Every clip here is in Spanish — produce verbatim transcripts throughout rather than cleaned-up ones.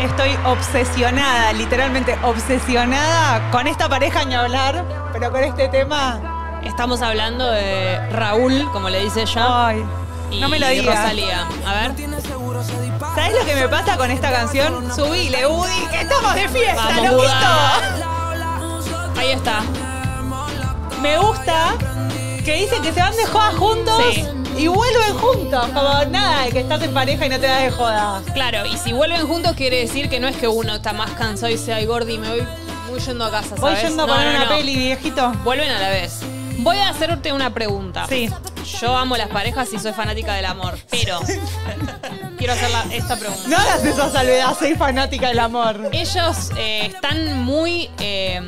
Estoy obsesionada, literalmente obsesionada con esta pareja ni hablar, pero con este tema. Estamos hablando de Raúl, como le dice ella. Ay, y no me lo digas. Rosalía. A ver. ¿Sabes lo que me pasa con esta canción? Subile, Udi, que estamos de fiesta, Vamos, loquito. Buda. Ahí está. Me gusta que dicen que se van de joda juntos Sí. y vuelven juntos. Como nada, de que estás en pareja y no te das de joda. Claro, y si vuelven juntos quiere decir que no es que uno está más cansado y sea, ay, Gordi, me voy, voy yendo a casa, ¿sabes? Voy yendo a No, poner no, una no. peli, viejito. Vuelven a la vez. Voy a hacerte una pregunta. Sí. Yo amo las parejas y soy fanática del amor, pero quiero hacer la- esta pregunta. No hagas esa salvedad, soy fanática del amor. Ellos eh, están muy eh,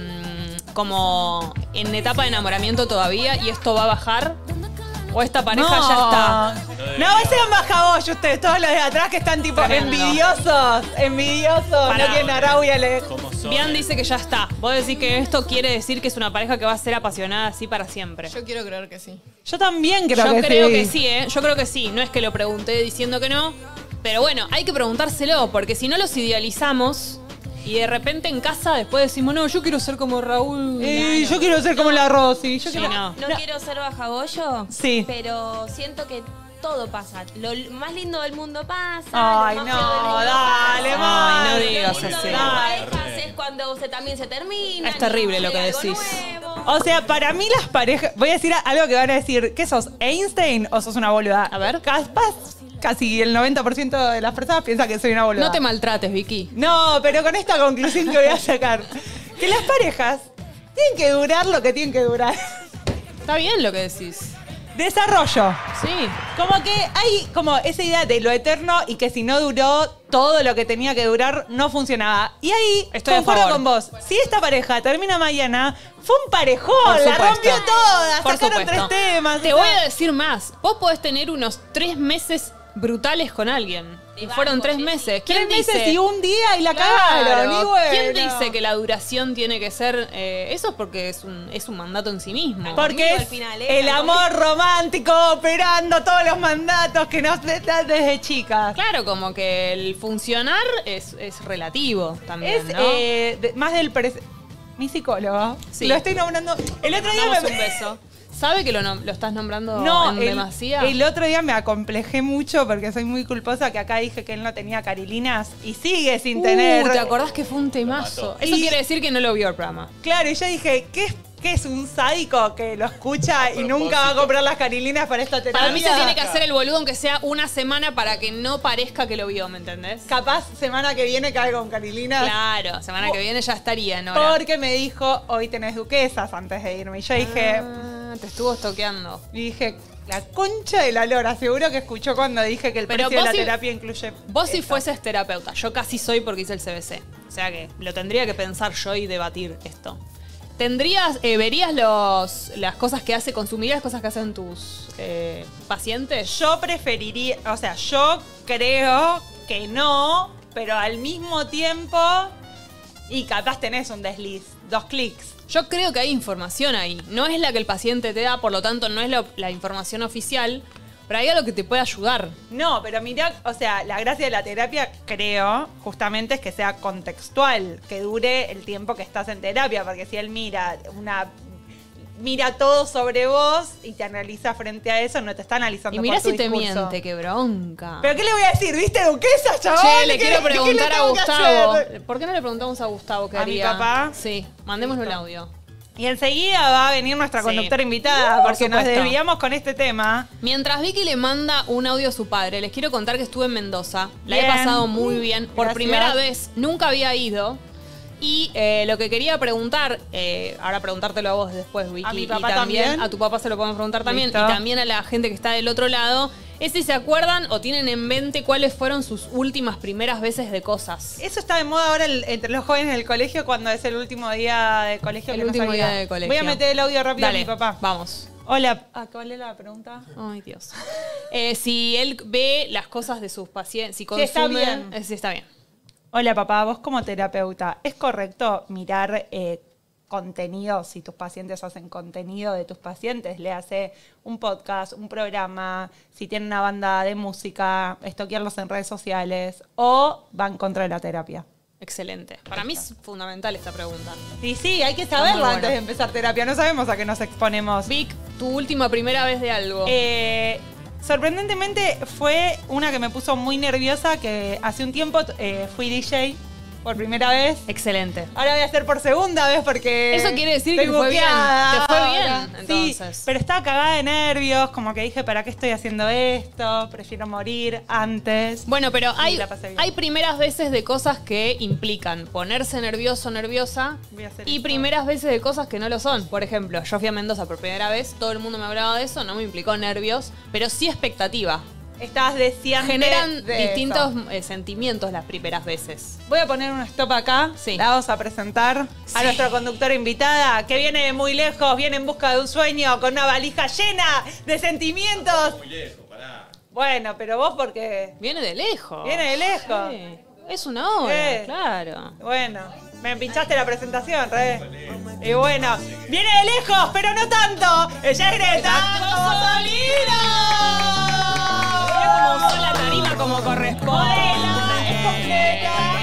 como en etapa de enamoramiento todavía y esto va a bajar. ¿O esta pareja no. ya está? No, sean bajabollos ustedes, todos los de atrás que están tipo Tremendo. envidiosos, envidiosos. Pará. No quieren a Arauia, le... Bian dice que ya está. Vos decís que esto quiere decir que es una pareja que va a ser apasionada así para siempre. Yo quiero creer que sí. Yo también creo Yo que creo sí. que sí, ¿eh? Yo creo que sí. No es que lo pregunté diciendo que no. Pero bueno, hay que preguntárselo, porque si no los idealizamos y de repente en casa después decimos, no, yo quiero ser como Raúl. Eh, yo quiero ser como la Rosy. Yo Sí, quiero... no. No, quiero ser bajabollo, Sí. pero siento que todo pasa. Lo más lindo del mundo pasa. Ay, lo no, más feo del mundo dale, pasa. Mar. Ay, no Lo digas lindo así. de las parejas es cuando se, también se termina. Es terrible y lo que llega algo decís. nuevo. O sea, para mí las parejas... Voy a decir algo que van a decir. ¿Qué sos, Einstein o sos una boluda? A ver. Capaz, casi el noventa por ciento de las personas piensa que soy una boluda. No te maltrates, Vicky. No, pero con esta conclusión que voy a sacar. Que las parejas tienen que durar lo que tienen que durar. Está bien lo que decís. Desarrollo. Sí. Como que hay como esa idea de lo eterno y que si no duró todo lo que tenía que durar, no funcionaba. Y ahí Estoy a concuerdo favor. con vos. Si esta pareja termina mañana, fue un parejón, Por la supuesto. rompió toda, Por sacaron supuesto. tres temas. Te o voy sea, a decir más. Vos podés tener unos tres meses brutales con alguien. Y fueron tres meses. ¿Quién tres meses dice? y un día y la Claro. cagaron. Y bueno. ¿Quién dice que la duración tiene que ser eh, eso? Es porque es un, es un mandato en sí mismo. Porque Conmigo es al final, ¿eh? el amor romántico operando todos los mandatos que nos dan desde chicas. Claro, como que el funcionar es, es relativo también, Es ¿no? eh, de- más del... pres- Mi psicólogo. Sí. Lo estoy nombrando. El otro día Mandamos me... un beso. ¿Sabe que lo, nom- lo estás nombrando No, en el, demasía? el otro día me acomplejé mucho porque soy muy culposa que acá dije que él no tenía carilinas y sigue sin Uh, tener. ¿te acordás que fue un temazo? Eso Y- quiere decir que no lo vio el programa. Claro, y yo dije, ¿qué es, qué es un sádico que lo escucha y nunca va a comprar las carilinas para esta terapia? Para mí se tiene que hacer el boludo aunque sea una semana para que no parezca que lo vio, ¿me entendés? Capaz semana que viene caigo con carilinas. Claro, semana que viene ya estaría en hora. Porque me dijo, hoy tenés duquesas antes de irme. Y yo dije, Ah, te estuvo estoqueando. y dije, la concha de la lora. Seguro que escuchó cuando dije que el Pero precio de vos la si- terapia incluye. Vos si esto. fueses terapeuta, yo casi soy porque hice el C B C. O sea que lo tendría que pensar yo y debatir esto. ¿Tendrías, eh, verías los, las cosas que hace, consumirías cosas que hacen tus eh, pacientes? Yo preferiría, o sea, yo creo que no, pero al mismo tiempo, y capaz tenés un desliz, dos clics. Yo creo que hay información ahí. No es la que el paciente te da, por lo tanto no es lo- la información oficial, pero hay algo que te puede ayudar. No, pero mirá, o sea, la gracia de la terapia, creo, justamente es que sea contextual, que dure el tiempo que estás en terapia, porque si él mira una... Mira todo sobre vos y te analiza frente a eso, no te está analizando Y mirá por tu si te discurso. miente, qué bronca. ¿Pero qué le voy a decir? ¿Viste, duquesa, chaval? Che, le ¿Qué- quiero qué- qué le preguntar a tengo que Gustavo. hacer? ¿Por qué no le preguntamos a Gustavo qué ¿A mi haría? papá? Sí, mandémosle el Listo. audio. Y enseguida va a venir nuestra Sí. conductora invitada, Por porque nos supuesto. desviamos con este tema. Mientras Vicky le manda un audio a su padre, les quiero contar que estuve en Mendoza. La Bien. he pasado muy bien. Por Gracias. primera vez, nunca había ido. Y eh, lo que quería preguntar, eh, ahora preguntártelo a vos después, Vicky. ¿A mi papá y también, también? a tu papá se lo podemos preguntar también. Listo. Y también a la gente que está del otro lado, es si se acuerdan o tienen en mente cuáles fueron sus últimas primeras veces de cosas. Eso está de moda ahora el- entre los jóvenes del colegio cuando es el último día de colegio. El que no último sabía. día de colegio. Voy a meter el audio rápido Dale, a mi papá. vamos. Hola. Ah, ¿cuál era la pregunta? Ay, Dios. Eh, si él ve las cosas de sus pacientes, si Si consume... está bien. eh, si está bien. Hola papá, vos como terapeuta, ¿es correcto mirar eh, contenido, si tus pacientes hacen contenido de tus pacientes, le hace un podcast, un programa, si tienen una banda de música, estoquearlos en redes sociales o van contra la terapia. Excelente. Para mí es fundamental esta pregunta. Y sí, hay que Está saberlo muy antes bueno. de empezar terapia. No sabemos a qué nos exponemos. Vic, tu última primera vez de algo. Eh, sorprendentemente fue una que me puso muy nerviosa, que hace un tiempo eh, fui D J por primera vez. Excelente. Ahora voy a hacer por segunda vez porque... Eso quiere decir estoy que fue bien. buqueada Te fue bien, ahora. entonces. Sí, pero estaba cagada de nervios, como que dije, ¿para qué estoy haciendo esto? Prefiero morir antes. Bueno, pero hay, la pasé bien. hay primeras veces de cosas que implican ponerse nervioso o nerviosa Voy a hacer y esto. primeras veces de cosas que no lo son. Por ejemplo, yo fui a Mendoza por primera vez, todo el mundo me hablaba de eso, no me implicó nervios, pero sí expectativa. Estabas deseando Generan de distintos eso. eh, sentimientos las primeras veces. Voy a poner un stop acá. Sí. La vamos a presentar Sí. a nuestra conductora invitada, que viene de muy lejos, viene en busca de un sueño, con una valija llena de sentimientos. Muy lejos, pará. Bueno, pero vos porque... Viene de lejos. Viene de lejos. Sí. Es una hora, Eh. claro. Bueno, me pinchaste la presentación, re. Y bueno, viene de lejos, pero no tanto. Ella es Greta Solino. Como usó la tarima como corresponde. Es completa.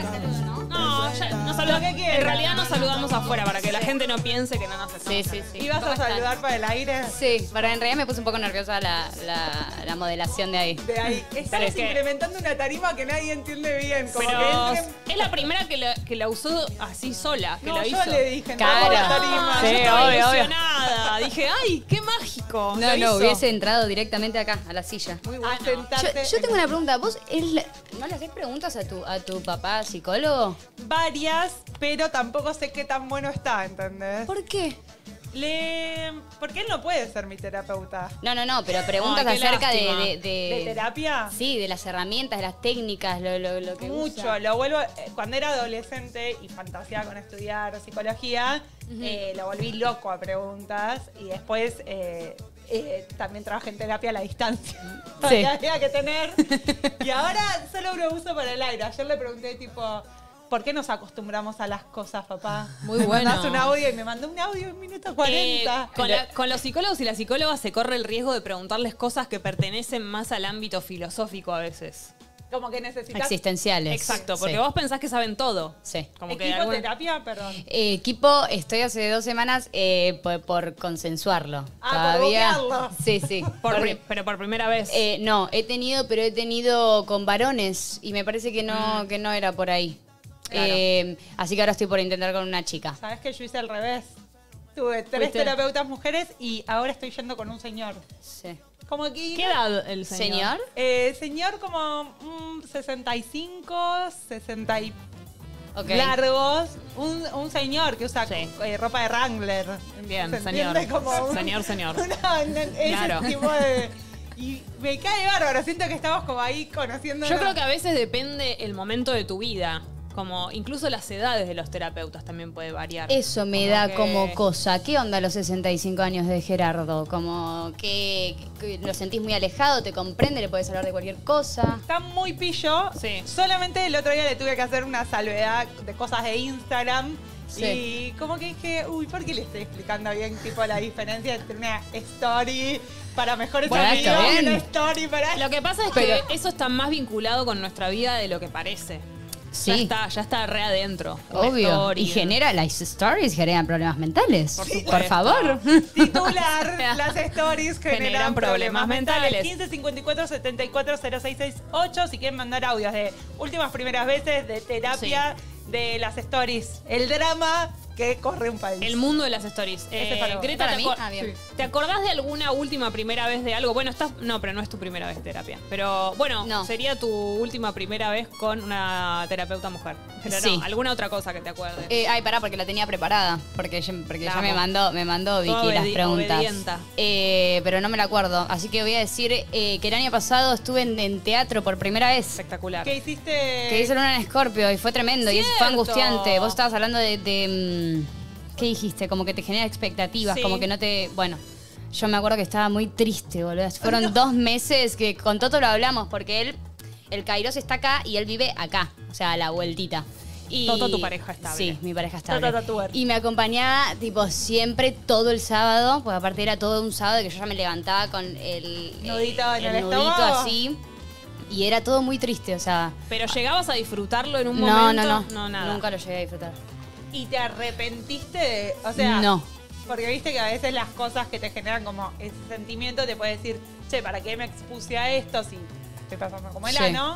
No, ya nos saluda- Lo que quieras. En realidad nos saludamos afuera para que la gente no piense que no nos estamos. Sí, sí, sí. ¿Y vas a saludar para el aire? Sí, pero en realidad me puse un poco nerviosa la, la, la modelación de ahí. De ahí. Estamos Pero es que- implementando una tarima que nadie entiende bien. Como Pero que entren... es la primera que la, que la usó así sola, que No, la yo hizo. le dije, Claro. no, la tarima. Ah, Sí, yo estaba obvio, obvio. ilusionada. Dije, ay, qué mágico. No, Lo no, hizo. hubiese entrado directamente acá, a la silla. Muy bueno Yo, sentarte. yo tengo una pregunta. ¿Vos es la- no le haces preguntas a tu, a tu papá psicólogo? Varias, pero tampoco sé qué tan bueno está, ¿entendés? ¿Por qué? Le... Porque él no puede ser mi terapeuta. No, no, no, pero preguntas Ay, qué acerca de, lástima. de, de- ¿De terapia? Sí, de las herramientas, de las técnicas, lo, lo, lo que Mucho, usa. lo vuelvo, eh, cuando era adolescente y fantaseaba con estudiar psicología, eh, lo volví loco a preguntas y después eh, eh, también trabajé en terapia a la distancia. Sí. Que había que tener. Y ahora solo lo uso para el aire. Ayer le pregunté tipo, ¿por qué nos acostumbramos a las cosas, papá? Muy Me bueno. mandás un audio y me mandó un audio en minuto cuarenta. Eh, con, la- con los psicólogos y las psicólogas se corre el riesgo de preguntarles cosas que pertenecen más al ámbito filosófico a veces. Como que necesitas Existenciales. Exacto, porque Sí. vos pensás que saben todo. Sí. Como que de equipo alguna- terapia, perdón. Eh, equipo, estoy hace dos semanas eh, por, por consensuarlo. Ah, por buquearlo. Sí, sí. Por Por- pri- pero por primera vez. eh, no, he tenido, pero he tenido con varones y me parece que no, que no era por ahí. Claro. Eh, así que ahora estoy por intentar con una chica. ¿Sabes que yo hice al revés? Tuve tres Fuiste- terapeutas mujeres y ahora estoy yendo con un señor. Sí. Como aquí. ¿Qué edad el señor? ¿Señor? Eh, señor como mm, sesenta y cinco, sesenta y Ok. largos. Un, un señor que usa Sí. eh, ropa de Wrangler. Bien, ¿Se señor. entiende? Como un- Señor, señor. una- una- ese Claro. tipo de... Y me cae bárbaro. Siento que estamos como ahí conociendo... Yo creo que a veces depende el momento de tu vida. Como incluso las edades de los terapeutas también puede variar. Eso me Como da que- como cosa. ¿Qué onda los sesenta y cinco años de Gerardo? Como que, que lo sentís muy alejado, te comprende, le podés hablar de cualquier cosa. Está muy pillo. Sí. Solamente el otro día le tuve que hacer una salvedad de cosas de Instagram. Sí. Y como que dije, uy, ¿por qué le estoy explicando bien tipo la diferencia entre una story para mejores Bueno, amigos está y bien. una story para... Lo que pasa es Pero- que eso está más vinculado con nuestra vida de lo que parece. Ya Sí. está, ya está re adentro. Una Obvio. story. Y genera, las stories generan problemas mentales. Por Por, supuesto. favor. Titular, las stories generan, Generan problemas problemas mentales. mentales. quince cincuenta y cuatro setenta y cuatro cero seis sesenta y ocho si quieren mandar audios de últimas primeras veces, de terapia, de las stories. El drama que corre un país. El mundo de las stories. Ese Eh, para vos. Greta, ¿Para ¿te, mí? acor- Ah, bien. ¿te acordás de alguna última primera vez de algo? Bueno, estás. No, pero no es tu primera vez de terapia. Pero bueno, No. sería tu última primera vez con una terapeuta mujer. Pero Sí. no, alguna otra cosa que te acuerdes. Eh, ay, pará, porque la tenía preparada. Porque, ya- porque La ya me amo. mandó, me mandó Vicky Toda las obedi- preguntas. obedienta. Eh, pero no me la acuerdo. Así que voy a decir eh, que el año pasado estuve en, en teatro por primera vez. Espectacular. ¿Qué hiciste? Que hice Luna en Escorpio y fue tremendo. Y eso fue Cierto. angustiante. Vos estabas hablando de. de, mm, ¿qué dijiste? Como que te genera expectativas, Sí. como que no te. Bueno, yo me acuerdo que estaba muy triste, boludo. Fueron dos meses que con Toto lo hablamos, porque él, el Kairos está acá y él vive acá, o sea, a la vueltita. Y, Toto, tu pareja estable. Sí, mi pareja estable. Toto Tatuer. Y me acompañaba, tipo, siempre todo el sábado, porque aparte era todo un sábado que yo ya me levantaba con el Nudito en el nudito estómago. así. Y era todo muy triste, o sea. Pero llegabas a disfrutarlo en un No, momento. no, no. No, nada. Nunca lo llegué a disfrutar. ¿Y te arrepentiste de, o sea, No. porque viste que a veces las cosas que te generan como ese sentimiento te puede decir, che, ¿para qué me expuse a esto si estoy pasando como el Sí. ano?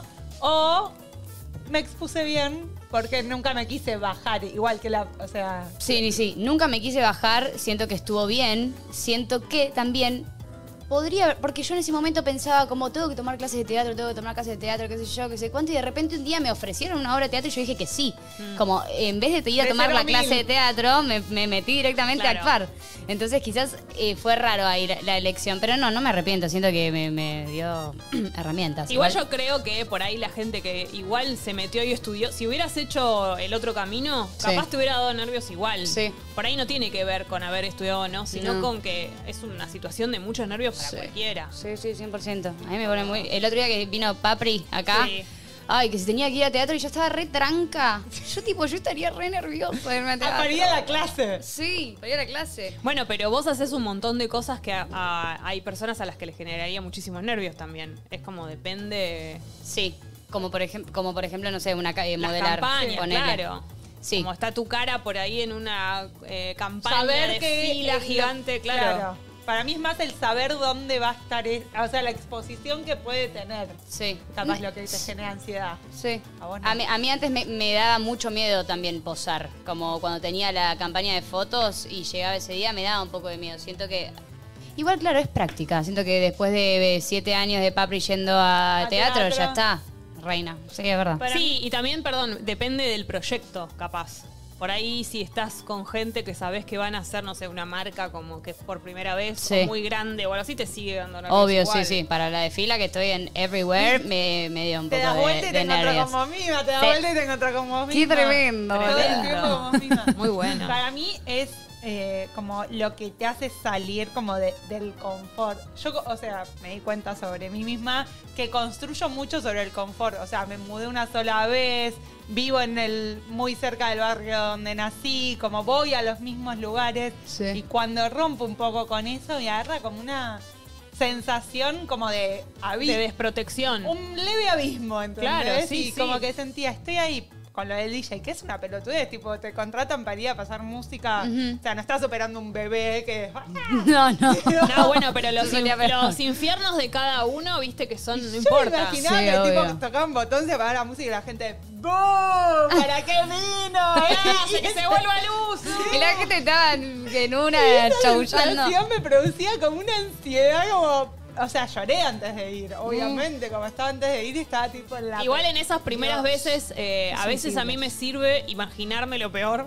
O me expuse bien porque nunca me quise bajar, igual que la, o sea... Sí, ni sí. Nunca me quise bajar, siento que estuvo bien. Siento que también podría, porque yo en ese momento pensaba como tengo que tomar clases de teatro, tengo que tomar clases de teatro, qué sé yo, qué sé cuánto, y de repente un día me ofrecieron una obra de teatro y yo dije que sí. Mm. Como en vez de ir a De tomar cero a la clase mil. de teatro, me, me metí directamente Claro. a actuar. Entonces quizás eh, fue raro ahí la, la elección, pero no, no me arrepiento, siento que me, me dio herramientas. Igual yo creo que por ahí la gente que igual se metió y estudió, si hubieras hecho el otro camino, Sí. capaz te hubiera dado nervios igual. Sí. Por ahí no tiene que ver con haber estudiado o no, sino No. con que es una situación de muchos nervios para Sí. cualquiera. Sí, sí, cien por ciento. A mí me pone muy... El otro día que vino Papri acá, Sí. ay, que se tenía que ir a teatro y yo estaba re tranca. Yo tipo, yo estaría re nerviosa de irme a Ah, teatro. para ir a la clase. Sí, para ir a la clase. Bueno, pero vos haces un montón de cosas que a- a- hay personas a las que les generaría muchísimos nervios también. Es como depende Sí, como por ejemplo, como por ejemplo, no sé, una ca- eh, las modelar. campañas, ponele. claro. Sí. Como está tu cara por ahí en una eh, campaña Saber de que fila es lo- gigante, claro. Para mí es más el saber dónde va a estar, es- o sea, la exposición que puede tener. Sí. Capaz lo que te genera ansiedad. Sí. A vos no. A mí, a mí antes me, me daba mucho miedo también posar. Como cuando tenía la campaña de fotos y llegaba ese día, me daba un poco de miedo. Siento que. Igual, claro, es práctica. Siento que después de siete años de Papri yendo a, A teatro, teatro. ya está. Reina. Sí, es verdad. Para Sí, y también, perdón, depende del proyecto, capaz. Por ahí si estás con gente que sabes que van a hacer, no sé, una marca como que por primera vez Sí. o muy grande o algo así, te sigue dando nervios Obvio, igual. sí, sí. Para la de fila que estoy en Everywhere, me, me dio un Te poco das de, vuelta y te de encuentras nervios. como mima, te das Sí. vuelta y te encuentras como Qué mima. tremendo, Todo el boludo. tiempo como mima. Muy bueno. Para mí es eh, como lo que te hace salir como de- del confort. Yo, o sea, me di cuenta sobre mí misma que construyo mucho sobre el confort. O sea, me mudé una sola vez, vivo en el muy cerca del barrio donde nací, como voy a los mismos lugares. Sí. Y cuando rompo un poco con eso, me agarra como una sensación como de abismo. De desprotección. Un leve abismo, ¿entendés? Claro, sí, y sí. como que sentía, estoy ahí con lo del D J, que es una pelotudez, tipo, te contratan para ir a pasar música, Ujú. o sea, no estás operando un bebé que... No, no. No, bueno, pero los, Yo solía in- ver- los infiernos de cada uno, viste que son, no Yo me importa. imaginaba Sí, que obvio. tipo tocaban un botón, se apagaba la música y la gente ¡boom! ¿Para qué vino? Hace que se vuelva luz. Y la gente estaba en una Esa chaullando. sensación me producía como una ansiedad, como... O sea, lloré antes de ir, obviamente, como estaba antes de ir y estaba tipo en la... Igual en esas primeras Dios. veces, eh, a veces a mí me sirve imaginarme lo peor.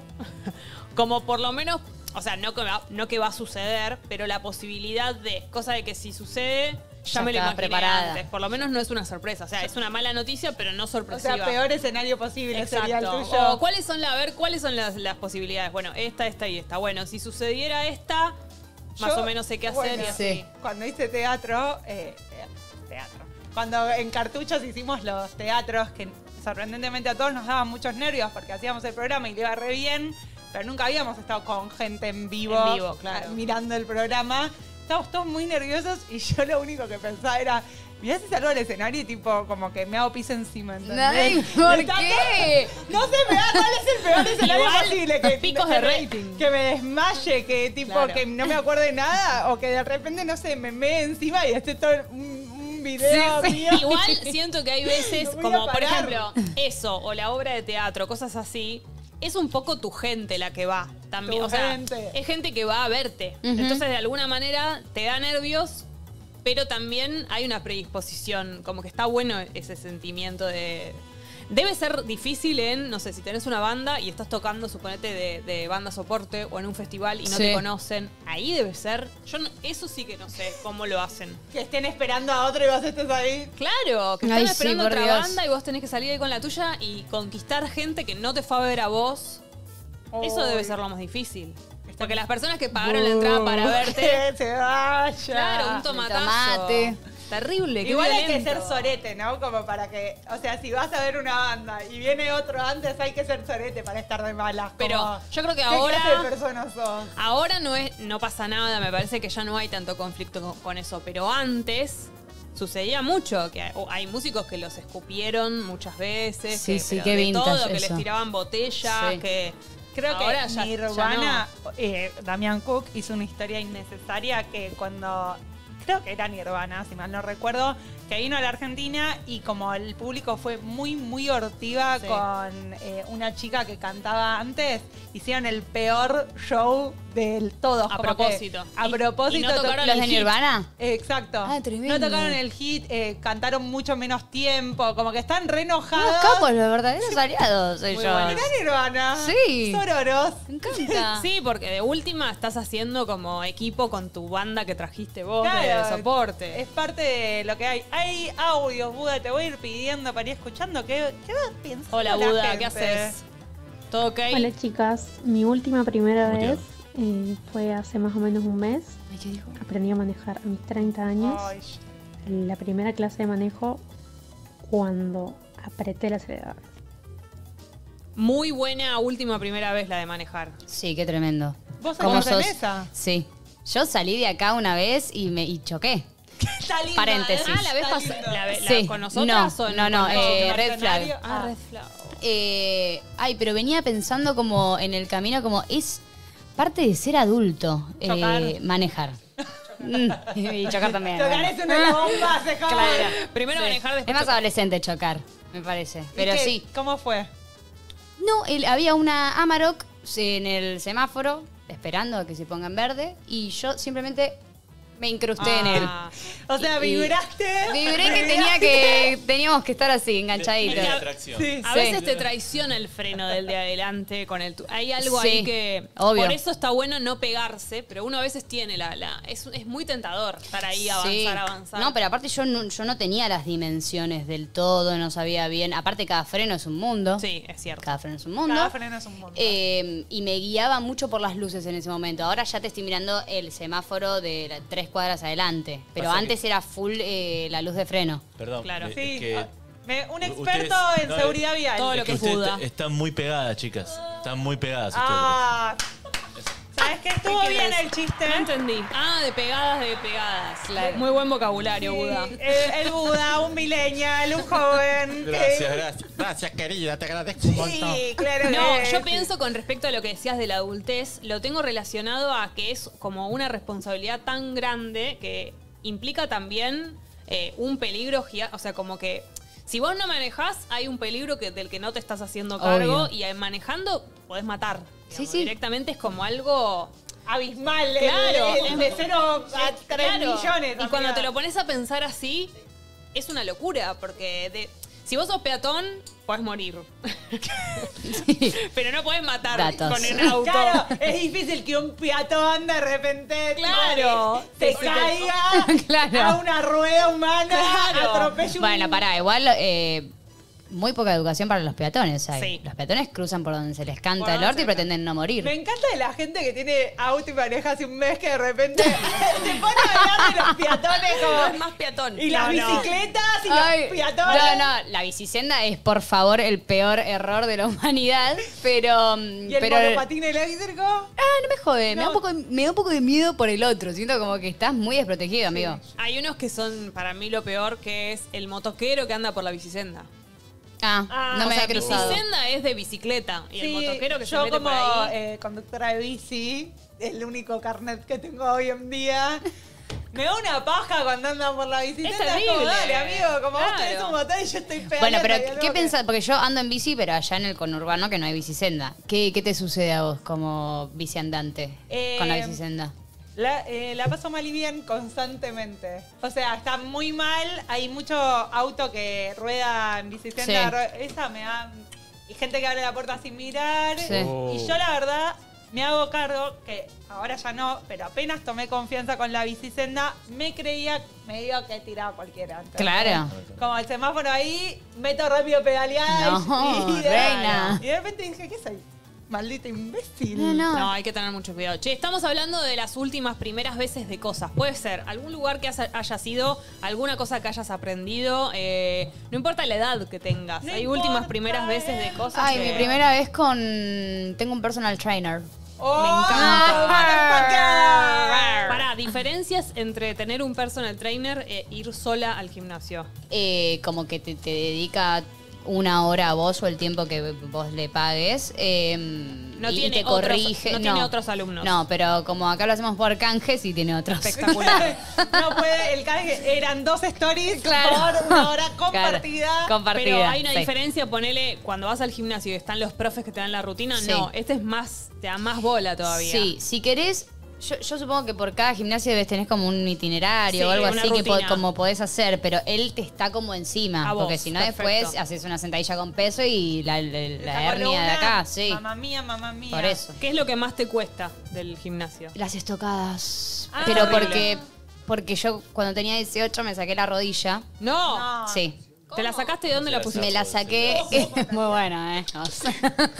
Como por lo menos, o sea, no que, va, no que va a suceder, pero la posibilidad de, cosa de que si sucede, ya, Ya me lo estaba imaginé preparada. antes. Por lo menos no es una sorpresa. O sea, es una mala noticia, pero no O sorpresiva. sea, peor escenario posible sería el Exacto. tuyo. O, ¿cuáles son la, a ver, cuáles son las, las posibilidades? Bueno, esta, esta y esta. Bueno, si sucediera esta, más Yo, o menos sé qué hacer bueno, y así. Sí. Cuando hice teatro, eh, teatro. Cuando en Cartuchos hicimos los teatros, que sorprendentemente a todos nos daban muchos nervios porque hacíamos el programa y le iba re bien, pero nunca habíamos estado con gente en vivo, En vivo, claro. eh, mirando el programa. Estábamos todos muy nerviosos y yo lo único que pensaba era, mirá si salgo al escenario y tipo como que me hago pis encima, ¿entendés? Ay, ¿por Está qué? todo- No sé, me da cuál es el peor escenario Igual, posible. Que, picos de rating. Que me desmaye, que tipo Claro. que no me acuerde de nada o que de repente, no sé, me mee encima y esté todo un, un video Sí, sí. mío. Igual siento que hay veces, No voy a como por parar. ejemplo, eso, o la obra de teatro, cosas así, es un poco tu gente la que va también. Tu o sea, gente. es gente que va a verte. Ujú. Entonces, de alguna manera, te da nervios, pero también hay una predisposición. Como que está bueno ese sentimiento de. Debe ser difícil en, no sé, si tenés una banda y estás tocando, suponete, de, de banda soporte o en un festival y no Sí. te conocen. Ahí debe ser. Yo no- eso sí que no sé cómo lo hacen. Que estén esperando a otro y vos estés ahí. Claro, que Ay, están sí, esperando por otra Dios. banda y vos tenés que salir ahí con la tuya y conquistar gente que no te fue a ver a vos. Eso debe ser lo más difícil. Porque las personas que pagaron la entrada para verte, Que se vaya. claro, un El tomatazo. tomate. Terrible, qué Igual hay que violento. ser sorete, ¿no? Como para que, o sea, si vas a ver una banda y viene otro antes, hay que ser sorete para estar de malas. Pero como, yo creo que ¿qué ahora- clase de persona sos? Ahora no es, no pasa nada, me parece que ya no hay tanto conflicto con, con eso, pero antes sucedía mucho, que hay, o hay músicos que los escupieron muchas veces, Sí, que, sí, pero qué de vintage todo, que les eso. tiraban botellas, Sí. que Creo ahora que ya, Nirvana, ya eh, Damián Cook hizo una historia innecesaria que cuando, creo que era Nirvana, si mal no recuerdo, que vino a la Argentina y como el público fue muy, muy hortiva Sí. con eh, una chica que cantaba antes, hicieron el peor show del todos. A como que- propósito. A Y- propósito. y no tocaron ¿Los el de hit. Nirvana? Exacto. Ah, tremendo. No tocaron el hit, eh, cantaron mucho menos tiempo, como que están re Unos enojados. capos, los verdaderos aliados ellos. bueno. Mirá Nirvana. Sí. Sororos. Me encanta. Sí, porque de última estás haciendo como equipo con tu banda que trajiste vos Claro, de soporte. Es parte de lo que hay. Hay audios, Buda, te voy a ir pidiendo para ir escuchando. ¿Qué, qué vas pensando Hola la Buda, gente? ¿qué haces? ¿Todo ok? Hola chicas, mi última primera ¿Cómo te vez eh, fue hace más o menos un mes. Ay, ¿qué dijo? Aprendí a manejar a mis treinta años. Ay, La primera clase de manejo cuando apreté el acelerador. Muy buena última primera vez la de manejar. Sí, qué tremendo. ¿Vos ¿Cómo estás en sos? esa? Sí. Yo salí de acá una vez y me y choqué. Está linda, Paréntesis. ¿eh? Ah, la vez Está pasada. lindo. La, ve- la- Sí. ¿Con nosotras No, o en- no, no, con- eh, ¿Con red Mercenario? flag. Ah, Ah. red flag. Eh, ay, pero venía pensando como en el camino como es parte de ser adulto eh, Chocar. manejar. Mm, y chocar también. Tocar bueno. es una bomba, se joda. Claro. Primero Sí. manejar, después Es más chocar. adolescente chocar, me parece. ¿Y Pero qué? sí. ¿Cómo fue? No, el- había una Amarok en el semáforo esperando a que se ponga en verde y yo simplemente me incrusté en él. Ah, O sea, Y- y- vibraste. Vibré que tenía que teníamos que estar así, Ley enganchaditos. de atracción. Sí. A Sí. veces te traiciona el freno del de adelante con el tu- hay algo Sí, ahí que obvio. por eso está bueno no pegarse, pero uno a veces tiene la, la es, es muy tentador estar ahí avanzar, Sí. avanzar. No, pero aparte yo no, yo no tenía las dimensiones del todo, no sabía bien. Aparte cada freno es un mundo. Sí, es cierto. Cada freno es un mundo. Cada freno es un mundo. Eh, y me guiaba mucho por las luces en ese momento. Ahora ya te estoy mirando el semáforo de la- tres cuadras adelante. Pero Pasa antes era full eh, la luz de freno. Perdón. Claro. eh, Sí, es que ah, me- un ustedes- experto en no, seguridad vial. todo es lo que es ustedes Buda. est- están muy pegadas, chicas. Están muy pegadas ustedes. Ah, ¿sabes qué? Estuvo ¿Qué bien querés? el chiste. No entendí. Ah, de pegadas, de pegadas. Claro. Muy buen vocabulario, Sí, Buda. El, el Buda, un millennial, un joven. Gracias, que- gracias. Gracias, querida. Te agradezco un montón. Sí, claro No, que yo sí. pienso con respecto a lo que decías de la adultez, lo tengo relacionado a que es como una responsabilidad tan grande que implica también eh, un peligro gigante. O sea, como que si vos no manejás, hay un peligro que, del que no te estás haciendo cargo Obvio. y eh, manejando podés matar. Sí, digamos. sí. Directamente es como algo. Abismal, el- Claro. el, el de cero a tres Claro. millones. Y cuando amiga. te lo pones a pensar así, es una locura, porque de, si vos sos peatón, podés morir. Pero no podés matar Datos. con el auto. Claro, es difícil que un peatón de repente Claro. se Sí, sí. caiga Claro. a una rueda humana, Claro. atropelle un... Bueno, pará, igual eh, muy poca educación para los peatones hay. Sí. Los peatones cruzan por donde se les canta Por el donde orto y se pretenden no morir. Me encanta de la gente que tiene auto y maneja hace un mes que de repente se pone a hablar de los peatones No es como... más peatón. Y las No, no. bicicletas y Ay, los peatones. no, no, la bicisenda es por favor el peor error de la humanidad, pero... mm, ¿Y el pero monopatín eléctrico? Ah, no me jode, me, da No. un poco, me da un poco de miedo por el otro. Siento como que estás muy desprotegido, amigo. Hay unos que son para mí lo peor, que es el motoquero que anda por la bicisenda. Ah, Ah, no o me sea, había cruzado. bicisenda es de bicicleta y el motoquero que se yo mete como por ahí. eh, conductora de bici, el único carnet que tengo hoy en día, me da una paja cuando andan por la bicicleta. Es como, terrible. dale, amigo, como vos tenés Claro. un motor y yo estoy pedaleando. Bueno, y pero algo ¿qué que- pensás? Porque yo ando en bici, pero allá en el conurbano que no hay bicisenda. ¿Qué, qué te sucede a vos como bici andante con la Eh, bicisenda? La, eh, la paso mal y bien constantemente. O sea, está muy mal. Hay mucho auto que rueda en bicicleta. Sí. rue- Esa me da... Y gente que abre la puerta sin mirar. Sí. Oh. Y yo la verdad me hago cargo, que ahora ya no, pero apenas tomé confianza con la bicisenda, me creía medio que tiraba cualquiera. ¿entendés? Claro. Como el semáforo ahí, meto rápido pedalear. No, y, y de, reina. y de repente dije, ¿qué soy? Maldita imbécil. No, no. No, hay que tener mucho cuidado. Che, estamos hablando de las últimas primeras veces de cosas. Puede ser algún lugar que has- hayas ido, alguna cosa que hayas aprendido. eh, no importa la edad que tengas. No hay importa, últimas primeras veces de cosas. Ay, que- mi primera vez con... Tengo un personal trainer. Oh, Me encanta. motherfucker. Pará, diferencias entre tener un personal trainer e ir sola al gimnasio. Eh, como que te, te dedica una hora a vos o el tiempo que vos le pagues. eh, No y tiene te otros- corrige. no tiene otros alumnos. No, pero como acá lo hacemos por canje, sí tiene otros. Espectacular. No puede, el canje eran dos stories Claro. por una hora compartida. Claro, compartida. Pero hay una sí. diferencia, ponele, cuando vas al gimnasio y están los profes que te dan la rutina, Sí. no, este es más, te da más bola todavía. Sí, si querés, yo, yo supongo que por cada gimnasio debes tener como un itinerario Sí, o algo una así que po- rutina. como podés hacer, pero él te está como encima. A vos, porque si no, perfecto. después haces una sentadilla con peso y la, la- la Esa hernia de columna, acá, sí. Mamá mía, mamá mía. Por eso. ¿Qué es lo que más te cuesta del gimnasio? Las estocadas. Ah, pero horrible. porque, porque yo cuando tenía dieciocho me saqué la rodilla. No. No. Sí. ¿Te la sacaste y de dónde la pusiste? Me la saqué, muy buena, ¿eh? O sea,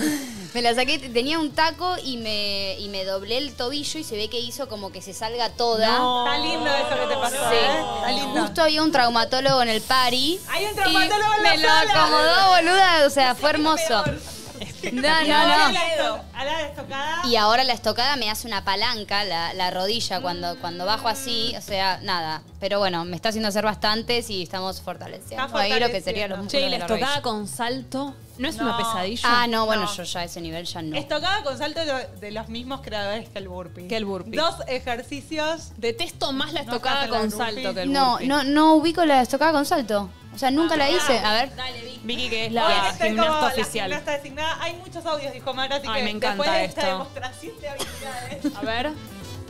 me la saqué, tenía un taco y me, y me doblé el tobillo y se ve que hizo como que se salga toda. Está lindo eso que te pasó, Sí. ¿eh? Está Y lindo. justo había un traumatólogo en el party. Hay un y traumatólogo en la me lo sala. acomodó, boluda, o sea, fue hermoso. No, no, A no. la esto- a la estocada. Y ahora la estocada me hace una palanca, la, la rodilla, cuando, cuando bajo así, o sea, nada. Pero bueno, me está haciendo hacer bastantes y estamos fortaleciendo Está ahí lo que sería los fortaleciendo. músculos Che, y de la la estocada rodilla. con salto, ¿no es No. una pesadilla? Ah, no, bueno, No. yo ya a ese nivel ya no. Estocada con salto de, lo- de los mismos creadores que el burpee. Que el burpee. Dos ejercicios. Detesto más la No estocada hacen el con burpee. salto que el No, burpee. no, no ubico la estocada con salto. O sea, nunca la hice. A ver. Vicky, que es Hoy la estoy gimnasta como la oficial. gimnasta designada. Hay muchos audios, dijo Mara, así Ay, que me encanta después de esta esto. demostración de habilidades. A ver. A ver,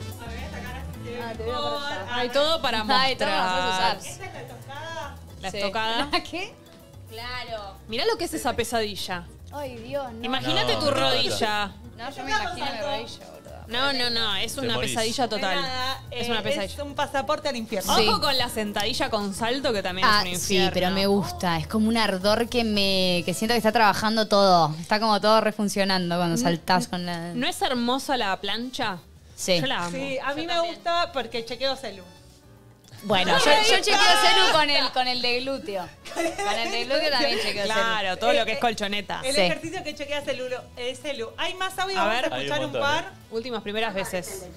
sacar así de Ah, te veo mejor. por allá. Ah, Hay todo para Ay, todos mostrar. esos apps. ¿Esta es la estocada? La Sí. estocada. ¿Qué? Claro. Mirá lo que es esa pesadilla. Ay, Dios, no. Imagínate No, tu no, rodilla. No, yo me imagino mi rodilla, boludo. No, no, no, es una morís. pesadilla total. De nada, Es eh, una pesadilla. Es un pasaporte al infierno. Sí. Ojo con la sentadilla con salto, que también Ah, es un sí, infierno. pero me gusta. Es como un ardor que me que siento que está trabajando todo. Está como todo refuncionando cuando saltás con la. ¿No es hermosa la plancha? Sí. Yo la amo. Sí, a mí me gusta porque chequeo celu. Bueno, yo, yo chequeo celu con el, con el de glúteo. Con el de glúteo también chequeo celu. Claro, todo lo que es colchoneta. El Sí. ejercicio que chequea celu, es celu. Hay más audio, A vamos ver. a Hay un escuchar un, montón, par. Últimas primeras veces.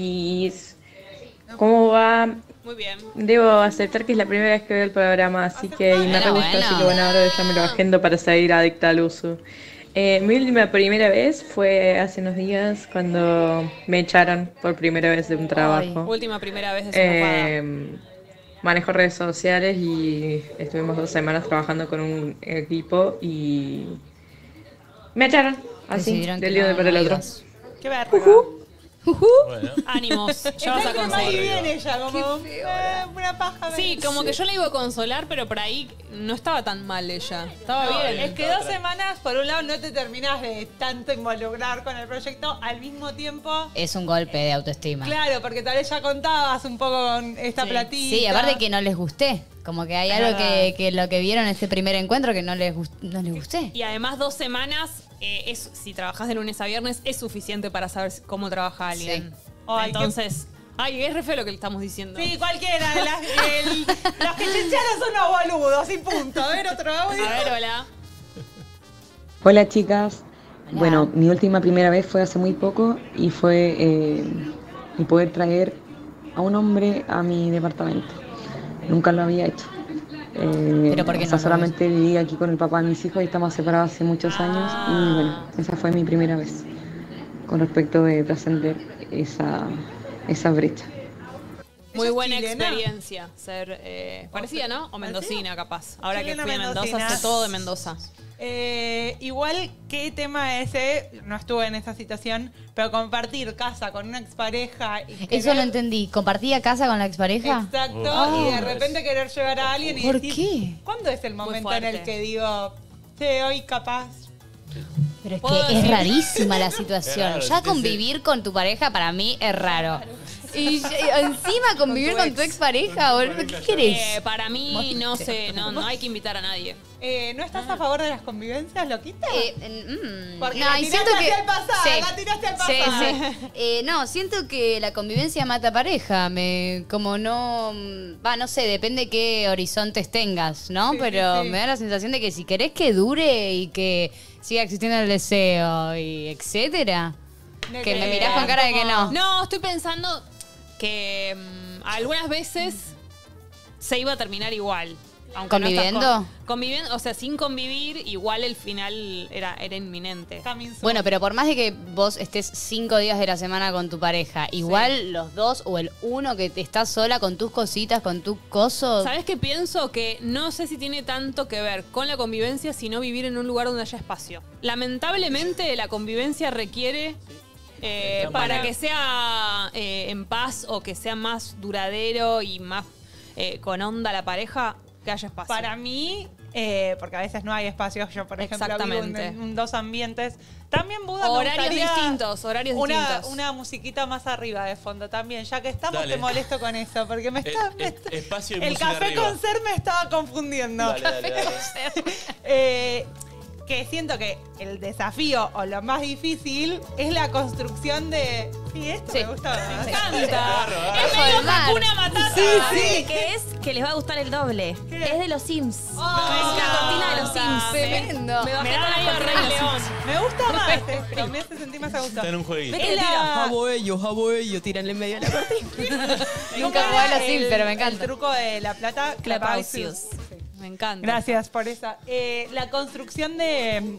Olis, ¿cómo va? Muy bien. Debo aceptar que es la primera vez que veo el programa, así que y me Bueno, re gusta, bueno. así que bueno, ahora ya me lo agendo para seguir adicta al uso. Eh, mi última primera vez fue hace unos días cuando me echaron por primera vez de un trabajo. Última primera vez de desocupada. Eh, manejo redes sociales y estuvimos dos semanas trabajando con un equipo y me echaron así, Decidieron que del día no- de para el no otro. ibas. Qué verga. Bueno. Ánimos, ya vas a Está entre mal y conseguir. bien ella, como eh, una paja. Sí, como que yo la iba a consolar, pero por ahí no estaba tan mal ella. Estaba No, bien. es que dos semanas, por un lado, no te terminas de tanto involucrar con el proyecto. Al mismo tiempo, Es un golpe de autoestima. claro, porque tal vez ya contabas un poco con esta Sí. platita. Sí, aparte que no les gusté. Como que hay Es algo verdad. que, que lo que vieron en este primer encuentro que no les, gust- no les gusté. Y además dos semanas, eh, es, si trabajas de lunes a viernes, es suficiente para saber cómo trabaja alguien. Sí. Ay, Entonces, ay, es re feo lo que le estamos diciendo. Sí, cualquiera. Las, el- los que chincharon son unos boludos, y punto. A ver, otro audio. A ver, hola. Hola chicas. Hola. Bueno, mi última primera vez fue hace muy poco y fue eh, el poder traer a un hombre a mi departamento. Nunca lo había hecho. Eh, ¿Pero por qué o sea, no lo solamente viví aquí con el papá de mis hijos y estamos separados hace muchos años y bueno, esa fue mi primera vez con respecto de trascender esa, esa brecha. Muy es buena chilena? experiencia ser eh, parecida, ¿no? O mendocina, capaz. Ahora que Chilena, fui a Mendoza, mendocina. sé todo de Mendoza. Eh, igual, ¿qué tema ese? No estuve en esa situación, pero compartir casa con una expareja. Y Eso querer- lo entendí. ¿Compartía casa con la expareja? Exacto, Oh. y de repente querer llevar a alguien y ¿Por decir, qué? ¿cuándo es el momento en el fuerte. que digo, che, hoy capaz? Pero es ¿Puedo que es decir? rarísima la situación. Es raro, Ya sí, sí. convivir con tu pareja para mí es raro. Y, y encima convivir con tu, ex pareja, boludo. ¿Qué querés? Eh, para mí, no sé, no, no hay que invitar a nadie. Eh, ¿No estás a favor de las convivencias, Loquita? Eh, mm, Porque no, la y tiraste siento que hacia el pasado, sí. la tiraste al Sí, pasado. sí. Eh, no, siento que la convivencia mata pareja. Me, como no, va, no sé, depende qué horizontes tengas, ¿no? Sí, Pero sí, sí. me da la sensación de que si querés que dure y que siga existiendo el deseo y etcétera, De que me que mirás con cara de que no. No, estoy pensando que mm, algunas veces se iba a terminar igual. Aunque no estás ¿Conviviendo? con- conviviendo, o sea, sin convivir, igual el final era, era inminente. Coming soon. Bueno, pero por más de que vos estés cinco días de la semana con tu pareja, igual los dos o el uno que te estás sola con tus cositas, con tus cosos. ¿Sabes qué pienso? Que no sé si tiene tanto que ver con la convivencia, sino vivir en un lugar donde haya espacio. Lamentablemente, la convivencia requiere, eh, para que sea eh, en paz o que sea más duradero y más eh, con onda la pareja, que haya espacio. Para mí, eh, porque a veces no hay espacios, yo por ejemplo vivo en, Exactamente. en un- dos ambientes. También Buda me Horarios gustaría distintos, horarios una, distintos. una musiquita más arriba de fondo también. Ya que estamos, Dale. te molesto con eso, porque me está... Eh, me eh, está- espacio y el música café arriba. con ser me estaba confundiendo. Dale, dale, dale. Eh, que siento que el desafío o lo más difícil es la construcción de... Sí, esto Sí. me gusta. Me encanta. Es Es medio formar. Hakuna Matata. Sí, ¿Saben sí. de qué es? Que les va a gustar el doble. ¿Qué? Es de los Sims. Oh, es la cortina de los Sims. Tremendo. Me bajé Me da con la medio cortina Rey de los León. Sims. me gusta más esto, me hace sentir más a gusto. Está en un jueguito. Vete Es que la- tira. Jabo ello, jabo ello. Tíranle en medio de la cortina. Nunca ¿Cómo jugué a era los Sims, el- pero me encanta. El truco de la plata. Clapausius. Sí. Me encanta. Gracias por esa. Eh, la construcción de mm,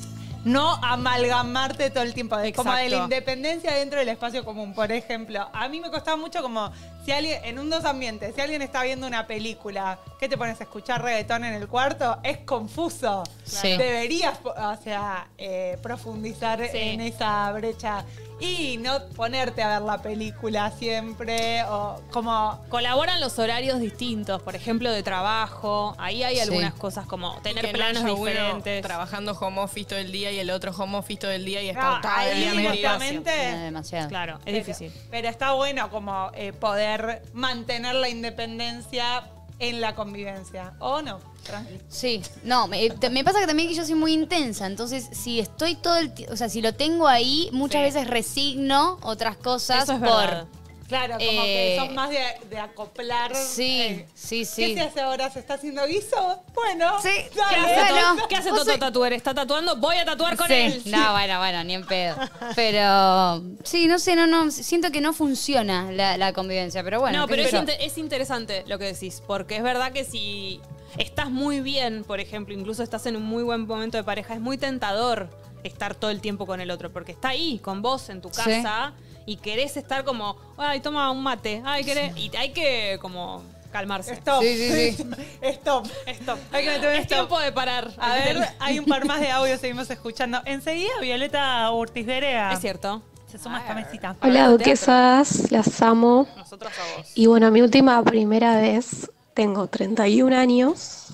no amalgamarte todo el tiempo, de, como de la Exacto. independencia dentro del espacio común. Por ejemplo, a mí me costaba mucho como si alguien, en un dos ambientes, si alguien está viendo una película, ¿qué te pones a escuchar reggaetón en el cuarto? Es confuso. Sí. Deberías, o sea, eh, profundizar Sí. en esa brecha y no ponerte a ver la película siempre o como... Colaboran los horarios distintos, por ejemplo, de trabajo. Ahí hay Sí. algunas cosas como tener Que no planos haya uno diferentes. trabajando home office todo el día y el otro home office todo el día y No, está todo el ahí día medio directamente... No, demasiado. Claro, es Pero- difícil. Pero está bueno como eh, poder mantener la independencia en la convivencia. ¿O no? Tranqui. Sí, no, me, te- me pasa que también que yo soy muy intensa, entonces si estoy todo el tiempo, o sea, si lo tengo ahí, muchas Sí. veces resigno otras cosas Eso es por... verdad. Claro, como Eh, que sos más de, de acoplar. Sí, eh, sí, ¿Qué sí. se hace ahora? ¿Se está haciendo guiso? Bueno, Sí, dale. ¿Qué hace, Bueno, Toto? ¿Qué hace vos Toto soy- Tatuer? ¿Está tatuando? Voy a tatuar con Sí, él. no, bueno, bueno, ni en pedo. Pero sí, no sé, no, no, siento que no funciona la, la convivencia, pero bueno. no, qué pero sé es, yo. inte- es interesante lo que decís, porque es verdad que si estás muy bien, por ejemplo, incluso estás en un muy buen momento de pareja, es muy tentador estar todo el tiempo con el otro, porque está ahí, con vos, en tu Sí. casa, y querés estar como, ay, toma un mate, ay, querés, y hay que como calmarse. Stop. Sí, sí, sí. Stop. Stop. Hay que meter un Es stop. tiempo de parar. A ver, hay un par más de audio, seguimos escuchando. Enseguida, Violeta Urtiz Berea. Es cierto. Se suma esta mesita. Hola, duquesas, las amo. Nosotros a vos. Y bueno, mi última primera vez, tengo treinta y un años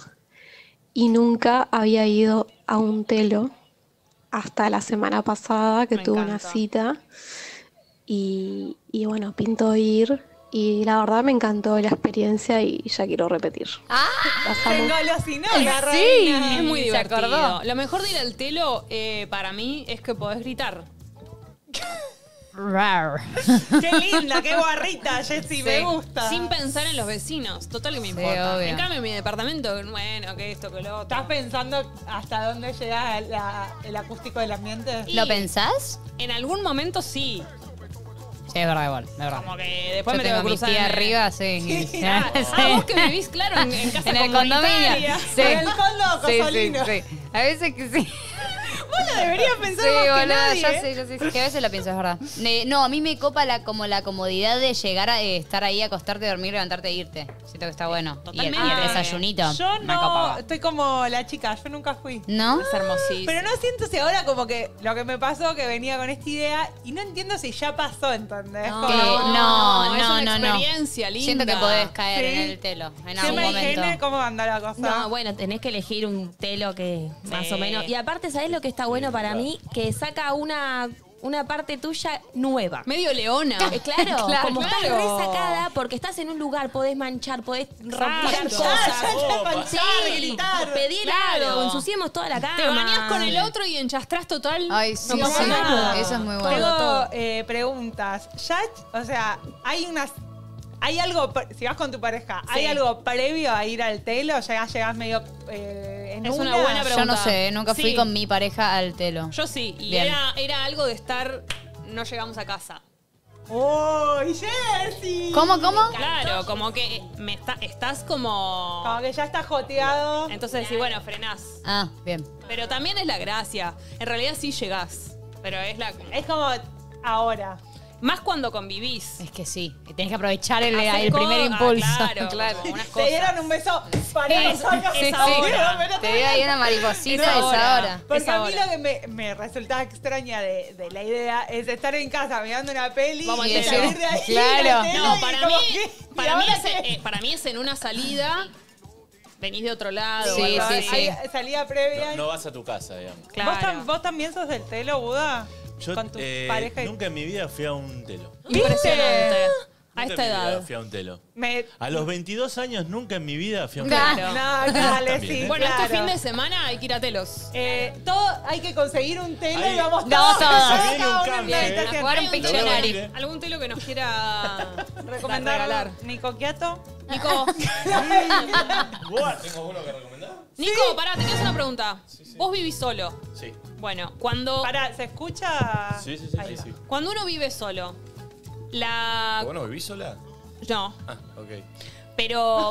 y nunca había ido a un telo hasta la semana pasada que Me tuve encanta. una cita. Y, y bueno, pinto ir y la verdad me encantó la experiencia y ya quiero repetir. Ah, Las amo. Tengo golosina, la sí. reina. Es muy Se divertido. acordó. Lo mejor de ir al telo, eh, para mí, es que podés gritar. rar. Qué linda, qué guarrita, Jessy, me gusta. Sin pensar en los vecinos. Total que me Sí, importa. obvio. En cambio, en mi departamento, bueno, que esto, que lo otro. ¿Estás pensando hasta dónde llega la- el acústico del ambiente? Y- ¿Lo pensás? En algún momento sí. Sí, es verdad, igual, es verdad. Como que después Yo me tengo tengo que mi cruzar. tía en el- arriba, sí. Sí. Ah, ah, vos que vivís, claro, en, en casa En el condominio. comunitaria. Sí. En el condo, Sí, sí, Cosolino. sí. A veces que sí. Vos no deberías pensar Sí, más que boludo, nadie. ya sé, ya sé. Que a veces lo pienso, es verdad. Eh, no, a mí me copa la, como la comodidad de llegar a eh, estar ahí, acostarte, dormir, levantarte e irte. Siento que está bueno. Y el, Totalmente. y el desayunito. Yo me no, copaba. estoy como la chica, yo nunca fui. ¿No? Es hermosísimo. Pero no siento si ahora como que lo que me pasó, que venía con esta idea, y no entiendo si ya pasó, ¿entendés? No, Como- Que- no, es no, una no, no. experiencia linda. Siento que podés caer Sí. en el telo en Yo algún me momento. imaginé cómo anda la cosa. No, bueno, tenés que elegir un telo que más Sí. o menos. Y aparte, ¿sabés lo que está bueno para mí? Que saca una una parte tuya nueva. Medio leona. Eh, claro, Claro, como claro. estás resacada porque estás en un lugar, podés manchar, podés Claro. tirar Ya, cosas. ya, ya, manchar, Sí, gritar. pedir Claro. algo, ensuciemos toda la cama. Te bañás con el otro y enchastrás total. Ay, sí, no pasa sí. nada. Eso es muy bueno. Tengo todo. eh, preguntas. Ya, o sea, hay unas. ¿Hay algo, pre- si vas con tu pareja, ¿hay Sí. algo previo a ir al telo? ¿Llegás, llegás medio eh, en Es una una? buena Yo pregunta. no sé, nunca fui Sí. con mi pareja al telo. Yo sí, y Bien. era, era algo de estar. No llegamos a casa. ¡Uy, Jessy! ¿Cómo, cómo? Claro, como que me está, estás como. Como que ya está joteado. Entonces, sí, bueno, frenás. Ah, bien. Pero también es la gracia. En realidad sí llegás. Pero es la. Es como ahora. Más cuando convivís. Es que sí, tenés que aprovechar el, Hacer el primer cosas- impulso. ah, claro, como unas Te cosas. dieron un beso para Es- es ahora. Te dio ahí una mariposita Es esa ahora. hora. Porque Es a mí ahora. lo que me, me resultaba extraña de, de la idea es estar en casa mirando una peli Vamos y al telo. salir de ahí. Claro. ir al telo No, y para como mí, que- para, y mí ahora es, qué. eh, para mí es en una salida. Venís de otro lado. Sí, o algo sí, así. sí. Hay salida previa. No, no vas a tu casa, digamos. Claro. ¿Vos, tam- vos también sos del telo, Buda? Yo Con tu eh, pareja. y- nunca en mi vida fui a un telo. Impresionante. A Nunca esta en mi vida edad. fui a un telo. Me... A los veintidós años nunca en mi vida fui a un Nah. telo. No, dale, También, sí, ¿eh? Bueno, claro. este fin de semana hay que ir a telos. Eh, todo, hay que conseguir un telo Ahí- y vamos No, todos. todos. cada Se viene un uno en cambio, una ¿eh? habitación. A jugar un Hay un Pictionary. telo- ¿Algún telo que nos quiera Recomendar regalar? Nico Quiato. Nico, Buah, ¿tengo uno que recomendar? Nico, pará, te quiero hacer una pregunta. Vos vivís solo. Sí. Bueno, cuando, Pará, ¿se escucha? Sí, sí, sí, Ahí sí, va. sí. cuando uno vive solo, la... ¿Vos no vivís sola? No, Ah, ok. pero...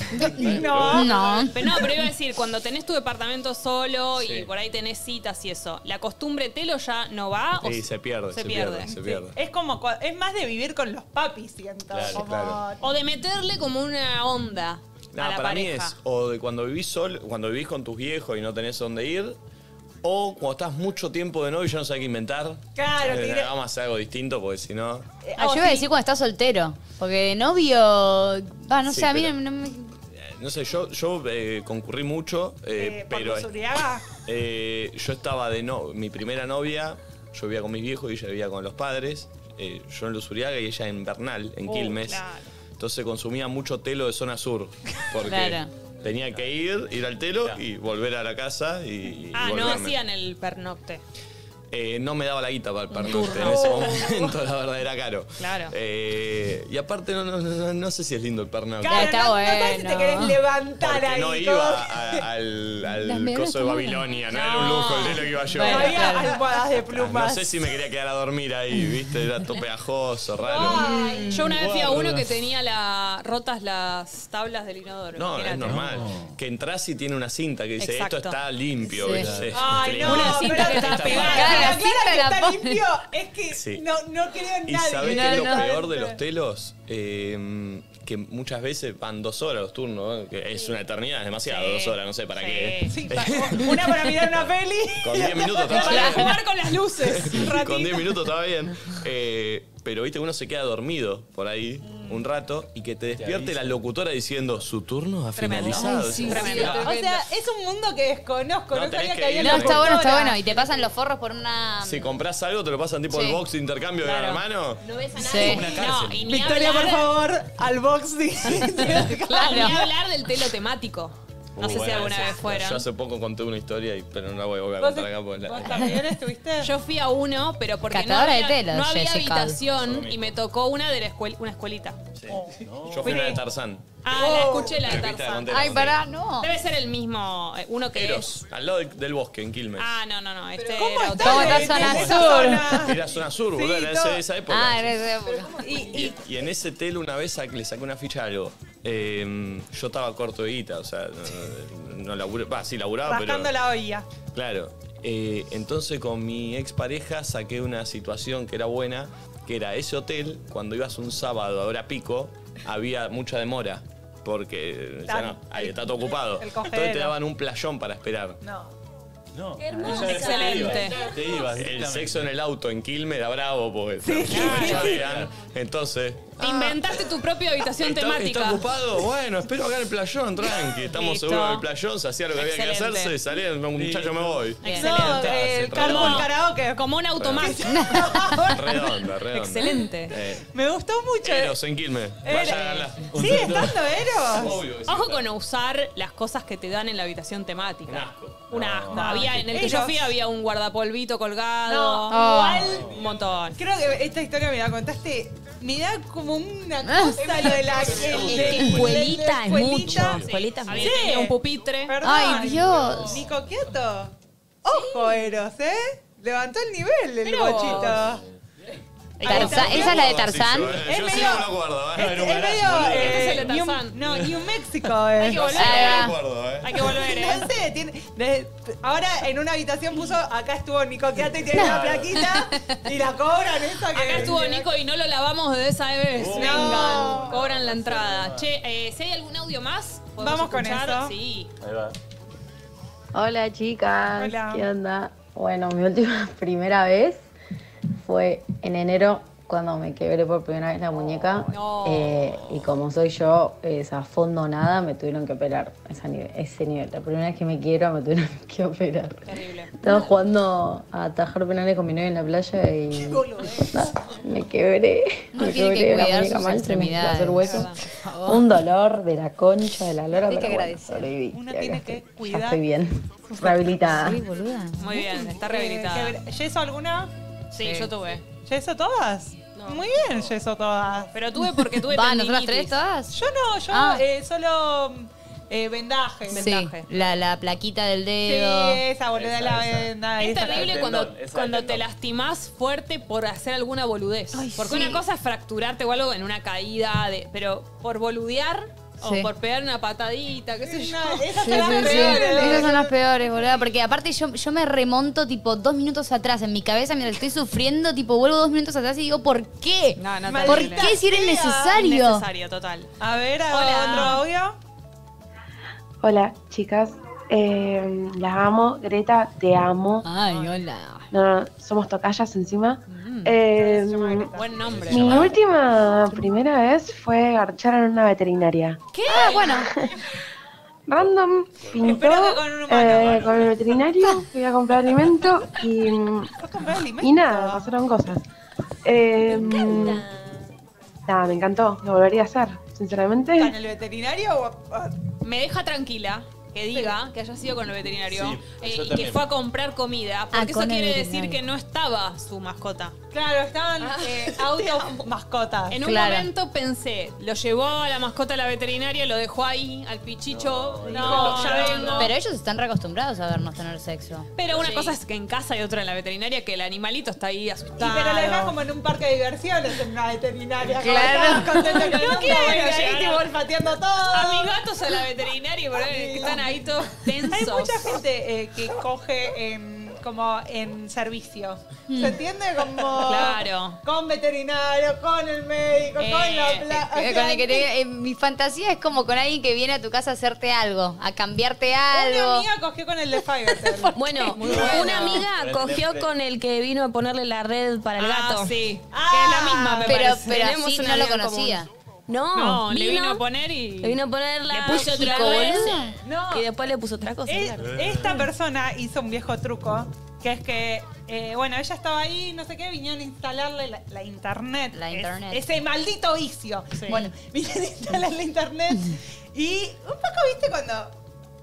mm, No. No. Pero no, pero iba a decir, cuando tenés tu departamento solo y Sí. por ahí tenés citas y eso, ¿la costumbre telo ya no va? o Sí, se pierde, se se pierde. pierde, se Sí, pierde. es como, cua- es más de vivir con los papis, siento. Claro, como- claro. O de meterle como una onda No, a la para pareja. mí es o de cuando vivís solo, cuando vivís con tus viejos y no tenés dónde ir, o cuando estás mucho tiempo de novio y ya no sabes qué inventar. Claro, Eh, tiré- vamos a hacer algo distinto porque si no. Eh, Ah, o yo iba a sí, decir cuando estás soltero. Porque de novio. Va, no Sí, sé, a mí pero- no, no me. eh, No sé, yo, yo eh, concurrí mucho, eh, eh, por pero tu Zuriaga. eh, yo estaba de no. Mi primera novia, yo vivía con mis viejos y ella vivía con los padres. eh, yo en Luzuriaga y ella en Bernal, en Oh, Quilmes. claro. Entonces consumía mucho telo de zona sur. Porque Claro. tenía que ir, ir al telo y volver a la casa y, y Ah, no volverme. hacían el pernocte. Eh, no me daba la guita para el pernocte en turno. ese momento, la verdad era caro. Claro. Eh, y aparte no, no, no, no sé si es lindo el pernocte. Claro, está no, no sabes si te bueno. querés levantar Porque ahí. no como- iba a- al, al Las medianas coso de están Babilonia, no, era No. un lujo el telo que iba a llevar. No Bueno, había claro. almohadas de plumas. No sé si me quería quedar a dormir ahí, viste, era todo pegajoso, raro. Yo una vez fui a guarda. uno que tenía la, rotas las tablas del inodoro. No, es imagínate. normal. Que entras y tiene una cinta que dice Exacto. esto está limpio. Sí. ¿viste? Ay, Clean. no, Una cinta pero que está está pegada. Claro, Claro, la la cinta clara que la está pone. limpio es que Sí. no, no creo en ¿Y nadie. sabés No, qué es lo no. peor de los telos? Eh, que muchas veces van dos horas los turnos, ¿eh? Que es una eternidad, es demasiado, Sí. dos horas, no sé para Sí. qué. Sí, pa- una para mirar una peli. Con diez minutos Para está bien. jugar con las luces. un ratito. Con diez minutos estaba bien. Eh, pero viste que uno se queda dormido por ahí un rato y que te despierte la locutora diciendo su turno ha Tremendo. finalizado. Ay, sí, Decís, tremendo. O sea, es un mundo que desconozco. No, No, tenés sabía que que había ir. No, está bueno, está locutora. bueno. Y te pasan los forros por una. Si compras algo, te lo pasan tipo Sí. el box de intercambio de Claro. hermano. No ves a Sí. nadie. Una No, cárcel. y ni Victoria, por hablar, favor, al boxing. ni hablar del telo temático. No Uh, sé si bueno, alguna esa- vez fueron. Yo hace poco conté una historia, y, pero no la voy a volver a ¿Vos, contar acá. Porque vos la, también estuviste? Yo fui a uno, pero porque no Catadora de había, telas, no había Jessica. habitación y me tocó una de la escuel- una escuelita. sí. Yo fui a una de Tarzán. Ah, la escuché la de Viste, la Tarzán. conté, la Ay, conté. pará, no. Debe ser el mismo, eh, uno que es. Eros, al lado del, del bosque, en Quilmes. Ah, no, no, no. Este ¿Cómo era está? otro. ¿Cómo está de- zona de esa sur? zona? Era zona sur, Sí, boludo, era todo. esa, esa época. Ah, en esa época. Y, y, Y, y en ese telo una vez sa- le saqué una ficha de algo. Eh, yo estaba corto de guita, o sea, no, no laburé, va, sí laburaba, pero... rascando la olla. Claro. Eh, entonces con mi expareja saqué una situación que era buena, que era ese hotel, cuando ibas un sábado a hora pico, había mucha demora. Porque decían, Tan- no, ahí está todo ocupado. el Entonces cogedero. te daban un playón para esperar. No. No, Excelente. te ibas. El sexo en el auto en Quilmes era bravo porque te chorean. Entonces, Te inventaste tu propia habitación ¿Está, temática. ¿Está ocupado? Bueno, espero acá en el playón, tranqui. Estamos Listo. seguros del playón, se hacía lo que había que Excelente. hacerse, salía, muchacho, me voy. Excelente. No, eh, el carpool karaoke. Como un automático. Redonda, redonda. Excelente. Eh, Me gustó mucho. Eros en Quilmes. Vayan a la... ¿Sigue estando Eros? Obvio que sí. Ojo con usar las cosas que te dan en la habitación temática. Un asco. Un asco. No. Había, en el que yo Ellos- fui había un guardapolvito colgado. No, Ah. igual. Un montón. Creo que esta historia me la contaste. Me da como una cosa lo de la. Es el- que el- escuelita es el- mucho. escuelita. Escuelita es Había mucho. tenía un pupitre. Perdón. Ay, Dios. Nico Quieto. Ojo, Eros, ¿eh? Levantó el nivel el Pero- bochito. Tarzán- esa es la de Tarzán. Es Es medio... medio- Yo sí me acuerdo, ¿eh? Es, es medio. Este es eh, el de New- Tarzán. no, New Mexico es. Hay que volver. Ahí No va. me acuerdo, ¿eh? Hay que volver, ¿eh? No sé, tiene, de- ahora en una habitación puso, acá estuvo Nico Quieto y tiene una plaquita y la cobran esa que. Acá estuvo Nico y no lo lavamos desde esa vez. Oh. Vengan, cobran la entrada. Che, eh, si hay algún audio más, ¿podemos Vamos con escuchar? eso. Sí. Ahí va. Hola chicas, Hola. ¿qué onda? Bueno, mi última primera vez fue en enero cuando me quebré por primera vez la muñeca. No. Eh, y como soy yo, es a fondo nada, me tuvieron que operar ese nivel, ese nivel. La primera vez que me quiebro me tuvieron que operar. Terrible. Estaba jugando a atajar penales con mi novia en la playa y nada, me quebré. Uno me tiene que quebré la cuidar muñeca sus mal, se me empezó a hacer extremidades. hueso. Por favor. Un dolor de la concha de la lora, Hay que pero bueno, agradecer. sobreviví. Uno Y acá tiene estoy. que Ya cuidar. estoy bien, rehabilitada. Sí, boluda. Muy bien, está Eh, rehabilitada. que- ¿Yeso alguna? Sí, yo tuve. ¿Yeso todas? Muy bien, yeso todas. Pero tuve porque tuve Va, ¿nosotras tendinitis. tres todas? Yo no, yo Ah. eh, solo eh, vendaje. Sí, vendaje. la, la plaquita del Sí, dedo. esa boluda de la Esa, esa. venda. Es esa- terrible el cuando, tendón, esa cuando del te tendón. lastimás fuerte por hacer alguna boludez. Ay, Porque sí. una cosa es fracturarte o algo en una caída, de, pero por boludear Sí. o por pegar una patadita, qué sé yo. No, esas Sí, son las sí, sí. peores. Esas son las peores, boludo. Porque aparte yo, yo me remonto tipo dos minutos atrás en mi cabeza mientras estoy sufriendo, tipo vuelvo dos minutos atrás y digo, ¿por qué? No, no, ¿Por terrible. qué si era innecesario? Innecesario, total. A ver, a Hola. otro audio. Hola, chicas. Eh, las amo. Greta, te amo. Ay, hola. No, no, somos tocallas encima. Eh, Buen nombre. mi última primera vez fue garchar en una veterinaria. ¿Qué? Ah, bueno. Random, pintó Espero que con un humano. eh, con el veterinario, fui a comprar alimento y, ¿Vas a comprar alimentos? y nada, pasaron cosas. Eh, nada, me encantó, lo volvería a hacer, sinceramente. ¿Con el veterinario o a- Me deja tranquila que diga que haya sido con el veterinario Sí, eh, yo y que también. fue a comprar comida. Porque Ah, eso con el quiere decir veterinario. que no estaba su mascota. Claro, estaban eh, auto mascotas. En un Claro. momento pensé, lo llevó a la mascota a la veterinaria, lo dejó ahí, al pichicho, No, dijo, ya no, vengo. Pero ellos están reacostumbrados a vernos tener sexo. Pero una cosa es que en casa y otra en la veterinaria, que el animalito está ahí Y asustado. pero lo dejas como en un parque de diversiones en una veterinaria. como Claro. estás contento que No nunca, quiero bueno, ahí llegar tipo a- olfateando todo. A mis gatos a la veterinaria, y por ahí que están ahí todos tensos. Hay mucha gente eh, que coge en, como en servicio. ¿Se entiende? Como Claro. con veterinario, con el médico, con la Eh, plaza. Eh, con el que te- eh, mi fantasía es como con alguien que viene a tu casa a hacerte algo, a cambiarte algo. Una amiga cogió con el de Fivertel. Bueno, Muy bueno. una amiga Pero cogió le- con el que vino a ponerle la red para el Ah, gato. sí. Ah, que es la misma, me pero parece. pero Tenemos así una no lo amiga en conocía. No, No, le vino, vino a poner y... le vino a poner la Le puso otra la red. red, No. y después le puso otra cosa. Es- claro. esta persona hizo un viejo truco, que es que, eh, bueno, ella estaba ahí, no sé qué, vinieron a instalarle la, la internet. La Es- internet. ese maldito vicio. Sí. Bueno, vinieron a instalar la internet y un poco, viste, cuando...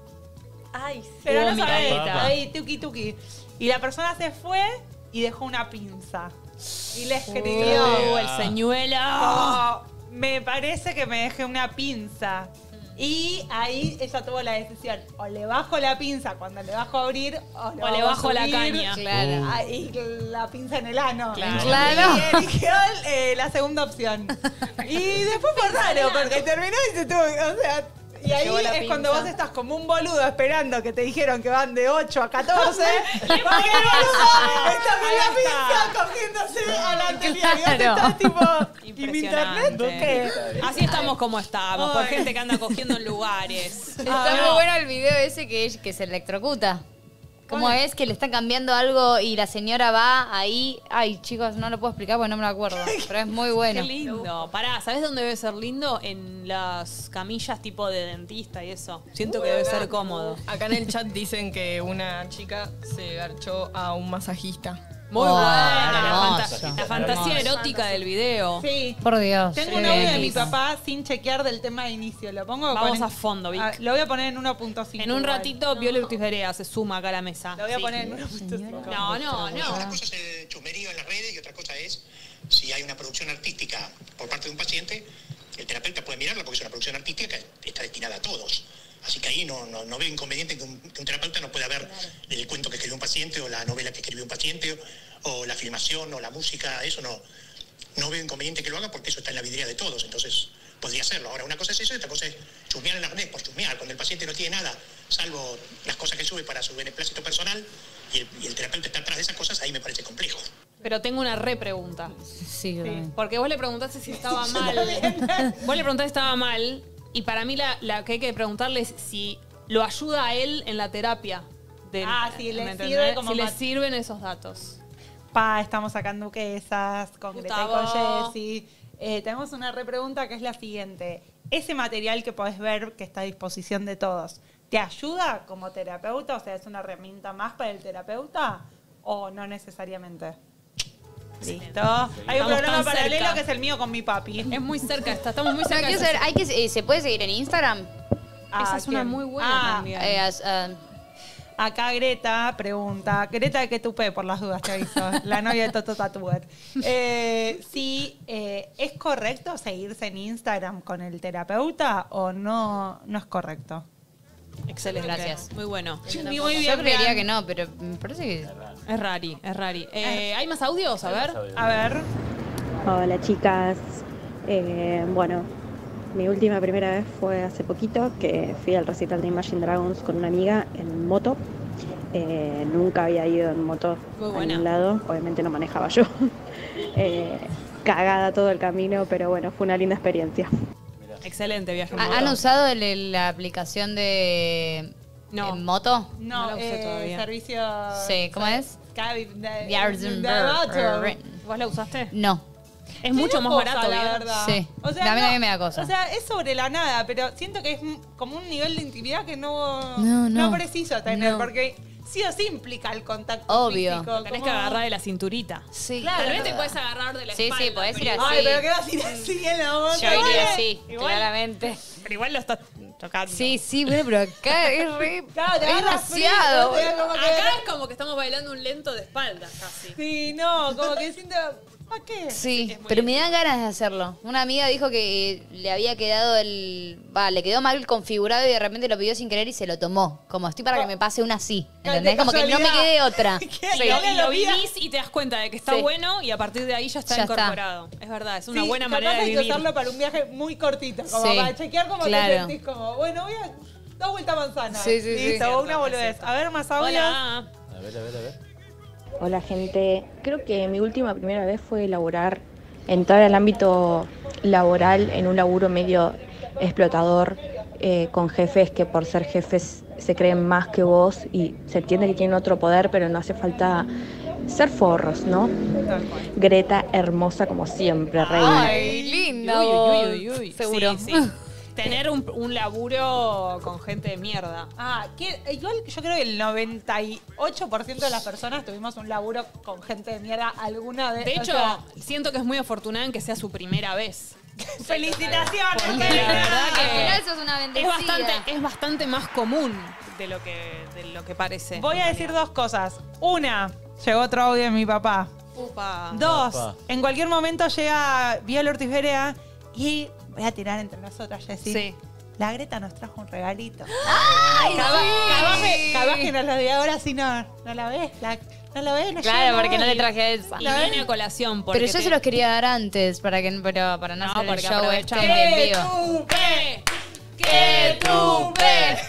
Ay, pero Hubo no sabés, miradita. ahí, tuki tuki. Y la persona se fue y dejó una pinza. Y le escribió... Oh, el señuelo. Oh, me parece que me dejé una pinza. Y ahí ella tuvo la decisión, o le bajo la pinza cuando le bajo a abrir, o le, O le hago bajo la subir, caña. Claro. Ahí la pinza en el ano. Claro. Claro. Y eligió eh, la segunda opción. Y después fue raro, porque terminó y se tuvo, o sea... Y ahí Llevó la es cuando pinza. vos estás como un boludo esperando que te dijeron que van de ocho a catorce. Porque el boludo está con la pinza cogiéndose a la anterior. Y vos Claro. estás tipo, ¿y mi internet? Impresionante. ¿Qué? Así estamos como estamos, por Ay. gente que anda cogiendo en lugares. Está muy bueno el video ese que, que se electrocuta. ¿Cómo es que le están cambiando algo y la señora va ahí? Ay, chicos, no lo puedo explicar porque no me lo acuerdo. Pero es muy bueno. Qué lindo. Pará, ¿sabés dónde debe ser lindo? En las camillas tipo de dentista y eso. Siento que debe ser cómodo. Acá en el chat dicen que una chica se garchó a un masajista. Muy Oh, buena la, hermoso, fanta- la fantasía hermoso. erótica del video. Sí. Por Dios. Tengo un Sí. audio de mi papá sin chequear del tema de inicio. ¿Lo pongo? Vamos Con- a fondo, Vic. Ah, lo voy a poner en uno punto cinco. En un igual. ratito, Viola Urtiz Berea se suma acá a la mesa. Lo voy a Sí. poner en uno punto cinco. No, no, Una no. cosa es el chusmerío en las redes y otra cosa es si hay una producción artística por parte de un paciente, el terapeuta puede mirarla porque es una producción artística que está destinada a todos. Así que ahí no, no, no veo inconveniente que un, que un terapeuta no pueda ver el cuento que escribió un paciente o la novela que escribió un paciente o, o la filmación o la música, eso no, no veo inconveniente que lo haga porque eso está en la vidriera de todos, entonces podría hacerlo. Ahora, una cosa es eso y otra cosa es chusmear en las redes por chusmear, cuando el paciente no tiene nada, salvo las cosas que sube para su beneplácito personal y el, y el terapeuta está atrás de esas cosas, ahí me parece complejo. Pero tengo una re pregunta. Sí, Porque vos le preguntaste si estaba mal. Vos le preguntaste si estaba mal. Y para mí la, la que hay que preguntarle es si lo ayuda a él en la terapia. Del- Ah, si le ¿me sirve entendés? como Si le mat- sirven esos datos. Pa, estamos sacando duquesas con Greta y con Gustavo. Jessy. Eh, tenemos una repregunta que es la siguiente. Ese material que podés ver que está a disposición de todos, ¿te ayuda como terapeuta? O sea, ¿es una herramienta más para el terapeuta? ¿O no necesariamente? Listo. Hay un Estamos programa tan paralelo cerca. que es el mío con mi papi. Es muy cerca, está, estamos muy No, cerca. quiero de saber, hay que, eh, ¿se puede seguir en Instagram? Esa es una ¿quién? muy buena Ah, también. Eh, as- ah, Acá Greta pregunta, Greta de que tupé por las dudas te aviso, la novia de Toto Tatuet. Eh, si eh, es correcto seguirse en Instagram con el terapeuta o no, no es correcto. Excelente. Gracias. Muy bueno. Muy, muy bien, yo creería Brian. que no, pero me parece que... Es rari, es rari. Eh, ¿Hay más audios? A ver. A ver. Hola chicas, Eh, bueno, mi última primera vez fue hace poquito que fui al recital de Imagine Dragons con una amiga en moto. Eh, nunca había ido en moto Muy a buena. ningún lado, obviamente no manejaba yo. Eh, cagada todo el camino, pero bueno, fue una linda experiencia. Excelente viaje. en ¿Ha- moto. ¿Han usado el- el- la aplicación de No. en moto? No, No la usé eh, todavía. servicio... Sí, ¿cómo es? Cabi- de- Yarden de moto. Burr. ¿Vos la usaste? No. Es Me mucho da más cosa, barato, la ¿verdad? verdad. Sí. O sea, a mí no- también me da cosa. O sea, es sobre la nada, pero siento que es m- como un nivel de intimidad que no, No, no. preciso tener, No. porque sí o sí implica el contacto Obvio. físico. Tenés como- que agarrar de la cinturita. Sí. Claro. Tal vez te puedes agarrar de la Sí, espalda. sí, podés ir así. Ay, pero ¿qué vas a ir así en la moto? Yo iría Bueno, así, igual- claramente. Pero igual lo estás tocando. Sí, sí, bueno, pero acá es re... Claro, te es agarras demasiado. frío, te da como que- Acá es como que estamos bailando un lento de espaldas casi. Sí, no, como que siento... ¿Para qué? Sí, pero me dan ganas de hacerlo. Una amiga dijo que le había quedado el... Va, le quedó mal configurado y de repente lo pidió sin querer y se lo tomó. Como estoy para que me pase una así. ¿Entendés? De Como que no me casualidad. quede otra. ¿Qué? Sí. Y lo, alguien y lo lo pida. vivís y te das cuenta de que está Sí. bueno y a partir de ahí ya está Ya está. incorporado. Es verdad, es una Sí, buena capaz manera de hay que vivir. usarlo para un viaje muy cortito, como Sí, para chequear cómo claro. te sentís, como, bueno, voy a dar vuelta manzana. Sí, sí, sí. Listo, Cierto, una boludez. A ver, más audios. Hola. A ver, a ver, a ver. Hola gente, creo que mi última primera vez fue laburar, entrar al ámbito laboral en un laburo medio explotador, eh, con jefes que por ser jefes se creen más que vos y se entiende que tienen otro poder, pero no hace falta ser forros, ¿no? Greta, hermosa como siempre, reina. Ay, linda. Uy, uy, voz. uy, uy, uy. Seguro. Sí, sí. Tener un, un laburo con gente de mierda. Ah, que- igual yo creo que el noventa y ocho por ciento de las personas tuvimos un laburo con gente de mierda alguna vez. De o hecho, sea, siento que es muy afortunada en que sea su primera vez. felicitaciones. Porque Greta. la verdad Al que final sos una es bendecida. bastante, es bastante más común de lo que, de lo que parece. Voy a decir dos cosas. Una, llegó otro audio de mi papá. Upa. Dos, Papá. en cualquier momento llega Viola Ortiz Berea y voy a tirar entre nosotras, Jessy. Sí. La Greta nos trajo un regalito. ¡Ay, Capaz, sí! capaz que, capaz que nos lo diga ahora si no, no la ves. La- no la ves, no Claro, llega porque no hoy. le traje esa. Y viene a colación. Porque Pero yo te- se los quería dar antes para que pero para no, No, hacer el porque show este aprovechamos. en ¡Que vivo. tupe! ¡Que tupe!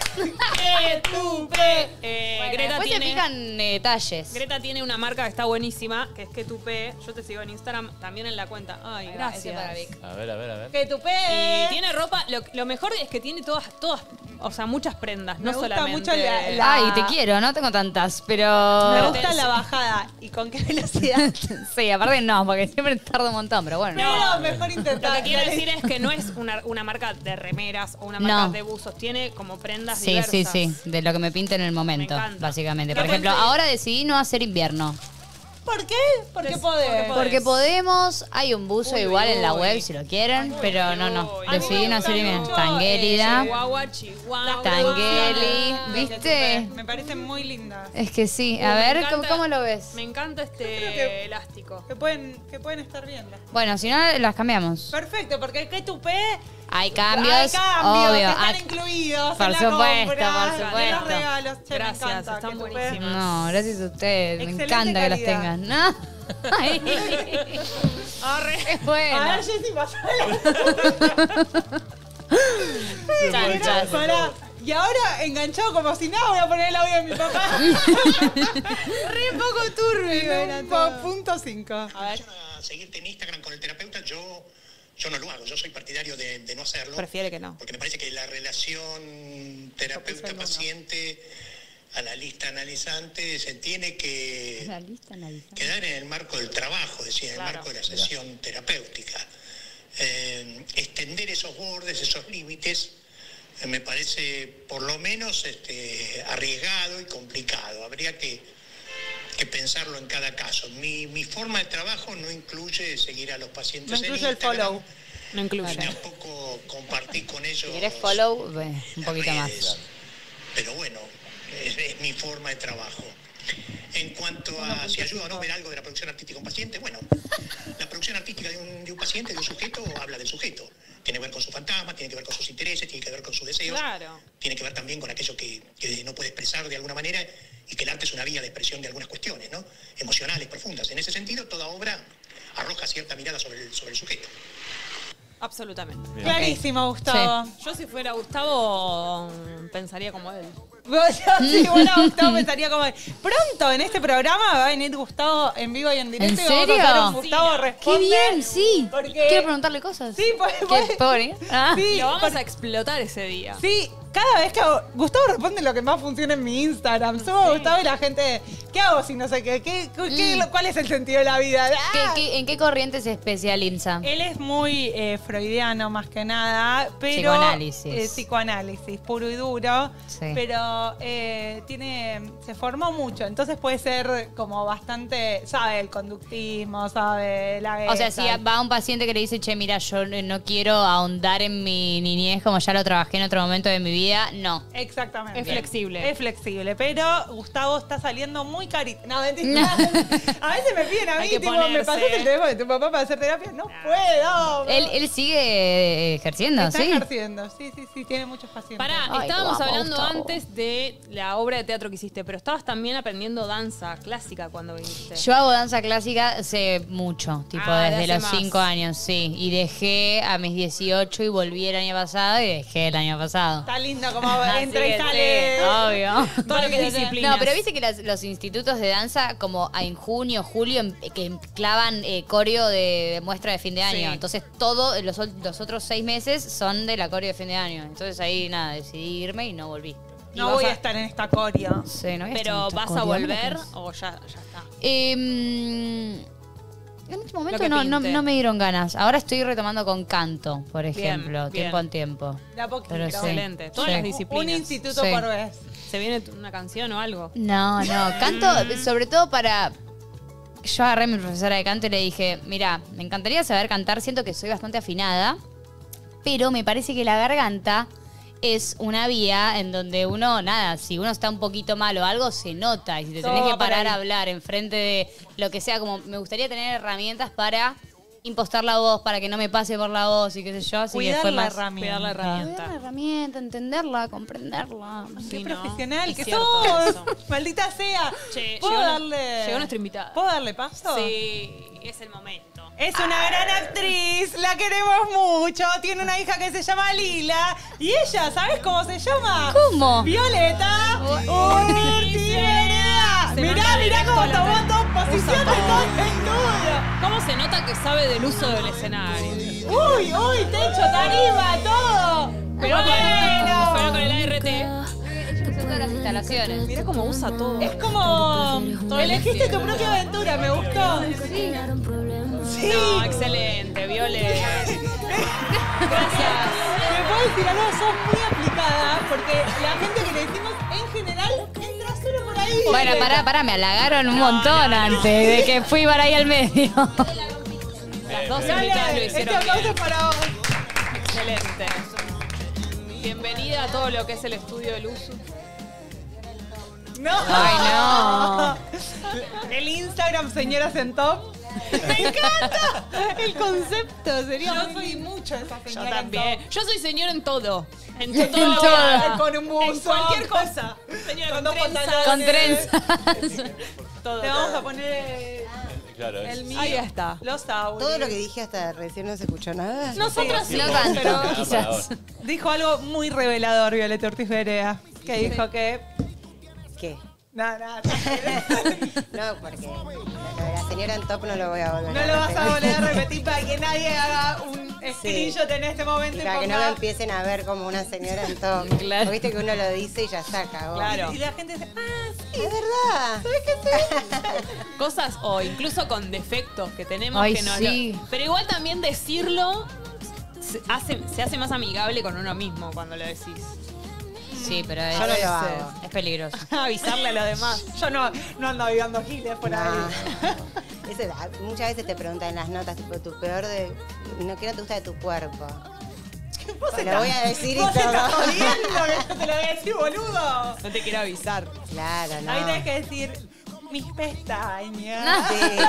¡Qué tupe! Eh, Bueno, Greta después tiene... se fijan eh, detalles. Greta tiene una marca que está buenísima, que es Que Tupé. Yo te sigo en Instagram, también en la cuenta. Ay, Ahí va, gracias. ese para Vic. A ver, a ver, a ver. Que tupé. Y tiene ropa, lo, lo mejor es que tiene todas, todas, o sea, muchas prendas, Me no gusta solamente... mucho la- la- Ay, te quiero, no tengo tantas, pero... Me gusta la bajada. ¿Y con qué velocidad? Sí, aparte no, porque siempre tarda un montón, pero bueno. Pero mejor intentar. Lo que quiero decir es que no es una, una marca de remeras o una marca No. de buzos, tiene como prendas Sí, diversas. sí, sí, de lo que me pinta en el momento, Me encanta. básicamente. No Por ejemplo, pensé- ahora decidí no hacer invierno. ¿Por qué? Porque Des- podés. porque Porque podemos, hay un buzo Uy, igual uy, en la uy. web si lo quieren, pero no, no. A mí Decidí me no hacer gusta invierno. mucho, Tanguélida. eh, Chihuahua, Chihuahua. Tangueli, Que ¿viste? tupé. Me parece muy linda. Es que sí. Uh, A me ver, encanta- ¿cómo, cómo lo ves? Me encanta este creo que- elástico. Que pueden, que pueden estar viendo. Bueno, si no, las cambiamos. Perfecto, porque que tupé. Hay cambios, Hay cambios obvio. que están Ac- incluidos Por en la supuesto, compra, por en supuesto. los regalos. Che, Gracias, me encanta, están que tupé. buenísimas. No, gracias a ustedes. Me Excelente encanta que las calidad. tengan. ¿No? Ay. Arre. Es bueno. A ver, Jessy, pasala. Chan, chan. Pará. Y ahora, enganchado como si nada, voy a poner el audio de mi papá. Re poco turbio. En un punto cinco. A ver, A seguirte en Instagram con el terapeuta, yo, yo no lo hago. Yo soy partidario de, de no hacerlo. prefiere que no. Porque me parece que la relación terapeuta-paciente a la lista analizante se tiene que La lista analizada. quedar en el marco del trabajo, es decir, en el Claro. marco de la sesión terapéutica. Eh, extender esos bordes, esos límites, eh, me parece por lo menos este, arriesgado y complicado. Habría que, que pensarlo en cada caso. Mi, mi forma de trabajo no incluye seguir a los pacientes No en incluye el Instagram, follow. No incluye. ni tampoco compartir con ellos Si querés follow, ve, un poquito más. redes. Pero bueno, es, es mi forma de trabajo. En cuanto a si ayuda o no ver algo de la producción artística de un paciente, bueno, la producción artística de un, de un paciente, de un sujeto, habla del sujeto. Tiene que ver con sus fantasmas, tiene que ver con sus intereses, tiene que ver con sus deseos. Claro. Tiene que ver también con aquello que, que no puede expresar de alguna manera y que el arte es una vía de expresión de algunas cuestiones, ¿no? Emocionales, profundas. En ese sentido, toda obra arroja cierta mirada sobre el, sobre el sujeto. Absolutamente. Clarísimo, Gustavo. Yo si fuera Gustavo, pensaría como él. Yo sí, bueno, Gustavo pensaría como... Pronto en este programa va a venir Gustavo en vivo y en directo. ¿En y vamos a serio? hacer un Gustavo ¡Qué responde. bien! Sí. Porque- Quiero preguntarle cosas. Sí, pues... ¿Qué? ¿Puedo venir? Ah. Sí, Lo vamos porque- a explotar ese día. Sí, cada vez que hago- Gustavo responde lo que más funciona en mi Instagram. Subo a Gustavo y la gente, ¿qué hago si no sé qué? ¿Qué, qué- Mm. ¿Cuál es el sentido de la vida? ¿Qué- ¡Ah! qué- ¿En qué corriente se especializa? Él es muy eh, freudiano más que nada, pero... Psicoanálisis. eh, psicoanálisis, puro y duro. Sí. Pero eh, tiene... Se formó mucho, entonces puede ser como bastante... Sabe el conductismo, sabe la... O sea, si tal. va un paciente que le dice, che, mira, yo no quiero ahondar en mi niñez como ya lo trabajé en otro momento de mi vida, no. Exactamente. Es flexible. Es flexible, pero Gustavo está saliendo muy carito. No, mentira. A veces me piden a mí, Hay que tipo, ¿me ponerse. pasaste el teléfono de tu papá para hacer terapia? No puedo. Él, él sigue ejerciendo, Está ¿sí? ejerciendo, sí, sí, sí, tiene muchos pacientes. Pará, Ay, estábamos lo amo, hablando Gustavo. antes de la obra de teatro que hiciste, pero estabas también aprendiendo danza clásica cuando viniste. Yo hago danza clásica hace mucho, tipo Ah, de desde hace los más. cinco años, sí. Y dejé a mis dieciocho y volví el año pasado y dejé el año pasado. Está lindo como Así entra que y sale. sí, obvio. Todo lo que es disciplina. No, pero viste que las- los institutos de danza, como en junio, julio, em- que clavan eh, coreo de, de muestra de fin de año. Sí. Entonces, todos los, ot- los otros seis meses son de la coreo de fin de año. Entonces, ahí nada, decidí irme y no volví. ¿Y No vas voy a a- estar en esta corio. Sí, no voy a estar Pero en ¿vas esta a coreo, volver ¿no? o ya, ya está? Em, en este momento que no, no, pinte. no me dieron ganas. Ahora estoy retomando con canto, por ejemplo, bien. tiempo en tiempo. De a poquito. Pero sí. Excelente. Todas Sí. las disciplinas. Un instituto Sí. por vez. ¿Se viene una canción o algo? No, no, canto sobre todo para... Yo agarré a mi profesora de canto y le dije, mira, me encantaría saber cantar, siento que soy bastante afinada, pero me parece que la garganta es una vía en donde uno, nada, si uno está un poquito mal o algo, se nota. Y si te Todo tenés va que por parar ahí. a hablar enfrente de lo que sea, como me gustaría tener herramientas para impostar la voz, para que no me pase por la voz y qué sé yo. Así Cuidar que fue la más herramienta. Cuidar la herramienta. Cuidar la herramienta, entenderla, comprenderla. Qué Sí, ¿no? profesional Es que cierto sos. eso. Maldita sea. Che, ¿Puedo llegó, darle... llegó nuestra invitada. ¿Puedo darle paso? Sí. es el momento. Es una gran actriz, la queremos mucho, tiene una hija que se llama Lila y ella, ¿sabes cómo se llama? ¿Cómo? Violeta Urtiverea. Se Mirá, nota mirá directo cómo la- tomó dos Usa posiciones todo. todo el estudio. ¿Cómo se nota que sabe del uso del escenario? Uy, uy, techo, tarima, todo. Pero bueno. con, pero con el A R T. Son todas las instalaciones. Mirá cómo usa todo. Es como elegiste tu propia aventura, me gustó. Sí. No, excelente, Viole. Gracias. Me puedo decir algo, sos muy aplicada, porque la gente que le decimos en general entra solo por ahí. Bueno, pará, pará, me halagaron un montón antes de que fui para ahí al medio. Las dos Dale, invitadas lo este hicieron aplauso bien. es para vos. Excelente. Bienvenida a todo lo que es el estudio del uso. No. Ay, no. El Instagram, señoras en top. Me encanta el concepto. Sería Yo soy mucho esa Yo señora también. Yo soy señor en todo. En En todo. todo. Con un buzo. En cualquier cosa. Señora con, Con dos trenzas. Con trenzas. Todo, Te vamos todo. a poner eh, Claro, el es. mío. Ahí está. Los audios. Todo lo que dije hasta recién no se escuchó nada. Nosotras sí, No tanto, pero quizás. Dijo algo muy revelador, Violeta Ortiz Berea. Que dijo que. ¿Qué? Nada, nada. No, porque lo de la señora en top no lo voy a volver No a lo vas a repetir. volver a repetir para que nadie haga un screenshot en este momento Y y, para que no ponga- me empiecen a ver como una señora en top. Claro. Porque viste que uno lo dice y ya está, cagó. Claro. Y la gente dice, ah, sí. Es verdad. ¿Sabes qué sí? cosas o incluso con defectos que tenemos Ay, que no sí. lo- pero igual también decirlo se hace, se hace más amigable con uno mismo cuando lo decís. Sí, pero es, Yo no lo hago. es peligroso. Avisarle a los demás. Yo no, no ando avivando giles por ahí. No. Eso, ah, muchas veces te preguntan en las notas, tipo, tu peor de... No, ¿qué no te gusta de tu cuerpo? Vos Te lo estás- voy a decir y vos todo. estás jodiendo, que yo te lo voy a decir, boludo. No te quiero avisar. Claro, no. Ahí tenés que decir, mis pestañas.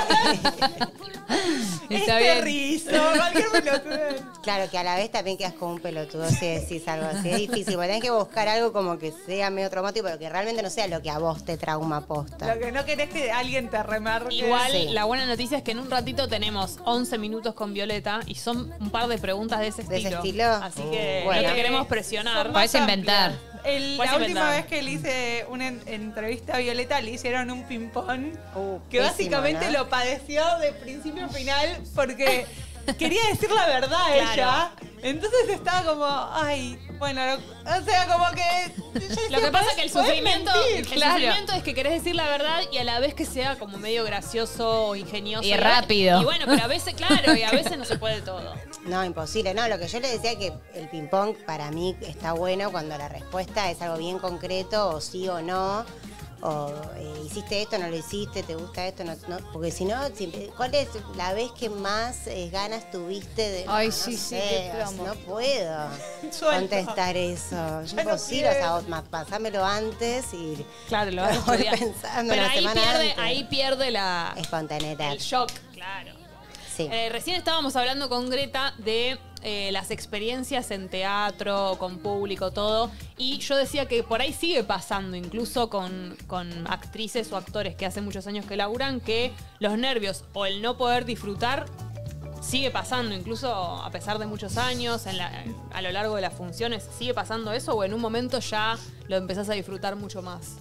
Está este bien. rizo, cualquier pelotudez. Claro, que a la vez también quedas como un pelotudo si decís algo así. Es difícil, porque tenés que buscar algo como que sea medio traumático, pero que realmente no sea lo que a vos te trauma posta. Lo que no querés que alguien te remarque. Igual Sí. la buena noticia es que en un ratito tenemos once minutos con Violeta y son un par de preguntas de ese ¿De estilo. ese estilo? Así que Bueno. no te queremos presionar. Son más Podés inventar. amplias. El- Podés la última inventar. vez que le hice una en- entrevista a Violeta le hicieron un ping-pong Uh, que pésimo, básicamente ¿no? lo padeció de principio a final porque quería decir la verdad Claro. ella. Entonces estaba como, ay, bueno, lo- o sea, como que... yo decía, Lo que pasa es "Podés- que el podés sufrimiento, mentir". el Claro. sufrimiento es que querés decir la verdad y a la vez que sea como medio gracioso o ingenioso. Y rápido. Y bueno, pero a veces, claro, y a veces no se puede todo. No, imposible. No, lo que yo le decía que el ping-pong para mí está bueno cuando la respuesta es algo bien concreto, o sí o no. O eh, hiciste esto, no lo hiciste, te gusta esto, no, no. Porque si no, siempre- ¿cuál es la vez que más eh, ganas tuviste de.? Ay, no sí, sí, sé, qué plomo. no puedo Suelto. contestar eso. Es Ya no imposible, o sea, quiero. o ma- pasámelo antes y. Claro, lo vas a voy estudiar. pensando Pero la ahí semana pierde, antes. ahí pierde la, Espontaneidad. el shock, claro. Sí. Eh, recién estábamos hablando con Greta de eh, las experiencias en teatro, con público, todo. Y yo decía que por ahí sigue pasando, incluso con, con actrices o actores que hace muchos años que laburan, que los nervios o el no poder disfrutar sigue pasando, incluso a pesar de muchos años, en la- a lo largo de las funciones, ¿sigue pasando eso o en un momento ya lo empezás a disfrutar mucho más?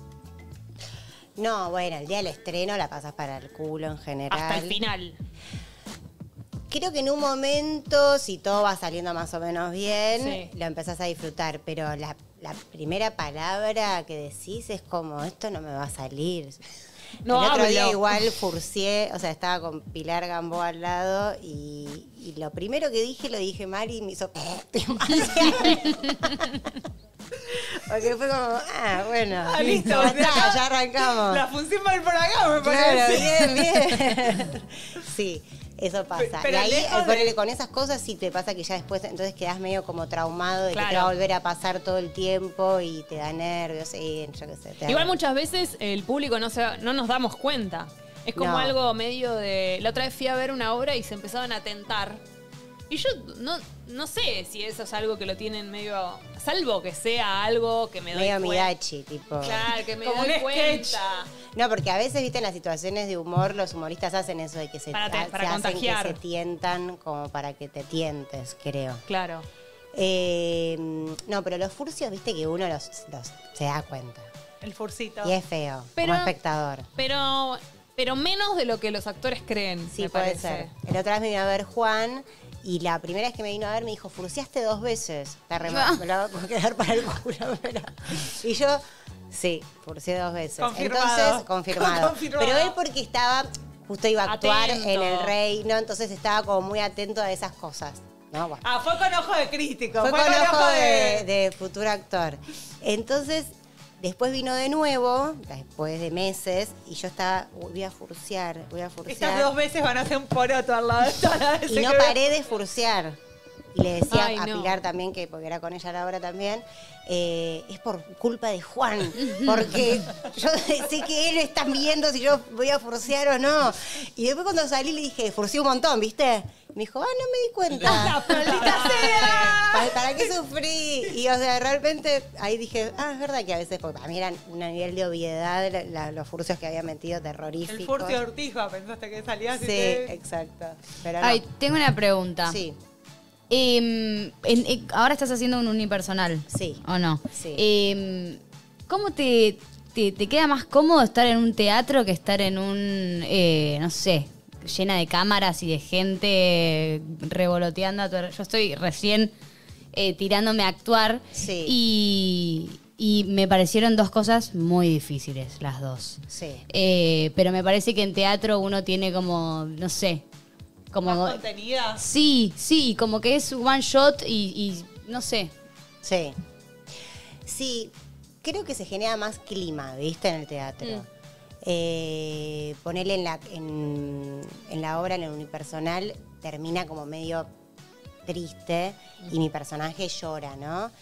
No, bueno, el día del estreno la pasas para el culo en general. Hasta el final. Creo que en un momento, si todo va saliendo más o menos bien, Sí. lo empezás a disfrutar, pero la, la primera palabra que decís es como, esto no me va a salir. No el otro hablo. día igual furcié, o sea, estaba con Pilar Gamboa al lado y, y lo primero que dije lo dije mal y me hizo... Porque fue como, ah, bueno, Ah, listo, ya, de está, acá, ya arrancamos. La función va a ir por acá, me Claro, parece. bien, bien. Sí, eso pasa. Pero y ahí, lejos eh, de- ponele, con esas cosas sí te pasa que ya después entonces quedás medio como traumado de Claro. que te va a volver a pasar todo el tiempo y te da nervios y yo qué sé. te da- Igual muchas veces el público no, se, no nos damos cuenta. Es como No. algo medio de... La otra vez fui a ver una obra y se empezaban a tentar. Y yo no, no sé si eso es algo que lo tienen medio... Salvo que sea algo que me doy Medio cuenta. Midachi, tipo. Claro, que me Como doy un cuenta. No, porque a veces, viste, en las situaciones de humor, los humoristas hacen eso de que se, Para te- ha- para se hacen contagiar. que se tientan como para que te tientes, creo. Claro. Eh, no, pero los furcios, viste que uno los, los se da cuenta. El fursito. Y es feo, Pero- como espectador. Pero, pero menos de lo que los actores creen, Sí, me puede parece. ser. El otra vez me vino a ver Juan y la primera vez que me vino a ver me dijo, furciaste dos veces. Está re mal, me lo voy a quedar para el culo. pero- Y yo, sí, furcié dos veces. Confirmado. Entonces, confirmado. Confirmado. Pero él porque estaba, justo iba a actuar Atento. en el Reino, entonces estaba como muy atento a esas cosas. No, bueno. Ah, fue con ojo de crítico. Fue con ojo de, de futuro actor. Entonces, después vino de nuevo, después de meses, y yo estaba, voy a furciar, voy a furciar. Estas dos veces van a hacer un poroto al lado de todas las veces Y no que- paré de furciar. Y le decía Ay, a no. Pilar también, que porque era con ella a la hora también, eh, es por culpa de Juan. Porque yo sé que él está viendo si yo voy a furciar o no. Y después cuando salí le dije, furcié un montón, ¿viste? Me dijo, ah, no me di cuenta. ¡Maldita sea! ¿Para, para qué sufrí? Y o sea, realmente ahí dije, ah, es verdad que a veces, porque para mí eran un nivel de obviedad la- la- los furcios que había metido terroríficos. El furcio de Ortiga, pensaste que salía así. Sí, de- exacto. Pero no. Ay, tengo una pregunta. Sí. Em, en- en- ahora estás haciendo un unipersonal. Sí. ¿O no? Sí. Em, ¿Cómo te, te, te queda más cómodo estar en un teatro que estar en un, eh, no sé, llena de cámaras y de gente revoloteando? A tu alrededor? Yo estoy recién eh, tirándome a actuar Sí. y, y me parecieron dos cosas muy difíciles, las dos. Sí. Eh, pero me parece que en teatro uno tiene como, no sé, como... Más contenida. Sí, sí, como que es one shot y, y no sé. Sí. Sí, creo que se genera más clima, ¿viste? En el teatro. Mm. Eh, ponerle en la, en, en la obra, en el unipersonal, termina como medio triste y mi personaje llora, ¿no?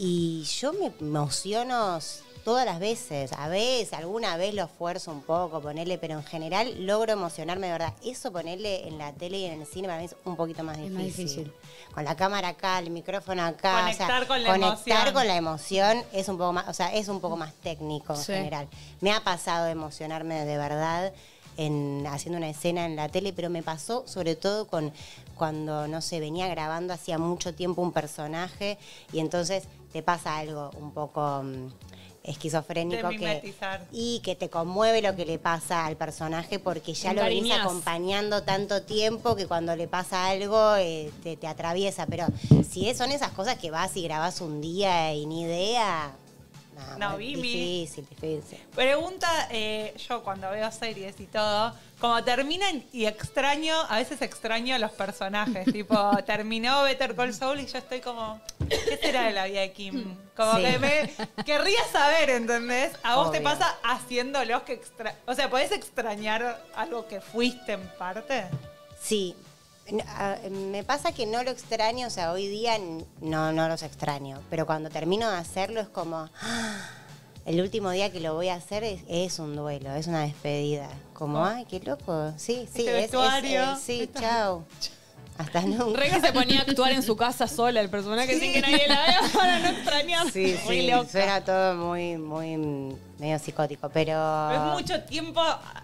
Y yo me emociono todas las veces. A veces, alguna vez lo esfuerzo un poco, ponerle, pero en general logro emocionarme de verdad. Eso ponerle en la tele y en el cine para mí es un poquito más Es difícil. más difícil. Con la cámara acá, el micrófono acá. Conectar o sea, con la conectar emoción. con la emoción es un poco más, o sea, es un poco más técnico en Sí. general. Me ha pasado de emocionarme de verdad en haciendo una escena en la tele, pero me pasó sobre todo con cuando, no sé, venía grabando hacía mucho tiempo un personaje y entonces te pasa algo un poco mm, esquizofrénico De que mimetizar. y que te conmueve lo que le pasa al personaje porque ya lo venís Encariñás. acompañando tanto tiempo que cuando le pasa algo eh, te, te atraviesa. Pero si es- son esas cosas que vas y grabás un día y ni idea, no, No, muy Vimi. difícil, difícil. Pregunta, eh, yo cuando veo series y todo, como terminan y extraño, a veces extraño a los personajes. Tipo, terminó Better Call Saul y yo estoy como, ¿qué será de la vida de Kim? Como Sí. que me querría saber, ¿entendés? ¿A vos te Obvio. pasa haciéndolos que extra... O sea, ¿podés extrañar algo que fuiste en parte? Sí. N- a- Me pasa que no lo extraño, o sea, hoy día n- no, no los extraño, pero cuando termino de hacerlo es como, ¡ah! El último día que lo voy a hacer es, es un duelo, es una despedida. Como, Oh. ay, qué loco. Sí, sí, Este es, es- vestuario. eh, sí, chao. Hasta nunca. Re que se ponía a actuar en su casa sola el personaje sin que nadie la vea para no extrañar. Sí, Muy sí, loca. suena todo muy, muy mm, medio psicótico, pero... Es mucho tiempo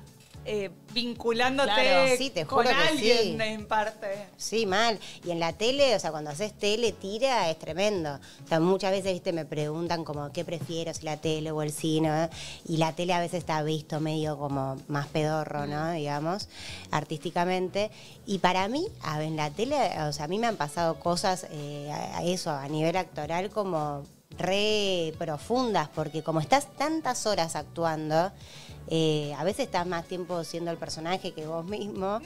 eh, vinculándote Claro, sí, te con juro que alguien sí. en parte. Sí, mal. Y en la tele, o sea, cuando haces tele, tira, es tremendo. O sea, muchas veces, viste, me preguntan como, ¿qué prefiero, si la tele o el cine? Y la tele a veces está visto medio como más pedorro, ¿no? Digamos, artísticamente. Y para mí, a ver, en la tele, o sea, a mí me han pasado cosas, eh, a a eso, a nivel actoral, como re profundas, porque como estás tantas horas actuando, eh, a veces estás más tiempo siendo el personaje que vos mismo,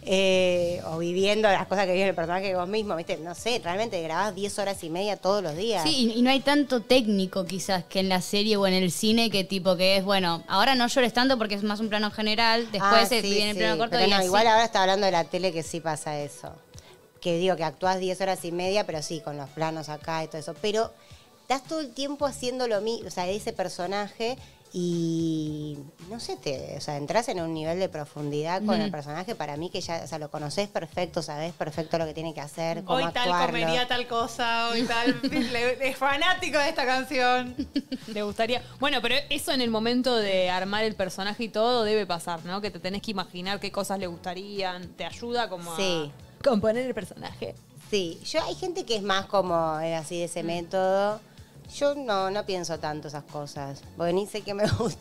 eh, o viviendo las cosas que vive el personaje que vos mismo, ¿viste? No sé, realmente grabás diez horas y media todos los días. Sí, y, y no hay tanto técnico quizás que en la serie o en el cine que tipo que es, bueno, ahora no llores tanto porque es más un plano general, después Ah, se sí, viene el sí, plano corto pero y no, así. igual ahora está hablando de la tele que sí pasa eso. Que digo que actúas diez horas y media, pero sí, con los planos acá y todo eso. Pero estás todo el tiempo haciendo lo mismo, o sea, ese personaje, Y no sé, te, o sea, entras en un nivel de profundidad con Ujú. el personaje para mí que ya, o sea, lo conoces perfecto, sabés perfecto lo que tiene que hacer, cómo Hoy tal actuarlo. comería tal cosa, hoy tal. Le- es fanático de esta canción. Le gustaría. Bueno, pero eso en el momento de armar el personaje y todo debe pasar, ¿no? Que te tenés que imaginar qué cosas le gustarían. Te ayuda como Sí. a componer el personaje. Sí, yo hay gente que es más como eh, así de ese método. Yo no, no pienso tanto esas cosas, porque ni sé qué me gusta.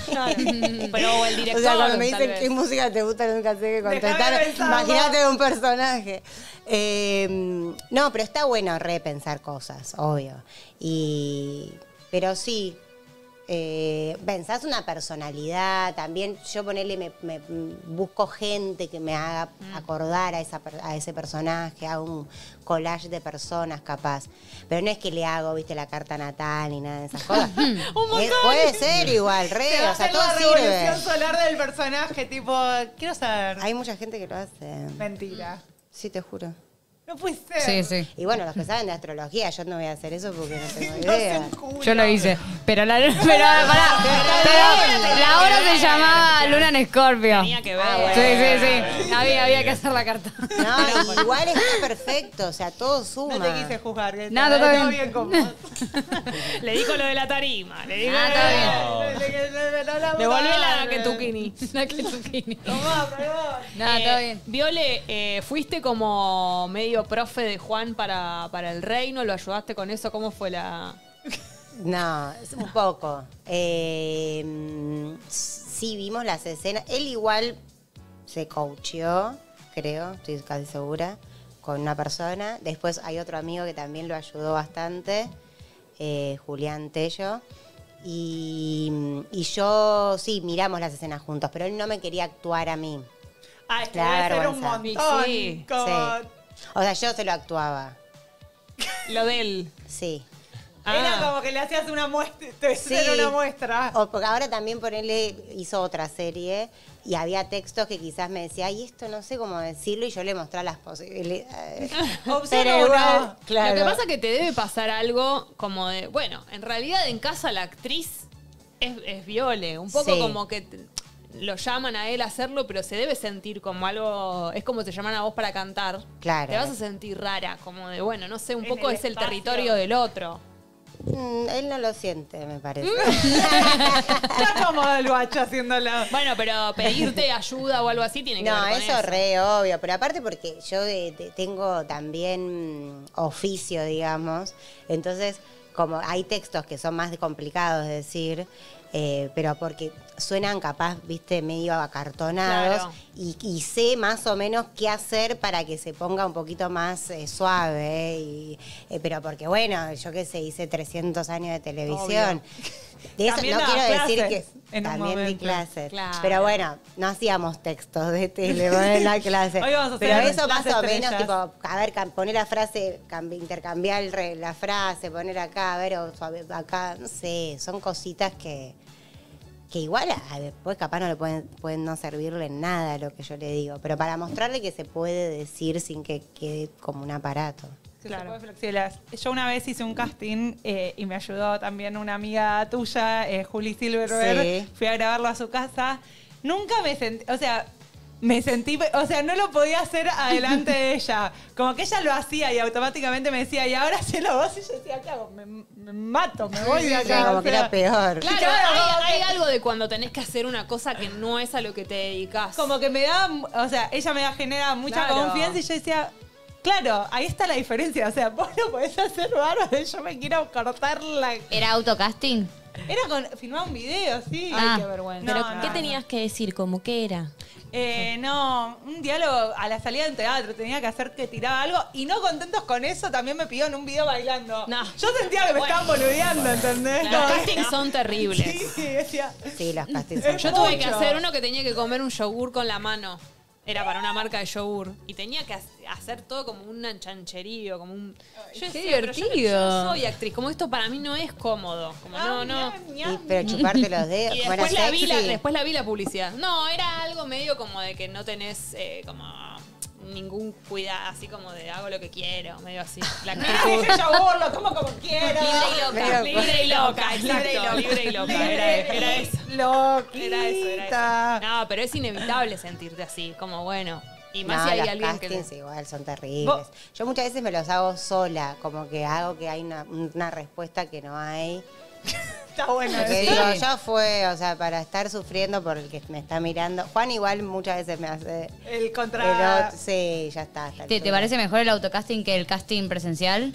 Pero el director, O sea, cuando me tal dicen vez. qué música te gusta, nunca sé qué Déjame contestar. pensarlo. Imagínate un personaje. Eh, no, pero está bueno repensar cosas, obvio. Y, pero sí, eh, pensás una personalidad, también yo ponerle, me, me- busco gente que me haga acordar a, esa, per- a ese personaje, hago un collage de personas capaz. Pero no es que le hago, viste, la carta natal ni nada de esas cosas. Un montón. Eh, puede ser igual, re, Te va a o sea, hacer todo la sirve. revolución solar del personaje, tipo, quiero saber. Hay mucha gente que lo hace. Mentira. Sí, te juro. No puede ser. Y bueno, los que saben de astrología, yo no voy a hacer eso porque no tengo idea. Yo lo hice. Pero la, pero, pará, pero la hora se llamaba Luna en Escorpio. Tenía que ver. Sí, sí, sí. Había, había que hacer la carta. No, igual está perfecto, o sea, todo suma. No te quise juzgar. Que No, está- todo bien. con vos. Le dijo lo de la tarima. Le dijo Ah, lo está de- Devolvé la Kentucky. La Kentucky. Tomá, perdón. No, todo bien. Viole, eh, ¿fuiste como medio profe de Juan para, para el reino? ¿Lo ayudaste con eso? ¿Cómo fue la...? No, es un poco. Eh, mm, sí, vimos las escenas. Él igual se coacheó, creo, estoy casi segura, con una persona. Después hay otro amigo que también lo ayudó bastante, eh, Julián Tello. Y, y yo, sí, miramos las escenas juntos, pero él no me quería actuar a mí. Ah, es que Le da debe ser un vergüenza. montón. Sí, como- Sí. O sea, yo se lo actuaba. Lo de él. Sí. Era Ah. como que le hacías una muestra, te Sí. era una muestra. O porque ahora también ponerle, hizo otra serie y había textos que quizás me decía, ay, esto no sé cómo decirlo, y yo le mostraba las posibilidades. Opción Pero uno. igual, claro. Lo que pasa es que te debe pasar algo como de... Bueno, en realidad en casa la actriz es, es Viole. Un poco Sí. como que... te- lo llaman a él a hacerlo, pero se debe sentir como algo... Es como te llaman a vos para cantar. Claro. Te vas a sentir rara, como de, bueno, no sé, un En poco el es el espacio. territorio del otro. Mm, él no lo siente, me parece. Está cómodo el guacho haciéndolo. Bueno, pero pedirte ayuda o algo así tiene que No, ver con eso eso. re obvio, pero aparte porque yo eh, te- tengo también mm, oficio, digamos, entonces como hay textos que son más complicados de decir, eh, pero porque suenan capaz, viste, medio acartonados, Claro. y, y sé más o menos qué hacer para que se ponga un poquito más eh, suave, y, eh, pero porque bueno, yo qué sé, hice trescientos años de televisión. De eso También no dabas quiero decir clases que en un también di momento. clases. Claro. Pero bueno, no hacíamos textos de tele en la clase. Hoy vamos a Pero hacer eso más las o menos, estrellas. tipo, a ver, cam- poner la frase, cam- intercambiar el re- la frase, poner acá, a ver, o suave- acá, no sé, son cositas que, que igual a- después capaz no le pueden, pueden no servirle en nada lo que yo le digo, pero para mostrarle que se puede decir sin que quede como un aparato. Claro. Yo una vez hice un casting eh, y me ayudó también una amiga tuya, eh, Juli Silverberg. Sí. Fui a grabarlo a su casa. Nunca me sentí, o sea, me sentí, o sea, no lo podía hacer adelante de ella. Como que ella lo hacía y automáticamente me decía, y ahora hacelo vos. Y yo decía, ¿qué hago? Me, me mato, me voy de acá. como o que sea. era peor. Claro, Claro, como hay, que- hay algo de cuando tenés que hacer una cosa que no es a lo que te dedicas. Como que me da, o sea, ella me genera mucha Claro. confianza y yo decía, claro, ahí está la diferencia. O sea, vos lo podés hacer bárbaro y yo me quiero cortar la... ¿Era autocasting? Era con, filmaba un video, sí. Ah. Ay, qué vergüenza. Pero, No, ¿qué no, tenías que decir? ¿Cómo qué era? Eh, no, un diálogo a la salida de un teatro. Tenía que hacer que tiraba algo. Y no contentos con eso, también me pidió en un video bailando. No. Yo sentía que me estaban boludeando, ¿entendés? Los Como- castings son terribles. Sí, decía... Sí, los castings son Yo tuve que Mucho. hacer uno que tenía que comer un yogur con la mano. Era para una marca de yogur. Y tenía que ha- hacer todo como un chancherío, como un... Yo qué decía, pero yo no- divertido. Yo no soy actriz. Como esto para mí no es cómodo. Como no, no. Y- pero chuparte los dedos, Y como era después la, vi la, sexy. después la vi la publicidad. No, era algo medio como de que no tenés eh, como ningún cuidado, así como de hago lo que quiero, medio así. La No, actitud. ese yogur lo tomo como quiero. Libre y loca, exacto, libre y loca, era, era eso. Loquita. Era eso, era eso. No, pero es inevitable sentirte así, como bueno. Y más No, si hay los alguien que... castings igual son terribles. ¿Vos? Yo muchas veces me los hago sola, como que hago que hay una, una respuesta que no hay. Está bueno. Porque eso. digo, ya fue, o sea, para estar sufriendo por el que me está mirando. Juan igual muchas veces me hace... El contra... el otro- sí, ya está. hasta ¿Te, el ¿Te parece mejor el autocasting que el casting presencial?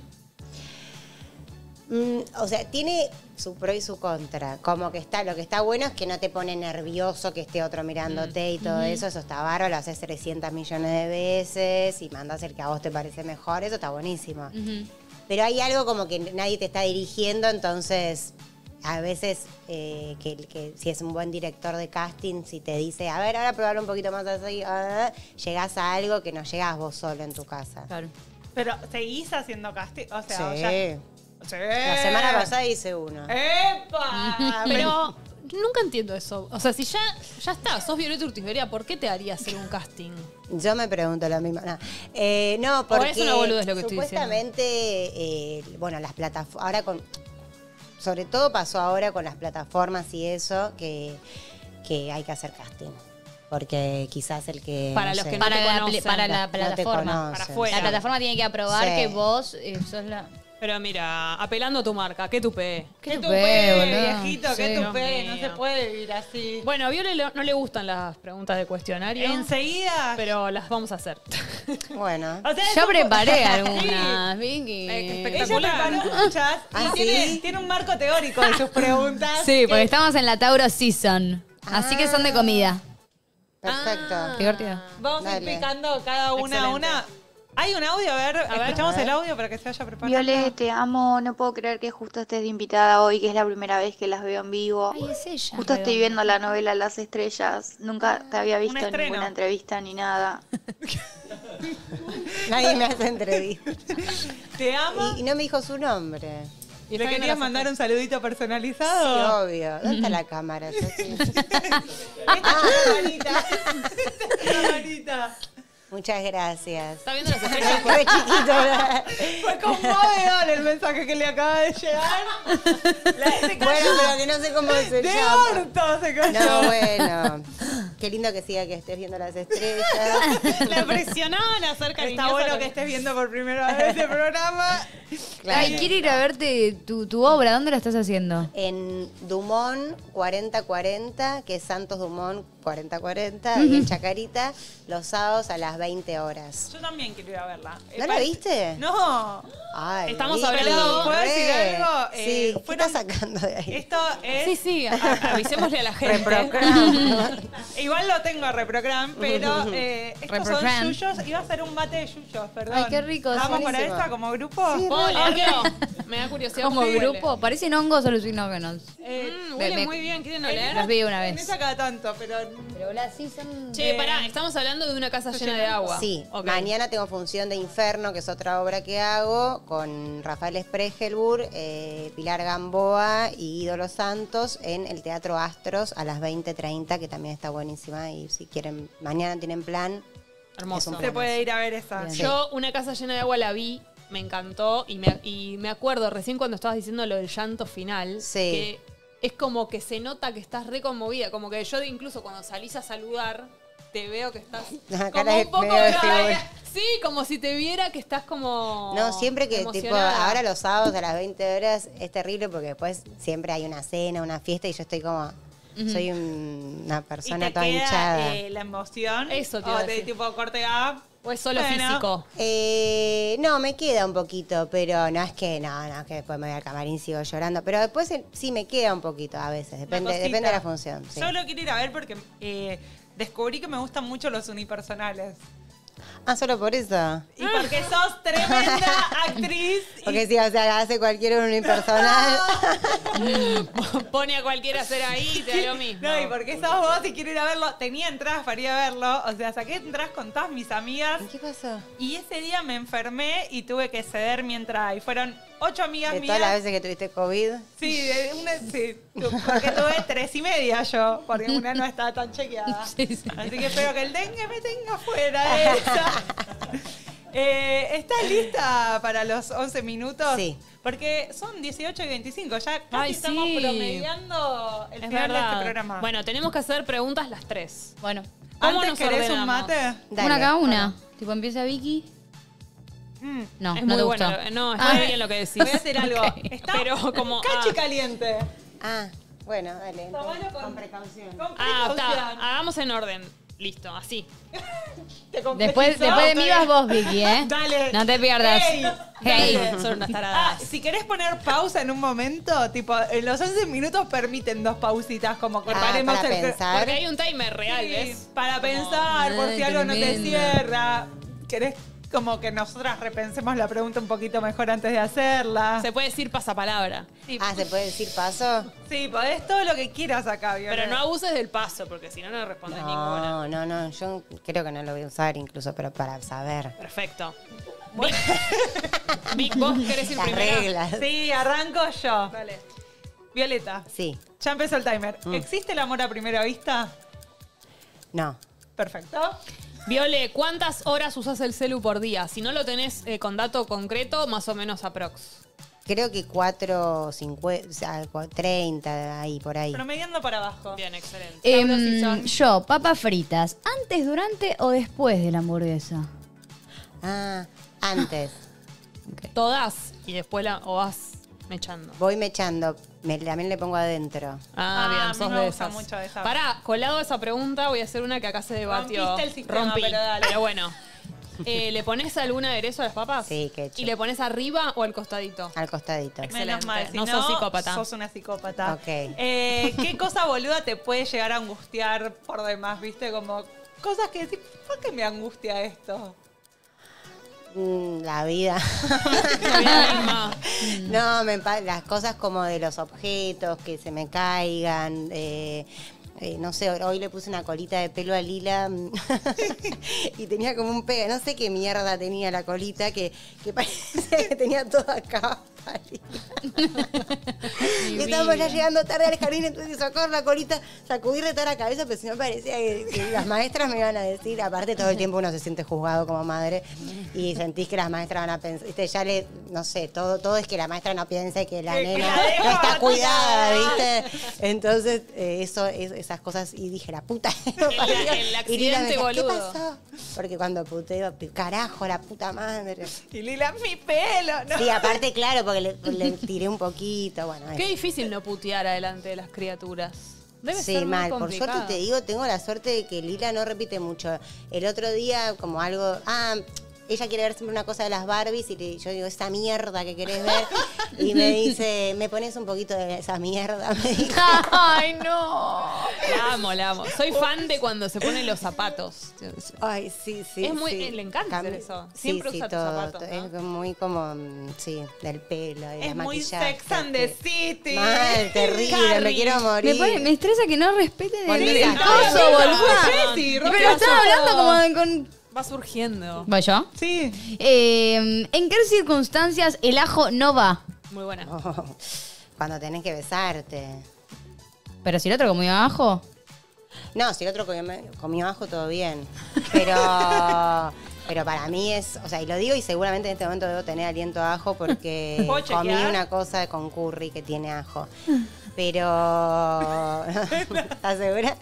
Mm, o sea, tiene su pro y su contra. Como que está, lo que está bueno es que no te pone nervioso que esté otro mirándote y todo Ujú. eso. Eso está bárbaro, lo haces trescientos millones de veces y mandas el que a vos te parece mejor. Eso está buenísimo. Pero hay algo como que nadie te está dirigiendo, entonces a veces eh, que, que si es un buen director de casting, si te dice, a ver, ahora probar un poquito más así, ah, llegás a algo que no llegás vos solo en tu casa. Claro. Pero seguís haciendo casting, o sea, Sí. ya... Sí. La semana pasada hice uno. ¡Epa! Pero nunca entiendo eso. O sea, si ya, ya está, sos Violeta Urtiz Berea, ¿por qué te haría hacer un casting? Yo me pregunto lo mismo. No, eh, no O porque es una boludez lo que estoy supuestamente, eh, bueno, las plataformas, ahora con, sobre todo pasó ahora con las plataformas y eso, que, que hay que hacer casting. Porque quizás el que... Para los que no para, te la, conocen. para la No te plataforma. conocen. Para afuera. La plataforma tiene que aprobar Sí. que vos eh, sos la... Pero mira, apelando a tu marca, ¿qué tupé? ¿Qué ¿Qué tupé, tupé, boludo? viejito? Sí. ¿Qué Dios tupé? No mío. se puede vivir así. Bueno, a Viole le- no le gustan las preguntas de cuestionario. Enseguida. Pero las vamos a hacer. Bueno. O sea, Yo eso- preparé algunas, Vicky. Eh, Ella espectacular. preparó muchas y ¿Ah, tiene, sí? tiene un marco teórico de sus preguntas. Sí, porque que- estamos en la Tauro Season. Así que son de comida. Perfecto. Qué divertido. Vamos a ir Dale. picando cada una a Excelente. una. Hay un audio, a ver, ver, escuchamos a ver. el audio para que se vaya preparando. Viole, te amo, no puedo creer que justo estés de invitada hoy, que es la primera vez que las veo en vivo. Ay, es ella. Justo estoy viendo la novela Las Estrellas, nunca te había visto en estreno. ninguna entrevista ni nada. Nadie me hace entrevista. Te amo. Y, y no me dijo su nombre. Y ¿Le está viendo querías las mandar un saludito Sí, personalizado? obvio. ¿Dónde está la cámara? Yo sí. Esta es la manita. Esta es la manita. Muchas gracias. ¿Está viendo las estrellas? Fue chiquito. Fue conmovedor el mensaje que le acaba de llegar. La, se cayó. Bueno, pero que no sé cómo se De llama. orto se cayó. No, bueno. Qué lindo que siga que estés viendo las estrellas. La presionaban a hacer cariñosa. Está bueno con- que estés viendo por primera vez este programa. Ay, quiero ir a verte tu, tu obra. ¿Dónde la estás haciendo? En Dumont cuarenta cuarenta, que es Santos Dumont cuarenta cuarenta, y en Chacarita, los sábados a las veinte horas. Yo también quiero ir a verla. ¿No Eh, la pa- viste? No. Ay, Estamos Vicky, hablando- ¿Puedo decir re. algo? Sí, Eh, ¿qué fueron- estás sacando de ahí? Esto es... Sí, sí, a- avisémosle a la gente. Reprocram. Igual lo tengo a Reprogram, pero eh, estos Reprogram. son yuyos. Iba a ser un bate de yuyos, perdón. Ay, qué rico, ¿Vamos sí. para Buenísimo. esta como grupo? Sí, ¿Puedo leerlo? Me da curiosidad. Como cómo huele. grupo. Parecen hongos alucinógenos. Eh, Mm, huele Me- muy bien, ¿quieren en oler? Los vi una En vez. esa cada tanto, pero... Pero las sí son... Che, Eh, pará, estamos hablando de una casa llena de agua. Sí, Ok. mañana tengo función de Inferno, que es otra obra que hago, con Rafael Spregelburg, eh, Pilar Gamboa y Ídolo Santos en el Teatro Astros a las veinte treinta, que también está buenísima. Y si quieren, mañana tienen plan. Hermoso. Es un Se puede ir a ver esa. Bien. Yo una casa llena de agua la vi, me encantó y me, y me acuerdo recién cuando estabas diciendo lo del llanto final, Sí. que es como que se nota que estás re conmovida, como que yo incluso cuando salís a saludar te veo que estás La cara como de- un poco medio de ay, figura. sí, como si te viera que estás como No, siempre que, tipo, emocionada. ahora los sábados a las veinte horas es terrible porque después siempre hay una cena, una fiesta y yo estoy como. Soy un- una ¿Y persona te toda queda hinchada. eh, la emoción? Eso te o iba a de decir. tipo corte up. o es solo Bueno. físico. Eh, no, me queda un poquito, pero no es que no, no es que después me voy al camarín y sigo llorando. Pero después eh, sí me queda un poquito a veces, depende, cosita. depende de la función. Sí. Yo lo quiero ir a ver porque eh, descubrí que me gustan mucho los unipersonales. Ah, solo por eso. Y porque sos tremenda actriz. y- Porque sí, o sea, hace cualquier unipersonal. Pone a cualquiera a hacer ahí y te da lo mismo. No, y porque sos vos y quiero ir a verlo. Tenía entradas para ir a verlo. O sea, saqué entradas con todas mis amigas. ¿Qué pasó? Y ese día me enfermé y tuve que ceder mi entrada. Y fueron ocho amigas De mías. todas las veces que tuviste COVID. Sí, de una, sí, porque tuve tres y media yo, porque una no estaba tan chequeada. Sí, sí. Así que espero que el dengue me tenga fuera de esa. Eh, ¿Estás lista para los once minutos? Sí. Porque son dieciocho y veinticinco, ya casi Ay, estamos sí. promediando el Es final de este verdad. programa. Bueno, tenemos que hacer preguntas las tres. Bueno, ¿Cómo ¿Antes nos querés un ordenamos? mate? Dale. una cada una. Tipo, empieza Vicky. Mm. No, es no muy te bueno. gustó. No, está Ah. bien lo que decís. Voy a hacer algo. Ok. Está Pero como- cachi ah. caliente. Ah, bueno, dale. Tomalo con- con precaución. Con Ah, precaución. está. Hagamos en orden. Listo, así. ¿Te Después, complejizó? después de mí vas vos, Vicky, ¿eh? Dale. No te pierdas. Ey, Hey. dale. Son unas Ah, taradas. si querés poner pausa en un momento, tipo, en los once minutos permiten dos pausitas, como que Ah, paremos para el... pensar. Porque hay un timer real, Sí, ¿ves? para Como- pensar, por Ay, si algo no te tremendo. cierra. ¿Querés como que nosotras repensemos la pregunta un poquito mejor antes de hacerla? Se puede decir pasapalabra. Sí, Ah, ¿se puede decir paso? sí, podés todo lo que quieras acá, Viola. Pero no abuses del paso, porque si no, no respondes ninguna. No, no, no. Yo creo que no lo voy a usar incluso, pero para saber. Perfecto. Vic, Vic, ¿vos querés ir Las primero? reglas. Sí, arranco yo. Dale. Violeta, Sí. ya empezó el timer. Mm. ¿Existe el amor a primera vista? No. Perfecto. Viole, ¿cuántas horas usas el celu por día? Si no lo tenés eh, con dato concreto, más o menos aprox. Creo que cuatro, cincuenta, o sea, cua- treinta, ahí, por ahí. Promediando para abajo. Bien, excelente. Em, Sabros y son. yo, papas fritas, ¿antes, durante o después de la hamburguesa? Ah, antes. Todas y después la, o vas mechando. Voy mechando. Me, también le pongo adentro. Ah, Ah, a bien, mí sos me de gusta esas. mucho esa. Pará, colado a esa pregunta, voy a hacer una que acá se debatió. Rompiste el sistema, Rompí, pero dale. bueno. Eh, ¿Le pones algún aderezo a las papas? Sí, ketchup. ¿Y le pones arriba o al costadito? Al costadito. Excelente. Menos mal, si no sos psicópata. Sos una psicópata. Ok. Eh, ¿Qué cosa boluda te puede llegar a angustiar por demás? ¿Viste? Como cosas que decís, ¿por qué me angustia esto? Mm, La vida. La vida misma. No, me pa- las cosas como de los objetos que se me caigan. eh, eh, no sé, hoy le puse una colita de pelo a Lila y tenía como un pega. No sé qué mierda tenía la colita que, que parecía que tenía toda acá. Y estábamos ya llegando tarde al jardín, entonces sacar la colita, sacudirle toda la cabeza, pero si no parecía que, que las maestras me iban a decir, aparte todo el tiempo uno se siente juzgado como madre y sentís que las maestras van a pensar, ¿viste? Ya le, no sé, todo, todo es que la maestra no piense que la Que- que nena la dejo no está tirada. cuidada, ¿viste? Entonces, eh, eso, es- esas cosas, y dije, la puta. El- el Y Lila me accidente, decía, boludo. ¿qué pasó? Porque cuando puteo, carajo, la puta madre. Y Lila, mi pelo, ¿no? Sí, aparte, claro, porque le, le tiré un poquito, bueno. Qué eso. difícil no putear adelante de las criaturas. Debe Sí, ser muy mal. Por complicado. suerte te digo, tengo la suerte de que Lila no repite mucho. El otro día, como algo. Ah, ella quiere ver siempre una cosa de las Barbies y le- yo digo, esa mierda que querés ver. Y me dice, ¿me pones un poquito de esa mierda? Me dijo. ¡Ay, no! La amo, la amo. Soy fan de cuando se ponen los zapatos. Ay, sí, sí. Es muy- sí. eh, le encanta hacer Cam- eso. Sí, Siempre sí, usa tus todo, zapatos, todo. ¿no? Es muy como, mm, sí, del pelo, y Es la muy maquillaje. Sex and the City. Mal, terrible, me Carrie. quiero morir. Me, pone- me estresa que no respete de Ponle del esa coso, cara. boluda. Sí, Pero Roque, estaba hablando como de con... Va surgiendo. ¿Voy yo? Sí. Eh, ¿En qué circunstancias el ajo no va? Muy buena. Oh, cuando tenés que besarte. ¿Pero si el otro comió ajo? No, si el otro comió, comió ajo, todo bien. Pero, pero para mí es, o sea, y lo digo y seguramente en este momento debo tener aliento a ajo porque ¿Puedo comí chequear? una cosa con curry que tiene ajo. Pero, ¿estás segura?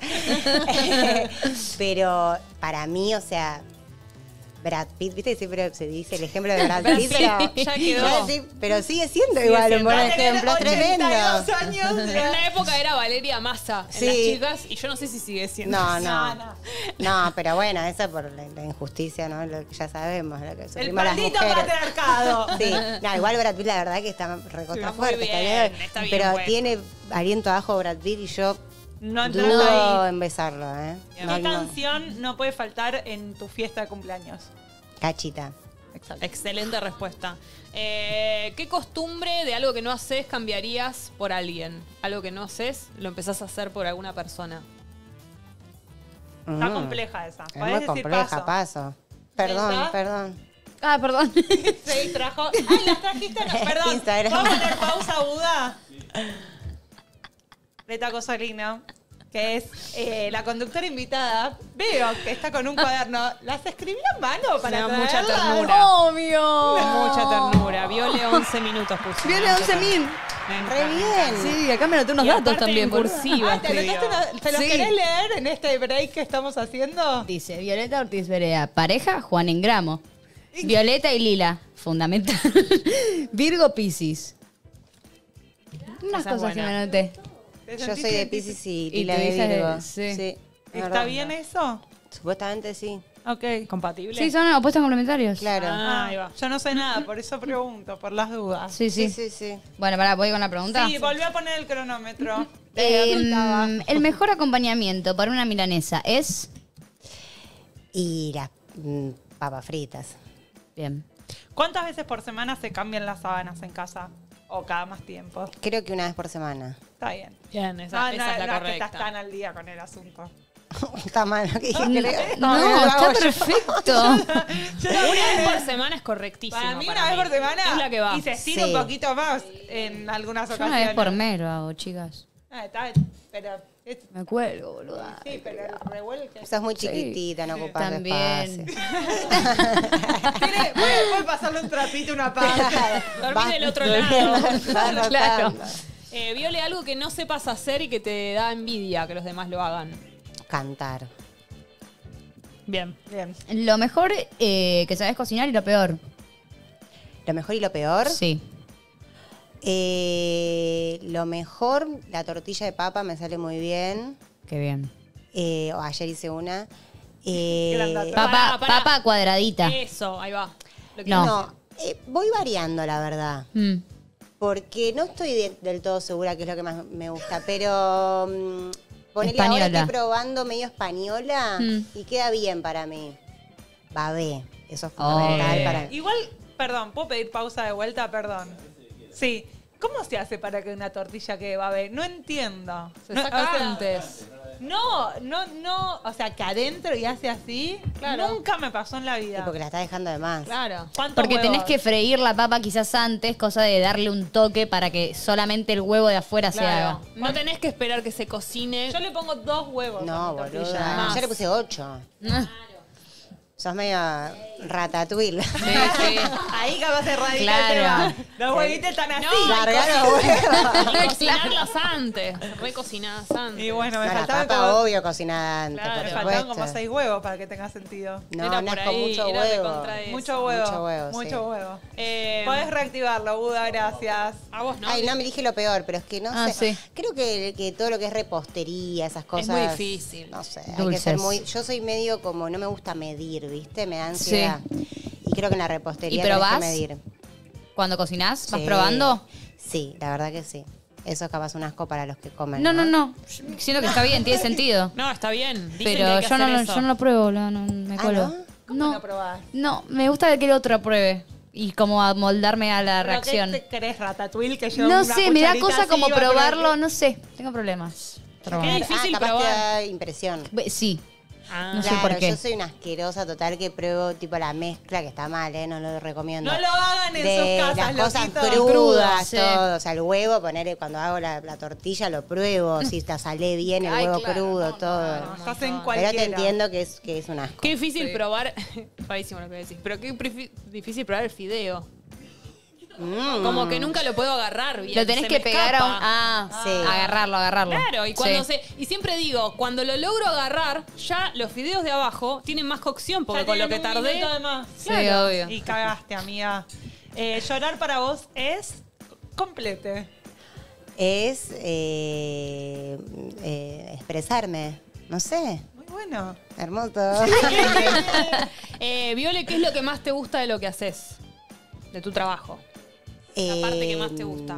Pero para mí, o sea, Brad Pitt, ¿viste? Siempre se dice el ejemplo de Brad Pitt, Sí, pero, ya quedó. Pero sí, pero sigue siendo Sigue igual siendo. un buen Va a tener ejemplo, ochenta y dos tremendo. años. En una época era Valeria Massa en Sí. las chicas y yo no sé si sigue siendo. No, No, no. no. No, pero bueno, eso por la, la injusticia, ¿no? Lo que ya sabemos, lo que El sufrimos las maldito mujeres. patriarcado. Sí, no, igual Brad Pitt la verdad que está recontra Está muy fuerte, está bien, bien, está bien, pero bueno. tiene aliento a ajo Brad Pitt y yo No entras dudo ahí. en besarlo, ¿eh? ¿Qué No, no. canción no puede faltar en tu fiesta de cumpleaños? Cachita. Excelente respuesta. Eh, ¿Qué costumbre de algo que no haces cambiarías por alguien? Algo que no haces, lo empezás a hacer por alguna persona. Está Mm. compleja esa. Es ¿Podés muy decir compleja, paso? paso. Perdón, ¿Pensás? perdón. Ah, perdón. Se distrajo. Ay, las trajiste. No, perdón. Instagram. ¿Puedo poner pausa, Buda? Beta Cosolino, que es eh, la conductora invitada. Veo que está con un cuaderno. ¿Las escribió a mano para Me da mucha traerlas? ternura. ¡Obvio! Mucha ternura. Viole once minutos puso. Viole once mil. Re bien. Sí, acá me noté unos Y datos aparte también. en boludo. cursiva Ah, ¿te, escribió. anotaste una- ¿te los Sí. querés leer en este break que estamos haciendo? Dice Violeta Ortiz Berea, pareja Juan Engramo. Violeta y Lila, fundamental. Virgo Piscis. Unas Esa es cosas que buena. me anoté. ¿Te Yo sentís soy de identificada? Piscis y Y Lila te de dices de- Virgo. sí. Sí. ¿Está verdad. bien eso? Supuestamente sí. Ok. ¿Compatible? Sí, son opuestos complementarios. Claro. Ah, ahí va. Yo no sé nada, por eso pregunto, por las dudas. Sí, sí. Sí, sí, sí. Bueno, pará, voy con la pregunta. Sí, volví a poner el cronómetro. Eh, anotaba. Em, el mejor acompañamiento para una milanesa es... Y las mm, papas fritas. Bien. ¿Cuántas veces por semana se cambian las sábanas en casa? ¿O cada más tiempo? Creo que una vez por semana. Está bien. Bien, esa, Ah, esa no, es la no, que correcta. estás tan al día con el asunto. Está mal lo que dije. No, creo. no, lo hago está yo. perfecto. Una vez por semana es correctísimo. Para mí, para una vez mí. por semana. Es la que va. Y se estira Sí. un poquito más en algunas Yo ocasiones. una vez por mes lo hago, chicas. Ah, está, pero. es- Me cuelgo, boluda. sí, pero el revuelque. Sos muy chiquitita, no ocupás También. espacio. Tiene- Puede, puede pasarle un trapito, una pasta. Dormí del otro lado. Vas Claro. rotando. Eh, Viole, algo que no sepas hacer y que te da envidia que los demás lo hagan. Cantar. Bien. Bien. Lo mejor eh, que sabes cocinar y lo peor. Lo mejor y lo peor. Sí. Eh, lo mejor, la tortilla de papa me sale muy bien. Qué bien. Eh, o ayer hice una. Eh, Grandota. Papa, Pará, pará. papa cuadradita. Eso, ahí va. Lo que- No. no, eh, voy variando, la verdad. Mm. Porque no estoy de- del todo segura que es lo que más me gusta, pero mm, ponele ahora Española. estoy probando medio española Mm. y queda bien para mí. Babé, eso es fundamental Oh. para mí. Igual, perdón, ¿puedo pedir pausa de vuelta? Perdón. Sí. ¿Cómo se hace para que una tortilla quede babé? No entiendo. Se No, saca o sea, antes. No, no, no. O sea, que adentro y hace así. Claro. Nunca me pasó en la Y vida. porque la está dejando de más. Claro. ¿Cuántos Porque tenés huevos? que freír la papa quizás antes, cosa de darle un toque para que solamente el huevo de afuera se Claro. haga. No tenés que esperar que se cocine. Yo le pongo dos huevos. No, a mi tortilla. boluda. Más. Yo le puse ocho. Sos medio ratatouille. Sí, sí. Ahí capaz de radical Claro. el tema. Los huevitos están así. No, Largar los huevos. Y cocinarlas antes. Recocinadas antes. Y bueno, me No, la faltaban papa, como, obvio, cocinada antes, Claro, por me me faltaban supuesto. como seis huevos para que tenga sentido. No, Era no por es con ahí, mucho era huevo. recontra eso. Mucho huevo. Mucho huevo, Mucho sí. huevo. Eh, Podés reactivarlo, Buda, gracias. a vos no. Ay, no me dije lo peor, pero es que no Ah, sé. sí. Creo que, que todo lo que es repostería, esas cosas. muy difícil. No sé, hay que Dulces. ser muy. Yo soy medio como, no me gusta medir, ¿viste? Me da ansiedad. Y creo que en la repostería ¿Y tenés probás? que medir. Cuando cocinás, ¿vas Sí. probando? Sí, la verdad que sí. Eso es capaz un asco para los que comen. No, no, no. Siento que está bien, tiene sentido. No, está bien. Dicen que Pero hay que yo no, hacer lo- eso. yo no lo pruebo, no, no, me Ah, cuelo. ¿no? ¿Cómo No, no probás? no, me gusta que el otro pruebe. Y como amoldarme a la ¿Pero reacción. ¿Qué te querés, ratatouille? Que yo No una sé, me da cucharita cosa así, como va a poner- probarlo, no sé, tengo problemas. Pero Qué bueno. difícil ah, capaz probar. te da impresión. Be- Sí, Ah. no sé Claro, por qué. yo soy una asquerosa total que pruebo tipo la mezcla, que está mal, ¿eh? No lo recomiendo. No lo hagan en de sus casas, las cosas loquitos. crudas, Crudas, sí. todo. O sea, el huevo, poner cuando hago la, la tortilla lo pruebo, si te sale bien el Ay, huevo claro, crudo, no, todo. No, estás en Pero cualquiera. te entiendo que es, que es un asco. Qué difícil Sí. probar. Rarísimo lo que decís. Pero qué prefi- difícil probar el fideo. Mm. Como que nunca lo puedo agarrar bien. Lo tenés se que me pegar a un... escapa. Ah, Sí. agarrarlo, agarrarlo. Claro, y cuando Sí. se. Y siempre digo, cuando lo logro agarrar, ya los fideos de abajo tienen más cocción, porque Ya con lo que tienen un tardé. minuto de más. Sí, obvio. Y cagaste, amiga. Eh, llorar para vos es complete. Es eh, eh, expresarme. No sé. Muy bueno. Hermoso. Eh, Viole, ¿qué es lo que más te gusta de lo que haces? De tu trabajo. La parte que más te gusta.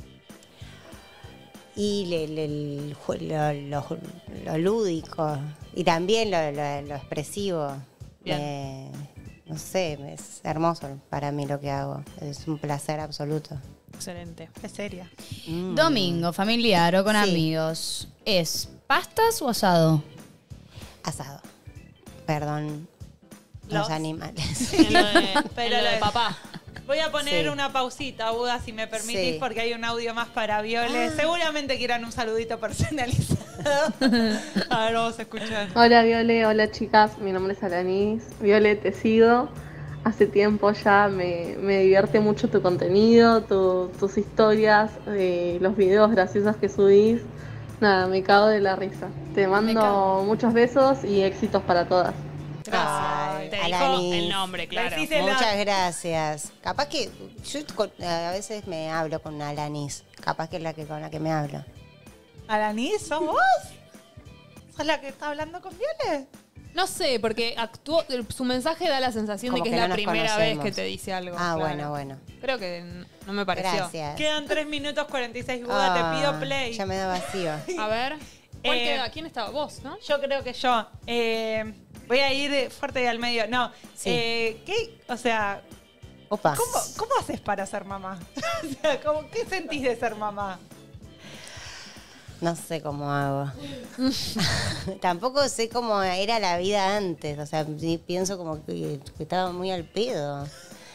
Y le- le- el ju- lo, lo- lo lúdico. Y también lo, lo- lo expresivo. Bien. Me- no sé, es hermoso para mí lo que hago. Es un placer absoluto. Excelente. Es seria. Mm. Domingo, familiar o con Sí. amigos. ¿Es pastas o asado? Asado. Perdón. Los animales. En lo de, Pero en lo de lo- papá. Voy a poner Sí. una pausita, Buda, si me permitís, Sí. porque hay un audio más para Viole. Seguramente quieran un saludito personalizado. A ver, vamos a escuchar. Hola Viole, hola chicas, mi nombre es Alanis. Viole, te sigo. Hace tiempo ya me, me divierte mucho tu contenido, tu- tus historias, eh, los videos graciosos que subís. Nada, me cago de la risa. Te mando muchos besos y éxitos para todas. Ay, Te dijo Alanis. el nombre, claro. Muchas gracias. Capaz que yo con- a veces me hablo con Alanis. Capaz que es la que con la que me hablo. ¿Alanis, sos vos? ¿Sos la que está hablando con Viole? No sé, porque actuó, su mensaje da la sensación Como de que, que es no la nos primera vez conocemos. que te dice algo. Ah, claro. bueno, bueno. Creo que n- no me pareció. Gracias. Quedan tres minutos cuarenta y seis, Buda, Ah, te pido play. Ya me da vacío. A ver, ¿cuál Eh, queda? ¿Quién estaba? Vos, ¿no? Yo creo que yo. Eh, voy a ir fuerte y al medio. No. Sí. Eh, ¿qué? O sea, Opa. ¿cómo, ¿cómo haces para ser mamá? O sea, ¿cómo- ¿qué sentís de ser mamá? No sé cómo hago. Tampoco sé cómo era la vida antes. O sea, sí pienso como que, que estaba muy al pedo.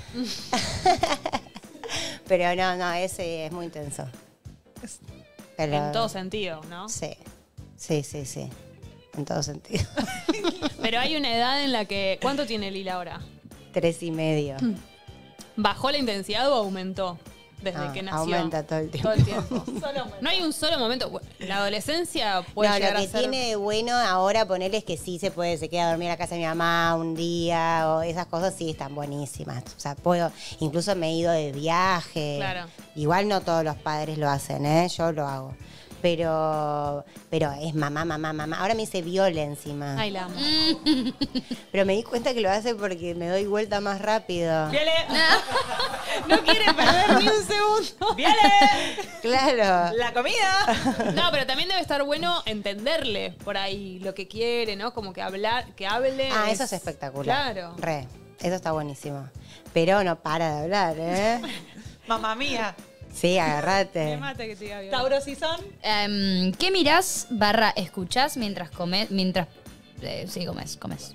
Pero no, no, ese es muy intenso. Pero- En todo sentido, ¿no? Sí, sí, sí, sí. En todo sentido. Pero hay una edad en la que... ¿Cuánto tiene Lila ahora? Tres y medio. ¿Bajó la intensidad o aumentó desde No, que nació? aumenta todo el tiempo. Todo el tiempo. No hay un solo momento. Bueno, la adolescencia puede No, llegar lo que a ser... tiene de bueno ahora ponerle es que sí se puede, se queda a dormir a la casa de mi mamá un día, o esas cosas sí están buenísimas. O sea, puedo, incluso me he ido de viaje. Claro. Igual no todos los padres lo hacen, ¿eh? Yo lo hago. Pero, pero es mamá, mamá, mamá. Ahora me hice Viole encima. Ay, la amo. Pero me di cuenta que lo hace porque me doy vuelta más rápido. ¡Viole! No quiere perder ni un segundo. ¡Viole! Claro. ¡La comida! No, pero también debe estar bueno entenderle por ahí lo que quiere, ¿no? Como que hablar, que hable. Ah, eso es espectacular. Claro. Re. Eso está buenísimo. Pero no para de hablar, ¿eh? Mamá mía. Sí, agarrate. Mate que te diga Viole. Tauro, si son. Em, ¿Qué mirás barra escuchás mientras comes? Mientras. eh, sí, comes, comes.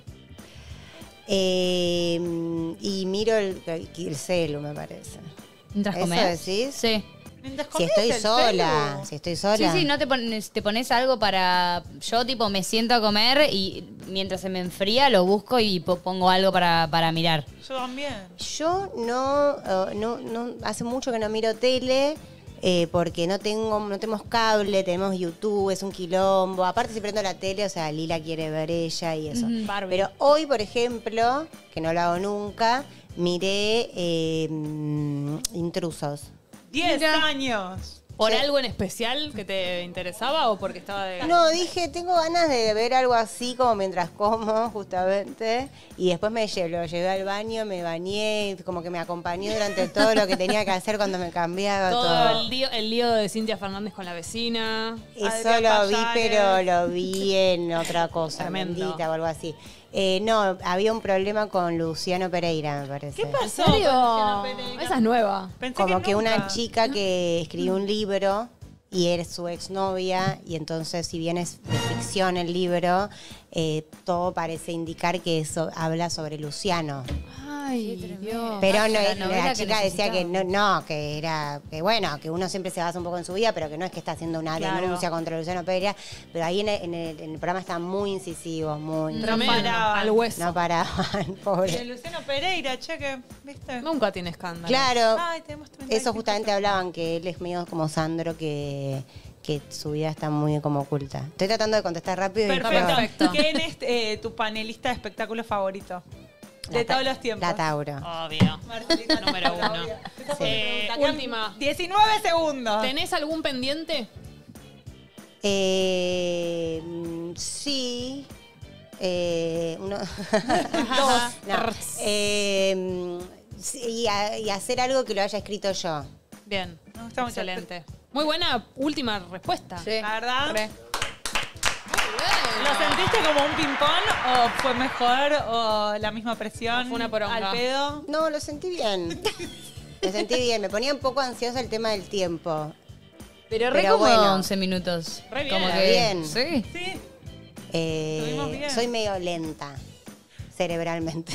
Eh, y miro el, el celu, me parece. ¿Mientras ¿Eso comes? decís? Sí. Mientras Si comés estoy el sola, celu. si estoy sola. Sí, sí, no te pones, te pones algo para. Yo, tipo, me siento a comer y mientras se me enfría lo busco y po- pongo algo para, para mirar. Yo también. Yo no, eh, no, no, hace mucho que no miro tele. eh, porque no tengo, no tenemos cable, tenemos YouTube, es un quilombo. Aparte si prendo la tele, o sea, Lila quiere ver ella y eso. Ujú, Barbie. Pero hoy, por ejemplo, que no lo hago nunca, miré eh, mm, Intrusos. Diez años. ¿Por Sí. algo en especial que te interesaba o porque estaba de... No, dije, tengo ganas de ver algo así como mientras como, justamente. Y después me lle- lo llevé al baño, me bañé, como que me acompañó durante todo lo que tenía que hacer cuando me cambiaba todo. Todo el lío, el lío de Cintia Fernández con la vecina. Eso Adrián lo vi, Payares. pero lo vi en otra cosa, Tremendo. bendita o algo así. Eh, no, había un problema con Luciano Pereira, me parece. ¿Qué pasó? ¿En serio? con Luciano Pereira? Esa es nueva. Pensé Como que, una nunca. chica que escribió un libro y eres su exnovia, y entonces, si bien es de ficción el libro, eh, todo parece indicar que eso habla sobre Luciano. Ay, Dios. Pero no, la la, novela que chica decía que no, necesitaba. no, que era, que bueno, que uno siempre se basa un poco en su vida, pero que no es que está haciendo una Claro. denuncia contra Luciano Pereira. Pero ahí en el, en el- en el programa están muy incisivos, muy. Tremendo, paraban. al hueso. No paraban, Y de pobre. Luciano Pereira, cheque, ¿viste? Nunca tiene escándalo. Claro, Ay, tenemos treinta y eso cinco justamente hablaban, que él es medio como Sandro, que, que su vida está muy como oculta. Estoy tratando de contestar rápido. y Perfecto. creo- Perfecto. ¿Quién es eh, tu panelista de espectáculo favorito? De La Ta- todos los tiempos. La Tauro. Obvio. Marcelita Número uno. Claudia. Esa Sí. fue mi Eh, pregunta. ¿Qué- última. diecinueve segundos. ¿Tenés algún pendiente? Eh, mm, sí. Eh, uno. Dos. No. Eh, mm, sí, y, a- y hacer algo que lo haya escrito yo. Bien. Me gusta mucho. Excelente. Muy buena última respuesta. Sí. La verdad. Re. ¿Lo sentiste como un ping-pong o fue mejor o la misma presión? O fue una poronga. ¿Al pedo? No, lo sentí bien. Lo sentí bien. Me ponía un poco ansiosa el tema del tiempo. Pero re Pero como bueno. once minutos. Re bien. Como Está que bien. Sí. Sí. Eh, Estuvimos bien. soy medio lenta. cerebralmente.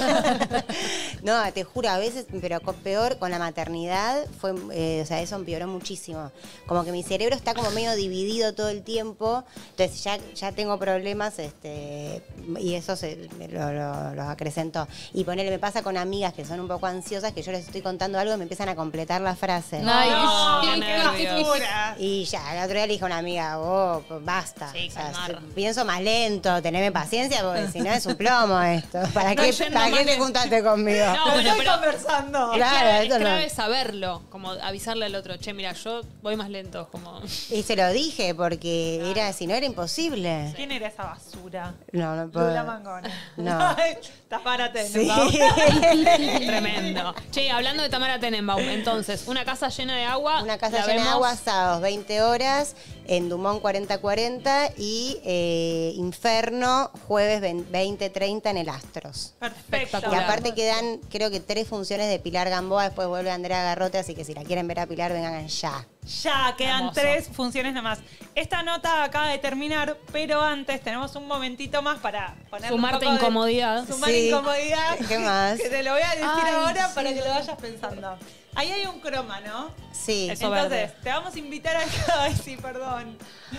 No, te juro, a veces, pero con, peor con la maternidad, fue, eh, o sea, eso empeoró muchísimo. Como que mi cerebro está como medio dividido todo el tiempo, entonces ya, ya tengo problemas este, y eso se, lo, lo, lo acrecentó. Y ponele, me pasa con amigas que son un poco ansiosas, que yo les estoy contando algo y me empiezan a completar la frase. Ay, no, qué qué nervios. locura. Y ya, el otro día le dije a una amiga, oh, pues basta. O sea, pienso más lento, teneme paciencia, porque si no es un plomo esto. ¿Para No, qué, yendo para más qué te lento. juntaste conmigo? No, bueno, Estoy pero conversando. es Claro, clave, eso es no. clave saberlo, como avisarle al otro, che, mira, yo voy más lento, como... Y se lo dije, porque era, si no era imposible. ¿Quién era esa basura? No, no puedo. Lula Mangoni. No. Tamara Sí. Tenenbaum. Tremendo. Che, hablando de Tamara Tenenbaum, entonces, una casa llena de agua. Una casa la llena de vemos- agua, sábados, veinte horas, en Dumont cuarenta cuarenta y eh, Inferno, jueves veinte treinta en el Astros. Perfecto. Y aparte quedan, creo que tres funciones de Pilar Gamboa, después vuelve Andrea Garrote, así que si la quieren ver a Pilar, vengan ya. Ya, quedan Hermoso. tres funciones nomás. Esta nota acaba de terminar, pero antes tenemos un momentito más para poner Sumarte incomodidad. Sumar Sí. incomodidad. ¿Qué más? Que te lo voy a decir Ay, ahora sí. para que lo vayas pensando. Ahí hay un croma, ¿no? Sí. Eso Entonces, verde. te vamos a invitar a... Ay, sí, perdón.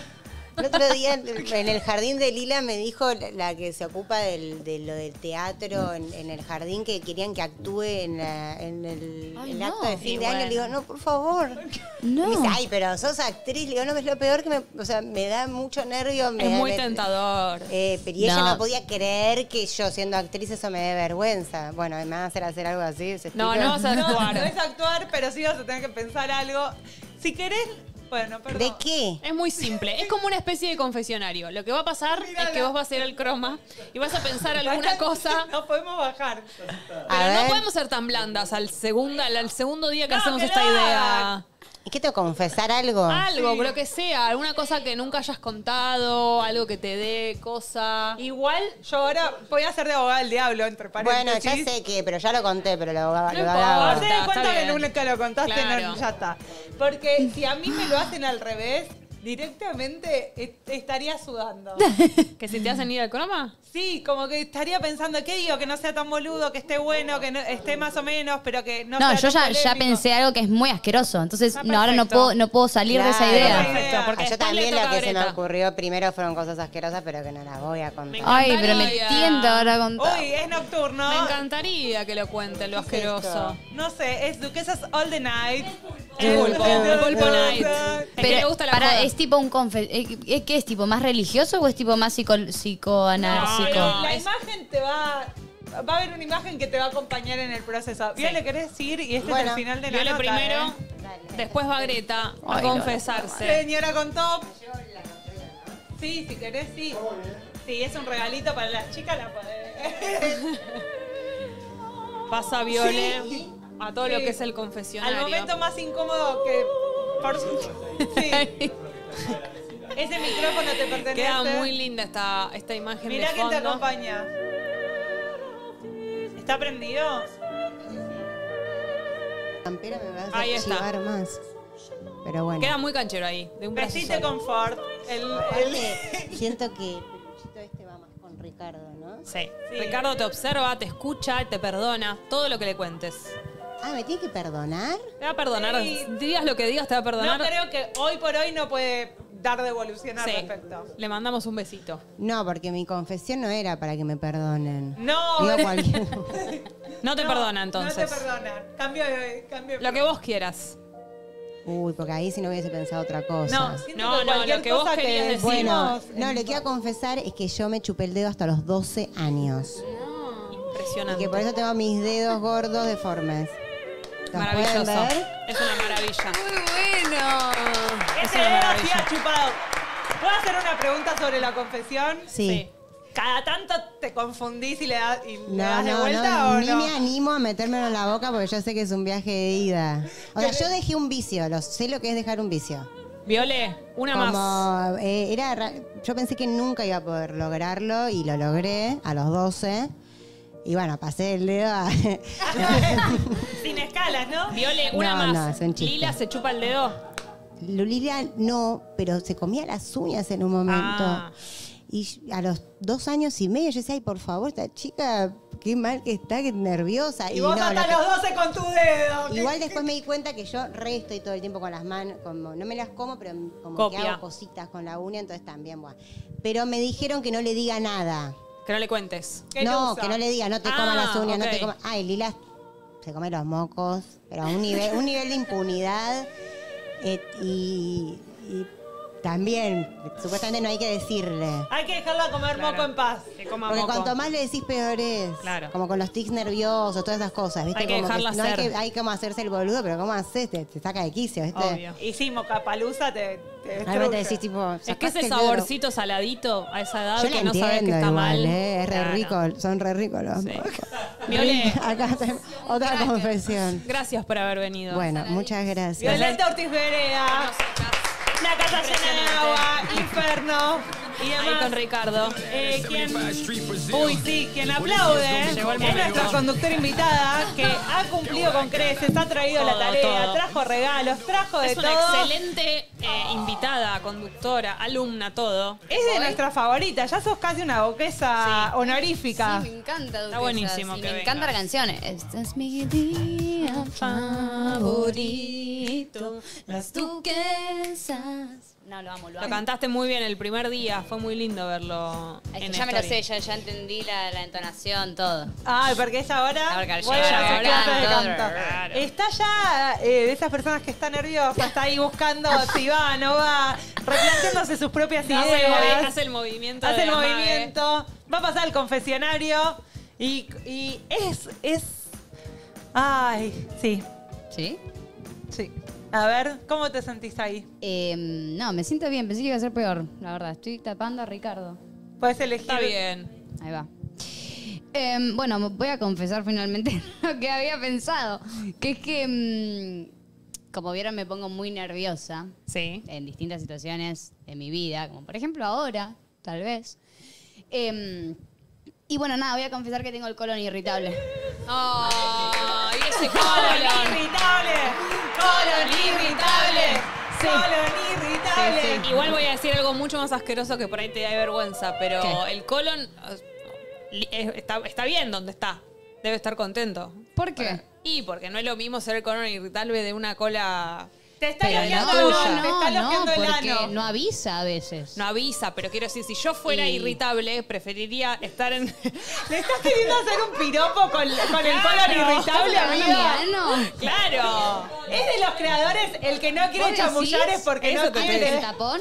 El otro día en el jardín de Lila me dijo la- la que se ocupa del, de lo del teatro en, en el jardín que querían que actúe en, la- en el, Ay, el no. acto de fin Y de año. bueno. Le digo, no, por favor. No. Y me dice, ay, pero sos actriz. Le digo, no, es lo peor que me... O sea, me da mucho nervio. Me Es da- muy me- tentador. Eh, pero y ella No. no podía creer que yo, siendo actriz, eso me dé vergüenza. Bueno, me van a hacer hacer algo así. ese No, estilo. no vas a No, actuar. no es actuar, pero sí vas a tener que pensar algo. Si querés... Bueno, perdón. ¿De qué? Es muy simple. Es como una especie de confesionario. Lo que va a pasar Mírala. es que vos vas a ir al croma y vas a pensar alguna cosa. No podemos bajar. A Pero no ver. podemos ser tan blandas al segundo, al, al segundo día que No, hacemos que esta lo idea. ¿Y qué tengo que confesar algo? Algo, Sí. pero que sea, alguna cosa que nunca hayas contado, algo que te dé cosa. Igual, yo ahora voy a ser de abogada del diablo, entre Bueno, paréntesis. ya sé que, pero ya lo conté, pero lo, lo, No lo importa. hago. ¿Se Está dan cuenta que bien. nunca lo contaste? Claro. No, ya está. Porque si a mí me lo hacen al revés, directamente est- estaría sudando. ¿Que si te hacen ir al croma? Sí, como que estaría pensando, ¿qué digo? Que no sea tan boludo, que esté bueno, que no- esté más o menos, pero que no, No, sea yo tan ya, ya polémico. pensé algo que es muy asqueroso. Entonces, Ah, no, ahora no perfecto. puedo, no puedo salir de esa Claro. idea. Perfecto, porque Ah, yo después también le lo toca que a se me Greta. ocurrió primero fueron cosas asquerosas, pero que no las voy a contar. Me Ay, pero me encantaría. tienta ahora contar. Uy, es nocturno. Me encantaría que lo cuenten, lo ¿Qué es esto? asqueroso. No sé, es Duquesas All the Night. El pulpo, el pulpo night. Night. Es que le gusta la para, joda. es tipo un confe eh, eh, ¿qué es tipo más religioso o es tipo más psico psicoanalítico? No, no. La es- imagen te va... Va a haber una imagen que te va a acompañar en el proceso. Bien, le querés ir y este Bueno, es el final de la Viole nota, primero, ¿eh? después va Greta a Ay, no, confesarse. Señora con top. Sí, si querés, sí. Sí, es un regalito para las chicas, la podés. Pasa Viole Sí. a todo lo Sí. que es el confesionario. Al momento más incómodo que... Por su... Sí. Ese micrófono te pertenece. Queda muy linda esta, esta imagen Mirá de quién fondo. te acompaña. ¿Está prendido? Campera me vas a Ahí está. chivar más. Pero bueno. Queda muy canchero ahí, de un brazo Vestite solo. confort. El, el... Aparte, siento que el peluchito este va más con Ricardo, ¿no? Sí. Sí. Ricardo te observa, te escucha, te perdona, todo lo que le cuentes. Ah, ¿me tiene que perdonar? Te va a perdonar, Sí. digas lo que digas, te va a perdonar. No creo que hoy por hoy no puede dar devolución al Sí. respecto. Le mandamos un besito. No, porque mi confesión no era para que me perdonen. No, Digo eh. cualquier... No te No, perdona entonces. No te perdona. Cambio de... Cambio de- Lo que vos quieras. Uy, porque ahí si no hubiese pensado otra cosa. No, siento No, que no, cualquier lo que vos cosa querías decir. Bueno, decimos- no, lo que quiero confesar es que yo me chupé el dedo hasta los doce años. Y Impresionante. que por eso tengo mis dedos gordos deformes. ¿Los Maravilloso. pueden ver? Es una maravilla. Muy bueno. Es Ese una dedo maravilla. así chupado. ¿Puedo hacer una pregunta sobre la confesión? Sí. ¿Cada tanto te confundís y le, das y le No, das de no, vuelta no, o ni no? me animo a metérmelo en la boca porque yo sé que es un viaje de ida. O sea, yo dejé un vicio, lo, sé lo que es dejar un vicio. Viole, una Como, más. eh, era, ra- yo pensé que nunca iba a poder lograrlo y lo logré a los doce. Y bueno, pasé el dedo a... Sin escalas, ¿no? Viole, una No, más. no, es un chiste. Lila se chupa el dedo. Lulila no, pero se comía las uñas en un momento. Ah. Y a los dos años y medio yo decía, ay, por favor, esta chica, qué mal que está, qué nerviosa. Y, y vos no, hasta que... los doce con tu dedo. Igual después me di cuenta que yo re estoy todo el tiempo con las manos, como no me las como, pero como Copia. que hago cositas con la uña, entonces también, bueno. Pero me dijeron que no le diga nada. Que no le cuentes. No, que no le diga, no te Ah, comas las uñas, ok. no te comas. Ay, Lila se come los mocos, pero a un nivel, un nivel de impunidad. eh, y, y también, supuestamente no hay que decirle. Hay que dejarla comer Claro. moco en paz. Que coma Porque moco. cuanto más le decís, peor es. Claro. Como con los tics nerviosos, todas esas cosas, ¿viste? Hay que Como dejarla no hay, ser. que, hay como hacerse el boludo, pero ¿cómo haces? Te, te saca de quicio, ¿viste? Obvio. Y sí, mocapalusa te, te Realmente destruye. decís, tipo, Es que sacaste ese el dedo. saborcito saladito a esa edad Yo que la no sabes que entiendo está igual, mal. ¿eh? Es re Claro. rico, son re ricos los Sí. mocos. Viole, Acá tenemos otra confesión. gracias por haber venido. Bueno, muchas gracias. Violeta Ortiz Berea. La casa llena de agua, Inferno y demás. Ahí con Ricardo. Eh, quien, uy, sí, quien aplaude Llegó el es momento. nuestra conductora invitada que ha cumplido con creces, ha traído la Todo, tarea, todo. trajo regalos, trajo de Es una todo. excelente eh, invitada, conductora, alumna, todo. Es de nuestra favorita, ya sos casi una boquesa honorífica. Sí, me encanta. Está Duquesas, buenísimo y que me vengas. encanta la canción. Este es mi día favorito. Las duquesas. No, lo amo, lo Lo amo. cantaste muy bien el primer día, fue muy lindo verlo. Es que en ya me lo story. sé, ya, ya entendí la, la entonación, todo. Ay, porque ella ahora La porque vuelve ella a hacer ahora clases de canto. canto. Claro. Está ya eh, de esas personas que están nerviosas, está ahí buscando si va, no va, replanteándose sus propias Hace el, movi- ideas. hace el movimiento. Hace de el la mague. movimiento, va a pasar al confesionario y, y es, es... Ay, sí, ¿Sí? sí. A ver, ¿cómo te sentís ahí? Eh, no, me siento bien. Pensé que iba a ser peor, la verdad. Estoy tapando a Ricardo. Puedes elegir... Está bien. Ahí va. Eh, bueno, me voy a confesar finalmente lo que había pensado. Que es que, mm, como vieron, me pongo muy nerviosa Sí. en distintas situaciones de mi vida. Como por ejemplo ahora, tal vez. Eh, y bueno, nada, voy a confesar que tengo el colon irritable. ¡Ay, ese ¡Colon colon! irritable! ¡Colon irritable! ¡Colon irritable! Sí, sí. Igual voy a decir algo mucho más asqueroso que por ahí te da vergüenza, pero ¿Qué? el colon eh, li- es- está, está bien donde está. Debe estar contento. ¿Por qué? Y porque no es lo mismo ser el colon irritable de una cola. Te está Pero loqueando no, el ano, te no, está no, loqueando el porque ano. no avisa a veces. No avisa, pero quiero decir, si yo fuera Y- irritable, preferiría estar en. ¿Le estás queriendo hacer un piropo con, con el Claro. colon irritable, ¿Estás amiga? hablando mi ano? ¡Claro! Es de los creadores el que no quiere ¿Vos chamullar decís? es porque Eso no te quiere. ¿El tapón?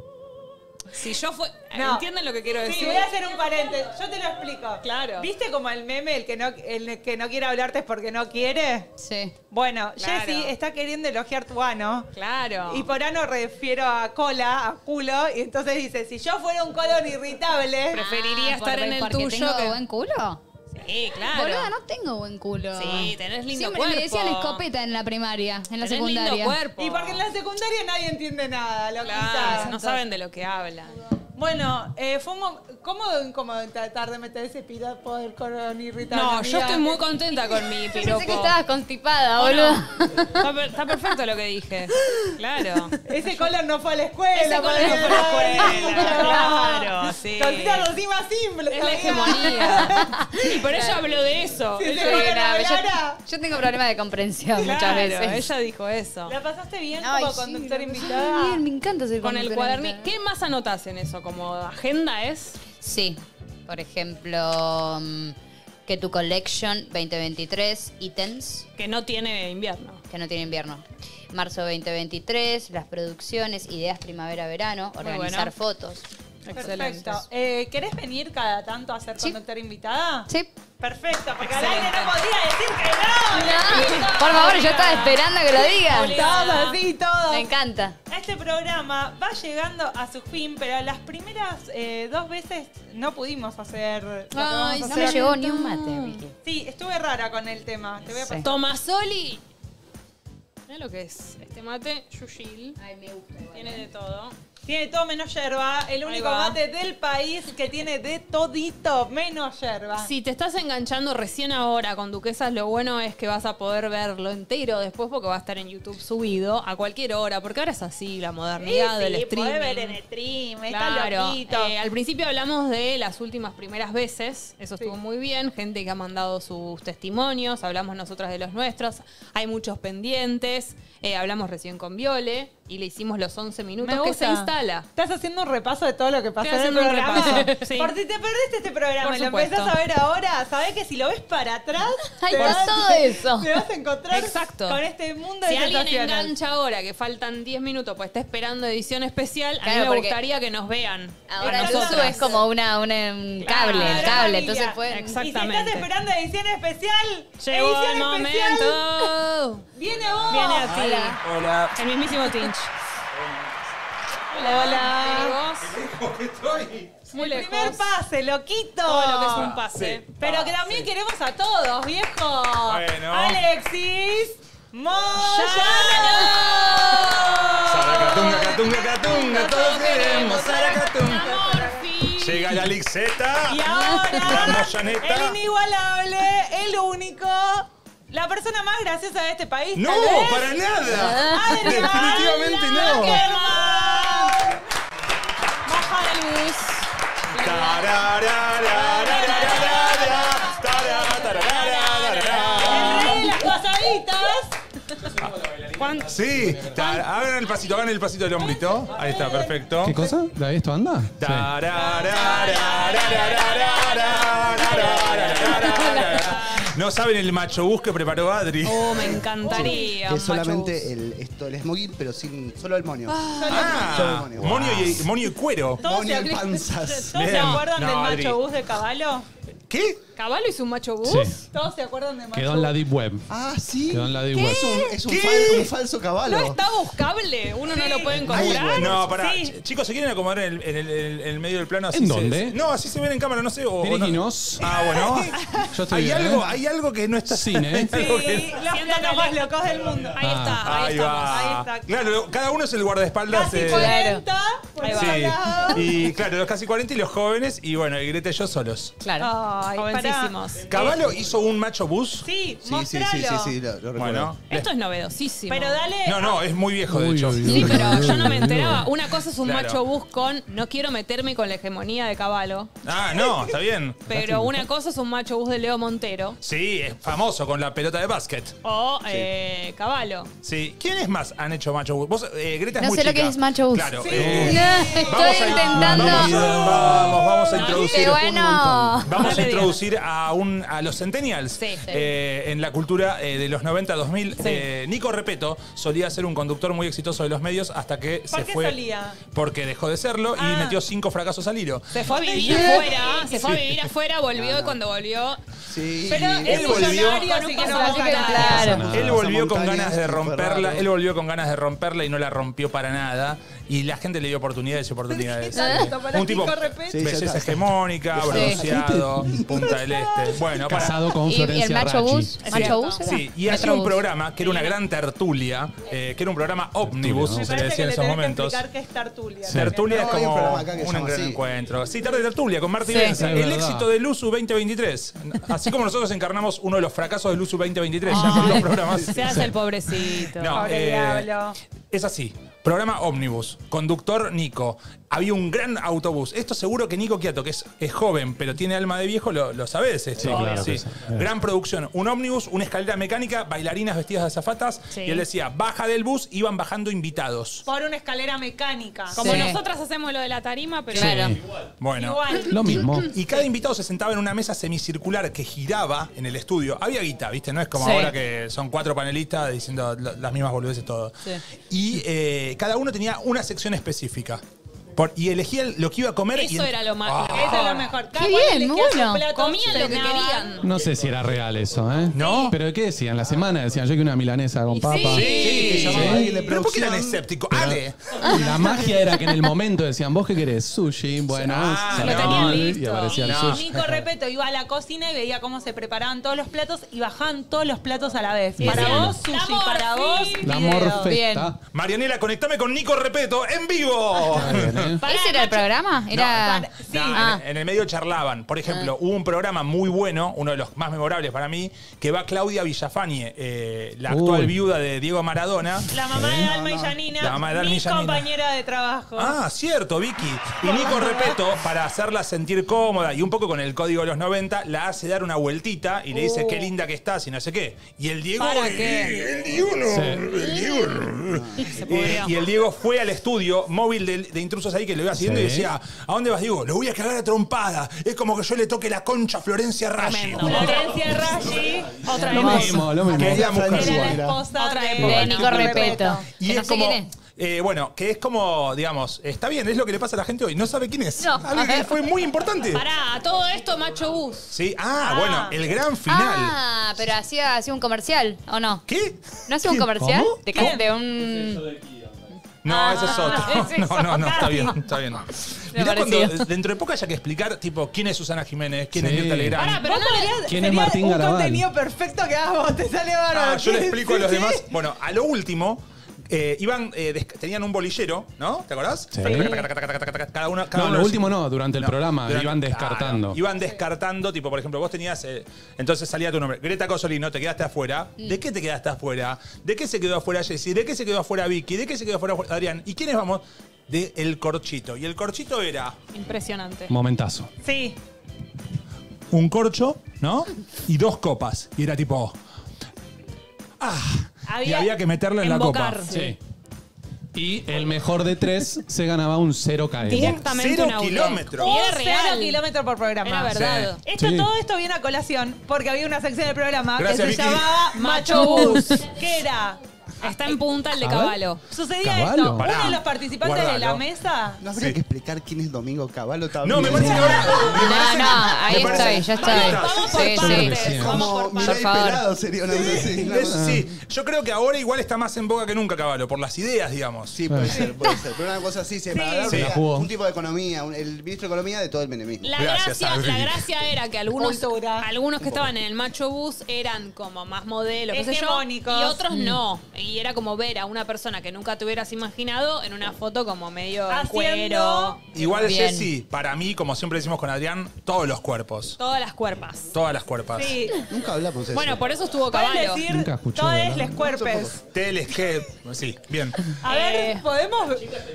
Si yo fuera. No. ¿Entienden lo que quiero decir? Sí, voy a hacer un paréntesis. Yo te lo explico. Clac. ¿Viste como el meme, el que no, el que no quiere hablarte es porque no quiere? Sí. Bueno, Claro. Jessy está queriendo elogiar tu ano. Claro. Y por ano refiero a cola, a culo. Y entonces dice, si yo fuera un colon irritable... Preferiría Ah, estar por- en el porque tuyo tengo que- buen culo. Sí, claro. Boluda, no tengo buen culo. Sí, tenés lindo Siempre cuerpo. me decían escopeta en la primaria, en la Tenés secundaria. lindo cuerpo. Y porque en la secundaria nadie entiende nada, lo Claro, no saben de lo que hablan. Bueno, eh, fue un mo- cómodo o incómodo tratar de meter ese piropo del colon irritable. No, yo amiga? estoy muy contenta con mi piropo. Pensé que estabas constipada, ¿O no? boludo. Está, per- está perfecto lo que dije. Claro. Ese colon no fue a la escuela. Ese colon no fue a la escuela, claro, sí. Cositas así más simples. Es la amiga. hegemonía. Y por eso habló de eso. Si ese Ella- colon nada, yo- hablara. Yo tengo problemas de comprensión muchas Claro, veces. ella dijo eso. ¿La pasaste bien Ay, como sí, conductora la pasé invitada? Bien, me encanta ser Con el conductora cuadernillo. invitada. ¿Qué más anotás en eso? ¿Como agenda es? Sí, por ejemplo, mm, que tu collection veinte veintitrés ítems Que no tiene invierno. que no tiene invierno. Marzo veinte veintitrés, las producciones, ideas primavera-verano, Muy organizar bueno. fotos. Excelente. Perfecto. Eh, ¿Querés venir cada tanto a ser Sí. conductora invitada? Sí. Perfecto, porque al Excelente. aire no podía decir que no. No, por favor, yo estaba esperando que lo digas. Todo así, todo. Me encanta. Este programa va llegando a su fin, pero las primeras eh, dos veces no pudimos hacer. lo que vamos a no hacer me acá. llegó ni un mate, Vicky. Sí, estuve rara con el tema. Te voy a Sí. pasar. Tomasoli. Mirá lo que es este mate, Yuyil. Ay, me gusta. Tiene de todo. Tiene todo menos yerba. El Ahí único va. mate del país que tiene de todito menos yerba. Si te estás enganchando recién ahora con Duquesas, lo bueno es que vas a poder verlo entero después porque va a estar en YouTube subido a cualquier hora, porque ahora es así la modernidad Sí, del sí, streaming. podés ver en stream, está Claro, loquito. eh, al principio hablamos de las últimas primeras veces, eso estuvo muy bien, gente que ha mandado sus testimonios, hablamos nosotras de los nuestros, hay muchos pendientes, eh, hablamos recién con Viole y le hicimos los once minutos Me que gusta. se instala. Estás haciendo un repaso de todo lo que pasó Estoy en el haciendo un programa. repaso, sí. Por si te perdiste este programa Por y lo supuesto. empezás a ver ahora, sabés que si lo ves para atrás, Ahí te, está vas, todo eso. te vas a encontrar Exacto. con este mundo Si de alguien sensaciones. engancha ahora que faltan diez minutos pues está esperando edición especial, a Claro, mí me porque gustaría que nos vean. Ahora a YouTube nosotras. es como una, una- un Claro, cable, el cable, Maravilla. entonces pueden... Y si Exactamente. estás esperando edición especial, Llegó edición el especial, momento. viene vos. Viene a ti. Hola. Hola. El mismísimo Tinch. Hola, hola. Llegó que estoy. muy El lejos. primer pase, loquito. Todo lo que es un pase. Sí. Pero que también queremos a todos, viejo. Bueno. Alexis Moyano. Saracatunga, catunga, catunga, todos queremos Saracatunga. Llega la Lixeta. Y La ahora, Moyaneta. el inigualable, el único, la persona más graciosa de este país. No, tal vez. para nada. Adrián Definitivamente no. Ackerman. Baja de luz. Tarararararararara, tararararararara. El rey de las pasaditas. Juan, Sí, tar- hagan el pasito, hagan el pasito del hombrito. Ahí está, perfecto. ¿Qué cosa? ¿La esto anda? Sí. No saben el macho bus que preparó Adri. oh, me encantaría. Que un es solamente macho el, esto, el smoking, pero sin solo el moño. Solo el Ah, moño. monio y, monio y cuero. ¿Todos Moño se, y panzas. ¿todos se Bien. acuerdan No, del Adri. macho bus de Caballo? ¿Qué? ¿Caballo hizo un macho bus? Sí. ¿Todos se acuerdan del macho Quedó en la bus? Deep Web. Ah, sí. Quedó en la Deep Es Web. un, es un, ¿Qué? fal- un falso caballo. ¿No está buscable? ¿Uno no lo puede encontrar? No, pará. Sí. Ch- Chicos, ¿se quieren acomodar en el, en el- en el- en el medio del plano? Así ¿En se- dónde? No, así se ven en cámara, no sé. O, o no. Diriginos. Ah, bueno. Yo estoy hay, bien, algo, ¿eh? hay algo que no está... Cine. hay algo que- Sí, los planos más locos del mundo. Ahí está, ahí, Ahí estamos. va. ahí está. Claro, cada uno es el guardaespaldas. Casi eh, cuarenta. por Ahí va. todos lados. Sí. Y claro, los casi cuarenta y los jóvenes. Y bueno, y Greta y yo solos. Claro, Ay, jovencísimos. ¿Caballo hizo un macho bus? Sí, Sí, sí, mostralo. sí, sí, sí, lo, lo recuerdo. Bueno. Esto es novedosísimo. Pero dale. No, no, es muy viejo, de Uy, hecho. uy, Sí, uy, pero uy, yo no me uy, enteraba. uy. Una cosa es un Claro. macho bus con no quiero meterme con la hegemonía de Caballo. Ah, no, está bien. Pero una cosa es un macho bus de Leo Montero Sí, es famoso con la pelota de básquet. o eh, Caballo. Sí. ¿Quiénes más han hecho macho bus? Vos, eh, Greta es No muy sé lo chica. que es macho bus. Claro. Sí. eh, No, vamos estoy a- intentando. Vamos, vamos, vamos a introducir. Qué bueno. Vamos Dale, a introducir a, un, a los centennials Sí. eh, en la cultura eh, de los noventa dos mil. Eh, Nico Repeto solía ser un conductor muy exitoso de los medios hasta que ¿Por se qué fue. solía? Porque dejó de serlo y Ah. metió cinco fracasos al hilo. Se fue a vivir afuera, se fue a vivir afuera, volvió y cuando volvió. Sí. Pero Él es volvió- millonario, Con un así que no pasaje pasa que- nada. claro. Nada, Él las volvió con montañas, ganas de fue romperla, raro. él volvió con ganas de romperla y no la rompió para nada. Y la gente le dio oportunidades y oportunidades. Tanto para Un tipo, Nico Repeto. Sí, ya belleza está. hegemónica, Sí. bronceado, Punta del Este. Bueno, para. Casado con Y, y Florencia el macho Raggi. bus, Es macho cierto. bus. era? Sí, y hacía un Metrobús. programa que era una gran tertulia, eh, que era un programa ómnibus, Tertulia, ¿no? se le Parece decía que en le esos tenés momentos. que explicar qué es Tartulia. Tertulia No, es hay un como programa acá que se un llama gran así. encuentro. Sí, tarde de tertulia con Marti Sí. Benza. Es El verdad. éxito del Luzu veinte veintitrés. Así como nosotros encarnamos uno de los fracasos del Luzu veinte veintitrés, ya con los programas. Se hace el pobrecito. No, Pobre eh, diablo. es así. Programa ómnibus. Conductor Nico. Había un gran autobús. Esto seguro que Nico Quiato, que es, es joven, pero tiene alma de viejo, lo, lo sabés. Esto. Sí, claro que sí. Gran producción. Un ómnibus, una escalera mecánica, bailarinas vestidas de azafatas. Sí. Y él decía, baja del bus, iban bajando invitados. Por una escalera mecánica. Como Sí. nosotras hacemos lo de la tarima, pero Claro. Bueno. Igual. Lo mismo. Y cada invitado se sentaba en una mesa semicircular que giraba en el estudio. Había guita, ¿viste? No es como Sí. ahora que son cuatro panelistas diciendo lo- las mismas boludeces todo. Sí. Y eh, cada uno tenía una sección específica. Por- y elegía lo que iba a comer. y Eso en- era lo más. Ah. Eso es lo mejor. Cada Qué cual bien, muy elegía su bueno. plato, Comían lo que cenaba. querían. No sé si era real eso, ¿eh? ¿No? ¿Pero qué decían? La semana decían yo que una milanesa con papa. sí. Sí, que llamaba a alguien de ¿Pero por qué eran producción. escépticos? Ale. La magia era que en el momento decían, ¿vos qué querés? Sushi. Bueno, Ah, salía lo tenían mal, listo. y aparecía el Y sushi. Nico Repeto iba a la cocina y veía cómo se preparaban todos los platos y bajaban todos los platos a la vez. Y Para decían, vos, sushi, "La para morfi". vos, La video. morfeta. Marianela, conectame con Nico Repeto en vivo. Está bien, ¿eh? Pará, ¿Ese era el Nacho. programa? Era... Para- sí. No, Ah. en, en el medio charlaban. Por ejemplo, hubo un programa muy bueno, uno de los más memorables para mí, que va Claudia Villafañe, eh, la actual Uy. viuda de Diego Maradona. La mamá de Dalma y Janina, La mamá de Dalma y mi Janina. compañera de trabajo. Ah, cierto, Vicky. Y Nico Repeto, para hacerla sentir cómoda y un poco con el código de los noventa, la hace dar una vueltita y le dice Uh. qué linda que estás y no sé qué. Y el Diego. ¿Para "Eh, qué? El Diego no. Sí. El Diego no". Se Eh, pudrió. y el Diego fue al estudio móvil de, de intrusos ahí que lo iba siguiendo Sí. y decía: ¿a dónde vas, Diego? Lo voy a cagar a trompada. Es como que yo le toque la concha a Florencia Raggi. Tremendo. Florencia Raggi, otra Lo hermosa. mismo, lo mismo. Que es la mujer. Era la Era. esposa Otra de, época. De Nico Repeto. Y Que es no sé como, quién es. eh, bueno, que es como, digamos, está bien, es lo que le pasa a la gente hoy. No sabe quién es. No. Algo que fue muy importante. Pará, a todo esto, Macho Bus. Sí, ah, Ah. bueno, el gran final. Ah, pero hacía, hacía un comercial, ¿o no? ¿Qué? ¿No hacía un ¿Qué? comercial? ¿Cómo? De, ca- de un... No, ese es otro. ese es No, no, no, está otro. bien, está bien. Mirá pareció. cuando dentro de poco haya que explicar, tipo, quién es Susana Jiménez, quién Sí. es Mirta Legrand. Pará, pero Vos no le- podrías- ¿Quién es sería Martín un Garabal? contenido perfecto que hagas vos, te sale bárbaro. Ah, yo le explico a los Sí, demás. sí. Bueno, a lo último, eh, iban, eh, des- tenían un bolillero, ¿no? ¿Te acordás? Sí. Cada uno, cada No, uno lo de- último no, durante el No, programa durante- iban descartando. Claro, iban descartando, tipo, por ejemplo, vos tenías. eh, entonces salía tu nombre. Greta Cosolino, te quedaste afuera. ¿De qué te quedaste afuera? ¿De qué se quedó afuera Jessy? ¿De qué se quedó afuera Vicky? ¿De qué se quedó afuera Adrián? ¿Y quiénes vamos? De El Corchito. Y el corchito era Impresionante. Momentazo. Sí. un corcho, ¿no? Y dos copas. Y era tipo. Ah. y Había- había que meterla en embocar. la copa. Sí. Y el mejor de tres se ganaba un cero K M. Directamente Cero un auto. kilómetros. Y Un era cero real. kilómetro por programa. Era verdad. Sí. Esto, Sí. todo esto viene a colación porque había una sección del programa Gracias, que se Vicky. llamaba Macho Bus. Que era. Está en punta el de A ver. Caballo. Sucedía ¿Caballo? esto. Pará. Uno de los participantes de la Guardalo. mesa. No habría Sí. que explicar quién es Domingo Cavallo también. No, me parece que ahora. me No, parece- no, ahí me parece- estoy, ya estoy. Ahí está. Vamos por Sí, partes. sí. Vamos por Como partes. Mirai favor. Pelado sería una cosa así. una Es- cosa- sí, yo creo que ahora igual está más en boga que nunca Caballo, por las ideas, digamos. Sí, puede ser, puede ser. Pero una cosa así, se para hablar Sí. de La jugó. un tipo de economía, un- el ministro de Economía de todo el menemismo. La Gracias, gracia, Adri. la gracia era que algunos, Cultura. algunos que estaban en el macho bus eran como más modelos, qué sé yo, Hegemónicos. y otros no. Y era como ver a una persona que nunca te hubieras imaginado en una foto como medio en Haciendo- cuero. Igual, Bien. Jessy, para mí, como siempre decimos con Adrián, todos los cuerpos. Todas las cuerpas. Todas las cuerpas. Sí. Nunca hablamos de eso. Bueno, por eso estuvo Puedes Caballo. decir Nunca escuché todos hablar. les cuerpes. Teles, que. Sí, bien. A ver, Eh, podemos.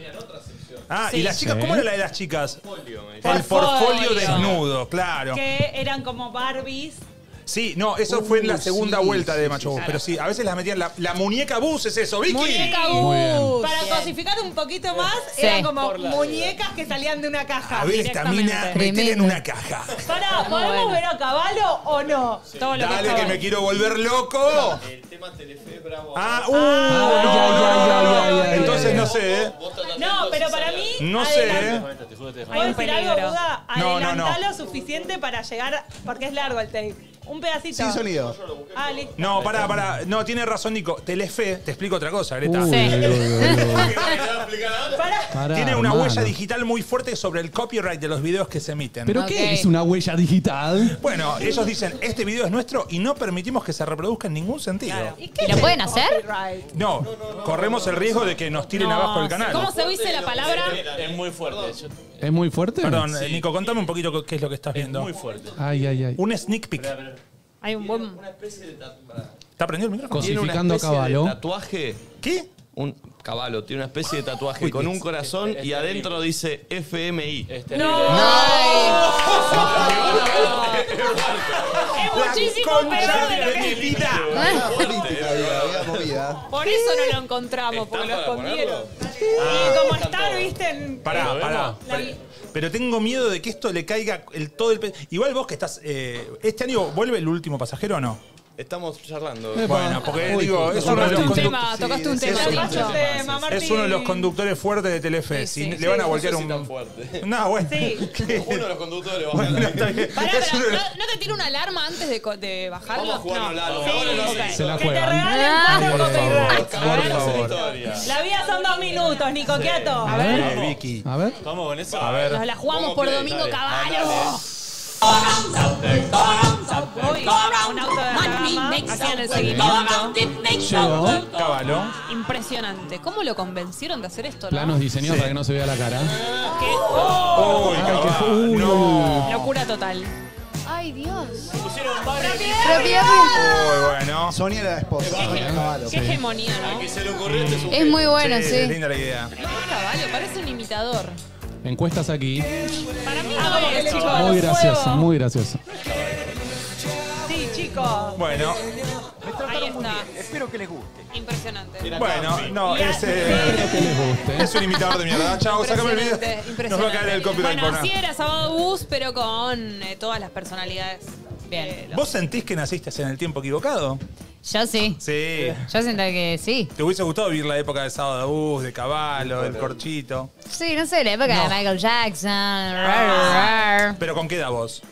Ah, Sí. ¿y las chicas? Sí. ¿Cómo era la de las chicas? El Portfolio. portfolio desnudo, claro. Que eran como Barbies. Sí, no, eso fue en la Uh, segunda sí, vuelta de sí, Macho sí, Bus. sí. Pero sí, a veces las metían. La, la muñeca bus es eso, Vicky. Muñeca Muy bien. bus. Para cosificar un poquito más, Sí. eran como muñecas que salían de una caja. A ver, esta mina, Directamente. metela en Tremendo. una caja. Pará, ¿podemos bueno. ver a Caballo o no? Todo lo Dale, que que estaba. me quiero volver loco. El tema Telefe, bravo. Ah, uh, Ay, no, ay, no, ay, no, ay, no. ay, Entonces ay, no ay. sé, ¿eh? No, pero para mí. No sé, adelan- ¿eh? ¿Puedo Hay un decir algo, peligro. Buda? No, no, no. Adelantá lo suficiente para llegar. Porque es largo el tape. Un pedacito. Sin sonido. Ah, listo. No, pará, pará. No, tiene razón, Nico. Telefe, te explico otra cosa, Greta. Uy, Sí. uy, uy, uy. Pará. Pará, Tiene una hermano. huella digital muy fuerte sobre el copyright de los videos que se emiten. ¿Pero Ok. qué es una huella digital? Bueno, ellos dicen, este video es nuestro y no permitimos que se reproduzca en ningún sentido. ¿Y, qué ¿Y lo es pueden el hacer? copyright? No, corremos el riesgo de que nos tiren No, abajo el canal. ¿Cómo se dice la palabra? Es muy fuerte. Yo- ¿Es muy fuerte? Perdón, eh, Nico, contame un poquito qué es lo que estás viendo. muy fuerte. Ay, ay, ay. Un sneak peek. Hay un buen... Una especie de tatuaje. ¿Está prendido el micrófono? Tiene una Cosificando a especie Caballo. de tatuaje. ¿Qué? Un caballo tiene una especie de tatuaje con un corazón y adentro dice F M I. Es muchísimo peor de lo que... vida. Había política, había, había movida. Por eso no lo encontramos, porque lo escondieron. Y como estar, viste, en. Pará, ¿Lo pará. vemos? Pero, pero tengo miedo de que esto le caiga el, todo el... pe- Igual vos que estás... eh, ¿Este año vuelve el último pasajero o no? Estamos charlando. Bueno, porque Uy, digo, uy, es uno de los un condu- tema, tocaste un tema. es uno- Tincho. Es uno de los conductores fuertes de Telefe. Sí, Si sí, le van a No sé voltear si tan un. fuerte. No, bueno. Uno de los conductores va a Bueno, está bien. Pará, Es pero uno de ¿no, los- ¿no te tira una alarma antes de, co- de bajarlo? Vamos a jugarnos la No. sí, ahora no ok. Se la Que te juegan. regalen Ah, cuatro por copyrights. favor, por favor. La vida son dos minutos, Nico Quiato. A ver. Eh, Vicky. A ver. Vamos con eso. A ver. Nos la jugamos por Domingo Caballo. Voy a un auto de alta gama. Hacían el seguimiento. Llegó. Caballo. Impresionante. ¿Cómo lo convencieron de hacer esto? no? Planos diseñados para que no se vea la cara. ¿Qué? ¡Oh! Uy, Ay, qué fu- caballo. uy, No. Locura total. Ay, Dios. Propiedad. Uy, bueno. Sonia era la esposa. Sonia Cavallo. Qué hegemonía, ¿no? Que se le ocurrió este es un Es muy bueno, Es sí. linda la idea. Caballo, parece un imitador. Encuestas aquí. Para mí Ah, no como que es, le chicos. echó Muy los gracioso, fuegos. muy gracioso. Sí, chicos. Bueno, Ahí está. Espero que les guste. Impresionante. bueno, no, Y a- es, eh, Espero que les guste. es un imitador de mierda. Chao, sácame el video. Impresionante, Nos va a impresionante. caer el copyright Bueno, por así nada. era Sábado Bus, pero con eh, todas las personalidades. Bien. ¿Vos sentís que naciste en el tiempo equivocado? Yo sí. Sí. Yo siento que sí. ¿Te hubiese gustado vivir la época de Sábado de Bus, de Caballo, del Corchito? Sí, no sé, la época No. de Michael Jackson. rar, Ah. rar. ¿Pero con qué edad vos?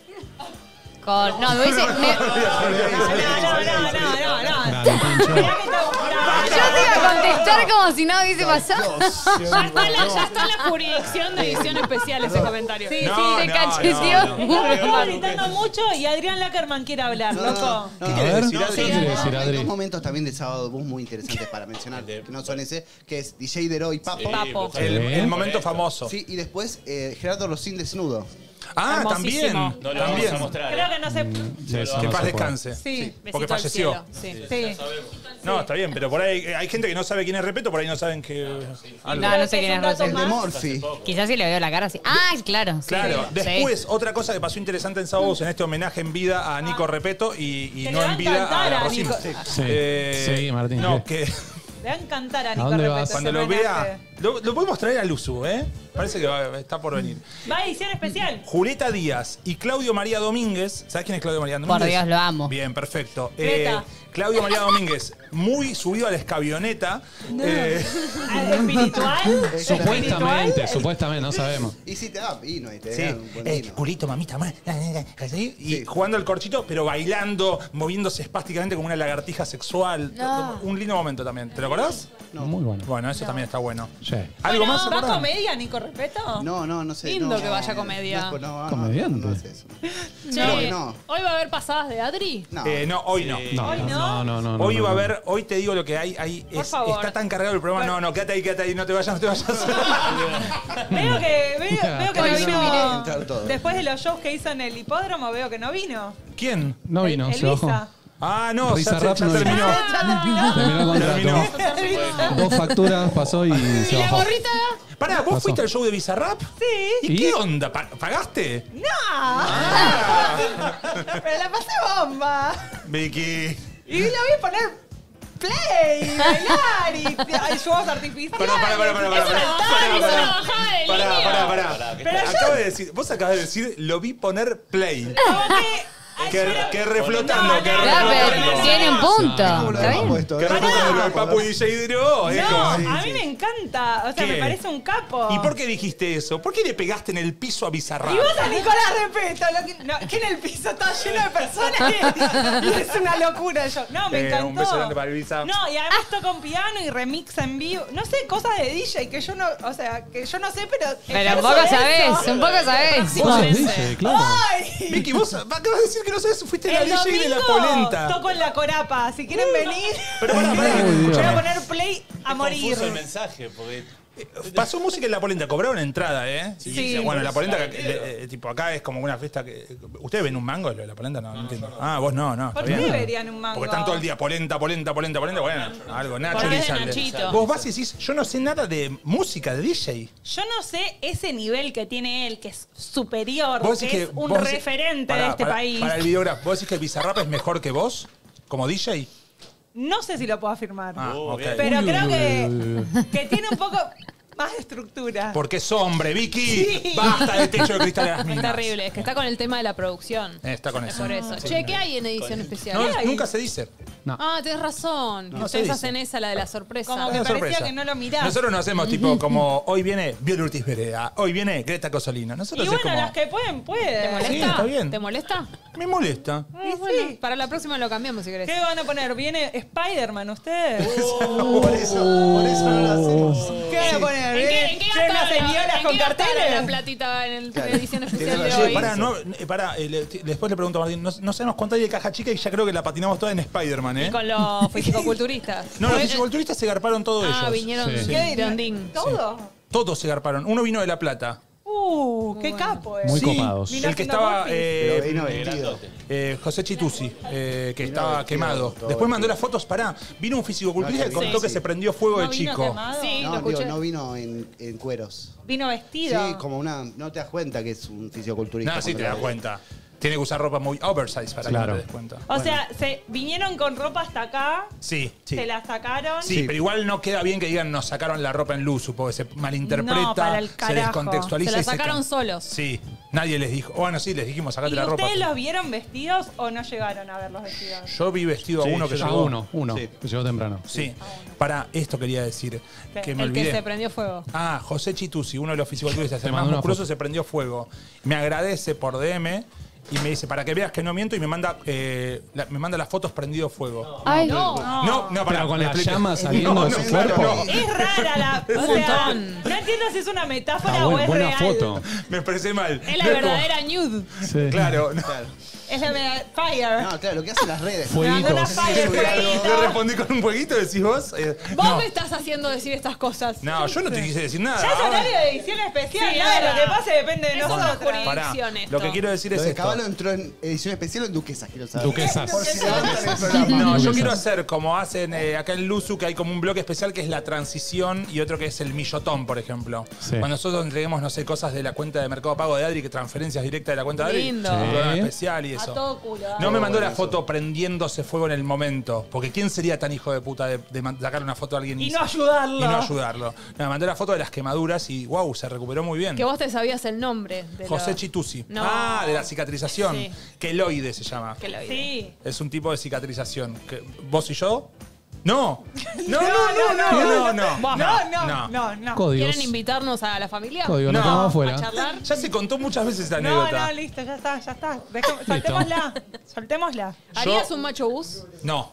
Con, no, me hubiese. me- No, no, no, no, no, no. Dale, Tincho. yo te iba a contestar como si nada hubiese pasado. Ya está, en la, ya está en la jurisdicción de edición especial ese comentario. Sí, No, sí. Te no, cacheteó. no, no. Estuvo gritando mucho y Adrián Lackerman quiere hablar, No, no, loco. no, ¿Qué no. quiere ver. decir, No, Adri? sí, ¿Qué quiere decir, Hay Adri? dos momentos también de sábado bus muy interesantes para mencionar, que no son ese, que es D J Dero y Papo. Papo. El, el momento famoso. Sí, y después eh, Gerardo Rosín desnudo. Ah, también. Hermosísimo. No lo vamos También. a mostrar. Creo que no se. Sí, eso Que no paz se puede. descanse. Sí, Besito Porque al falleció. cielo, Sí. sí. No, está bien, pero por ahí hay gente que no sabe quién es Repeto, por ahí no saben que. algo. No, no sé quién es dato El de Rosy. Morphy. Quizás si le veo la cara así. Ah, claro. sí. Claro, Sí. después otra cosa que pasó interesante en Sábados en este homenaje en vida a Nico Repeto y, y Que no le va en a vida encantar a a Rosina. Nico. Sí. Eh, Sí, Martín, No, ¿qué? que Le va a encantar a ¿A Nico dónde Repeto vas? ese cuando lo homenaje. vea. Lo, lo podemos traer al uso, ¿eh? Parece que va- está por venir. Va a edición especial. Julieta Díaz y Claudio María Domínguez. ¿Sabes quién es Claudio María Domínguez? Por Dios, lo amo. Bien, perfecto. Greta. Claudio María Domínguez, muy subido a la escabioneta. Eh, ¿Espiritual? Supuestamente, supuestamente, no sabemos. Y si te da vino y te Sí, da un buen eh, vino. culito, mamita, ma- así, y Sí. jugando al corchito, pero bailando, moviéndose espásticamente como una lagartija sexual. No. Un lindo momento también. ¿Te lo acordás? Muy bueno. Bueno, eso también está bueno. Sí. ¿Algo Bueno, más? se ¿va acuerdan? comedia, Nico Repeto? No, no, no sé. Lindo no, que vaya comedia. No, no, no, Comediante. No, no hace eso. Che, Creo que no. ¿hoy va a haber pasadas de Adri? No. Eh, no, hoy no. No, Hoy no. no, no, no, no. Hoy no, va a no. haber, hoy te digo lo que hay, hay Por es- favor. está tan cargado el programa. No, no, quédate ahí, quédate ahí, no te vayas, no te vayas. Veo que, veo, veo que no Hoy no vino. miré entrar todo. Después de los shows que hizo en el hipódromo, veo que no vino. ¿Quién? No vino, El- se bajó. Elvisa. Ah, no, Risa ya, se- Rap ya no vino. terminó. Terminó el Terminó. contrato. Dos facturas pasó y se ¿Y la bajó. gorrita? Pará, ¿vos Pasó. fuiste al show de Bizarrap? Sí. ¿Y, ¿Y? qué onda? ¿Pa- ¿Pagaste? ¡No! Pero la pasé bomba. Vicky. Y la voy a poner play, bailar y hay fuegos artificiales. Pará, pará, pará, pará, pará, pará. Bajada, es una bajada de Pará, línea. pará, pará. Pero yo- Acabo de decir, vos acabas de decir, lo vi poner play. Como que Que, que reflotando, No, que no, Claro, reflotando. pero tiene un punto. ¿Cómo lo ¿Está habíamos bien? puesto? Que reflotando el Papu y D J Dro. es No, como- a mí me encanta. O sea, ¿Qué? me parece un capo. ¿Y por qué dijiste eso? ¿Por qué le pegaste en el piso a Bizarrap? Y vos a Nicolás Repeto, lo que, no, que en el piso está lleno de personas y, y es una locura yo. No, me Eh, encantó. un beso grande para Ibiza. No, y además toca un piano y remixa en vivo. No sé, cosas de D J que yo no, o sea, que yo no sé, pero. Pero un ejerzo poco eso. sabés, un poco sabés. Vos sos D J, claro. ¡Ay! Vicky, vos acabas de decir que no sabes, fuiste la El D J de la domingo polenta. toco en la corapa. Si quieren venir, Pero pará, pará. Uy, Dios. voy a poner play a morir. Confuso el mensaje, porque Pasó música en la polenta, cobraron entrada, ¿eh? Y, Sí. bueno, la polenta, que- eh, tipo, acá es como una fiesta que. ¿Ustedes ven un mango lo de la polenta? No, no entiendo. Ah, vos no, no. ¿Por está qué bien. verían un mango? Porque están todo el día polenta, polenta, polenta, polenta. Bueno, algo, Nacho Porque es de Elizalde. Nachito. Vos vas y decís, yo no sé nada de música, de D J. Yo no sé ese nivel que tiene él, que es superior, Vos que, decís es un vos decís- referente Pará, de este pará, país. Para el videógrafo, ¿vos decís que Bizarrap es mejor que vos? ¿Como D J? No sé si lo puedo afirmar. Ah, ok. Pero Uy, creo uy, que, uy, uy. que tiene un poco Más estructura. Porque es hombre, Vicky. Sí. Basta de techo de cristal de las Es minas. terrible, es que está con el tema de la producción. Eh, Está con Es eso. por eso. Sí. Che, ¿qué hay en edición especial? No, ¿Qué hay? nunca se dice. Ah, tenés razón. No, Ustedes se dice. hacen esa, la de la sorpresa. Como Es que una parecía sorpresa. que no lo mirás. Nosotros no hacemos tipo como hoy viene Viola Urtiz Vereda, hoy viene Greta Cosolino. Nosotros Y es bueno, como. las que pueden, pueden. ¿Te molesta? Sí, está bien. ¿Te molesta? Me molesta. Ah, bueno, para la próxima lo cambiamos si querés. ¿Qué van a poner? ¿Viene Spider-Man ustedes? Por eso, por eso no lo hacemos. ¿Qué van a poner? ¿En qué, en qué ¿Llenas gastaron la- señoras en con qué gastaron carteles? la platita en el- Claro. la edición especial de Tiene hoy? razón. Pará, no, eh, pará, eh, le- t- después le pregunto a Martín, no, no sabemos cuánto hay de caja chica y ya creo que la patinamos toda en Spider-Man, ¿eh? Y con los fisicoculturistas. No, los Fue- fisiculturistas se garparon todos Ah, ellos. vinieron Sí. de- de Ondín. ¿Todo? Todos se garparon. Uno vino de La Plata. Uh, qué capo, eh. Muy Sí, copados. Vino El que haciendo estaba. burpees. eh, Pero vino vestido. eh, José Chituzzi, eh, que Vino estaba vestido, quemado. todo Después mandó vestido. las fotos. Pará, vino un fisicoculturista No, y que contó sí. que se prendió fuego ¿No de vino chico. quemado? Sí, lo No, escuché. digo, no vino en, en cueros. Vino vestido. Sí, como una. No te das cuenta que es un fisioculturista. No, sí cuando te lo das ves. cuenta. Tiene que usar ropa muy oversize para Claro. que no te des cuenta. O sea, se vinieron con ropa hasta acá, Sí. se la sacaron. Sí, pero igual no queda bien que digan nos sacaron la ropa en Luzu, porque se malinterpreta, No, para el se carajo. descontextualiza. Se la y sacaron can- solos. Sí, nadie les dijo. Bueno, sí, les dijimos, sacate ¿Y la ropa. ustedes los vieron vestidos o no llegaron a verlos vestidos? Yo vi vestido Sí, a uno que yo- llegó. a uno, uno, Sí. que llegó temprano. Sí. Para esto quería decir, ¿Qué? que me El que olvidé. se prendió fuego. Ah, José Chituzzi, uno de los fisiculturistas, el mandó más una musculoso, foto. se prendió fuego. Me agradece por D M y me dice, para que veas que no miento, y me manda, eh, la- me manda las fotos prendido fuego. Ay, No. No, no, pará, Pero con me las explico. llamas saliendo de su claro, cuerpo. no. Es rara la. O Un sea, montón. no entiendo si es una metáfora Está o buen- es buena real. foto. Me expresé mal. Es la No como- verdadera nude. Sí. Claro, no. Es la verdad- Fire. No, claro, lo que hacen las redes. Fueguitos. Una fire, fueguito. Yo respondí con un jueguito, decís vos. Eh, Vos no. me estás haciendo decir estas cosas. No, yo no te quise decir nada. Ya es Ahora- horario de edición especial. Sí, nada de es lo que verdad. pase depende de Es una nosotros. jurisdicción. Pará, esto. lo que quiero decir Lo es de esto. Caballo entró en edición especial o en Duquesas, quiero saber. Duquesas. Por si levantan el programa. No, yo Duquesa. quiero hacer como hacen eh, acá en Luzu, que hay como un bloque especial que es la transición y otro que es el millotón, por ejemplo. Sí. Cuando nosotros entreguemos, no sé, cosas de la cuenta de Mercado Pago de Adri, que transferencias directas de la cuenta de Adri. Lindo. Un programa Sí. especial y A eso. todo culo. No me mandó la Eso. foto prendiéndose fuego en el momento. Porque ¿quién sería tan hijo de puta de, de man- sacar una foto a alguien Y no ayudarlo. y no ayudarlo? Me mandó la foto de las quemaduras y wow, se recuperó muy bien. Que vos te sabías el nombre. De José lo- Chituzzi. No. Ah, de la cicatrización. Sí. Queloide se llama. Que lo vi. Sí. Es un tipo de cicatrización. Que- ¿Vos y yo? No. No, no, no, no, no, no. No, no, no, no. Códigos. ¿Quieren invitarnos a la familia? Código, nos No. quedamos ¿A afuera. charlar? Ya se contó muchas veces esta No, anécdota. no, listo, ya está, ya está. Dejemos- soltémosla. Soltémosla. ¿Harías un macho bus? No.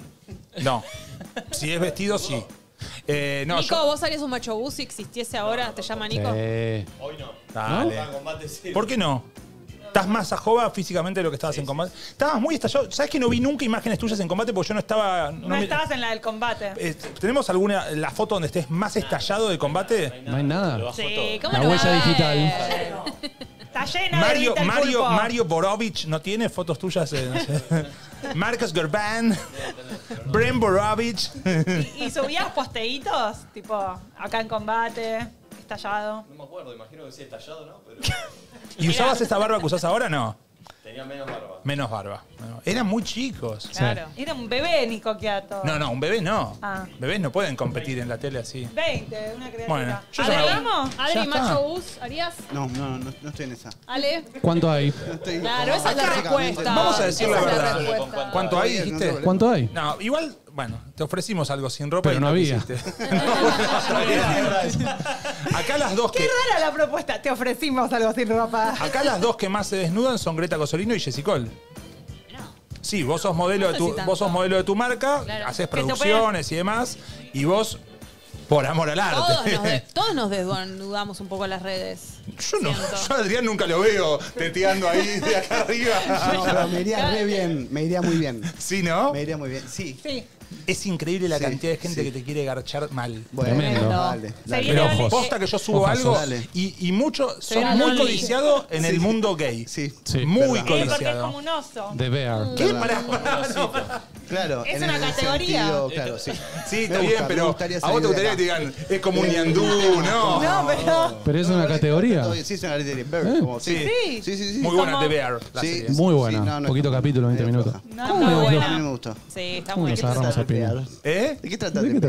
No. Si es vestido, sí. Eh, no, Nico, yo- ¿vos harías un macho bus si existiese ahora? ¿Te llama Nico? Sí. Hoy no. Dale. Estaba en combate sí. ¿Por qué no? ¿Estás más a jova físicamente de lo que estabas en combate? Estabas muy estallado. ¿Sabes que no vi nunca imágenes tuyas en combate porque yo no estaba... No, no me- estabas en la del combate. Eh, ¿Tenemos alguna la foto donde estés más estallado de combate? No hay nada. Sí, ¿cómo La no? huella va a digital. haber? Está llena Mario, de grita el Mario, pulpo. Mario Borovich no tiene fotos tuyas. Eh, no sé. Marcos Gerban, Bren Borovich. ¿Y, y subías posteitos? Tipo, acá en combate, estallado. No me acuerdo, imagino que sí estallado, ¿no? Pero ¿Y usabas esta barba que usás ahora? No. tenía menos barba. Menos barba. No. Eran muy chicos. Claro. Era un bebé, Nico Quiato. No, no, un bebé no. Ah. Bebés no pueden competir en la tele así. veinte, una criatura. Bueno, yo ¿Ale, ya me- vamos? Ya Adri, está. macho bus, ¿harías? No, no, no, no estoy en esa. Ale. ¿Cuánto hay? No estoy Claro, esa es la respuesta. Vamos a decir Esa la es la verdad. respuesta. ¿Cuánto hay, Todavía no dijiste? te- ¿Cuánto hay? No, igual, bueno, te ofrecimos algo sin ropa. Pero y no había. quisiste. Acá las dos Qué que. rara la propuesta. Te ofrecimos algo sin ropa. Acá las dos que más se desnudan son Greta Cosolino y Jessicol. Sí, vos sos modelo de No sé tu, si tanto. vos sos modelo de tu marca, Claro. haces Que te producciones y demás, y vos, por amor al Todos nos, arte. de- todos nos desnudamos un poco en las redes. Yo no, Siento. yo a Adrián nunca lo veo teteando ahí de acá arriba. No, pero me iría re bien, me iría muy bien. ¿Sí, no? Me iría muy bien, sí. Sí. Es increíble la Sí, cantidad de gente sí. que te quiere garchar mal. Bueno, Tremendo. dale, dale. Sería- Pero ojos. Posta que yo subo Ojazos. algo Dale. y, y muchos son Pero muy no, codiciados en el Sí. mundo gay. Sí, Sí. Muy verdad. Eh, porque es codiciado. como un oso. The Bear. ¿Qué? Verdad. Pará. Claro. Es en una el categoría. sentido, claro, sí. Sí, Me está gusta, bien, me pero gustaría a vos te salir de gustaría que te acá. digan, es como un ñandú, ¿no? No, pero. Pero es una categoría. Sí, es una categoría. Bear, ¿Eh? como, sí. Sí. Sí, sí, sí. Muy buena Como- The Bear, la Sí. serie. Muy Sí, buena. no, no, Poquito no. capítulo, veinte Medio minutos. floja. No, ¿Cómo muy me A buena. mí me gustó. Sí, está ¿Cómo muy nos bien. agarramos a piña? Bear. ¿Eh? ¿De qué trata ¿De de qué Bear? trata?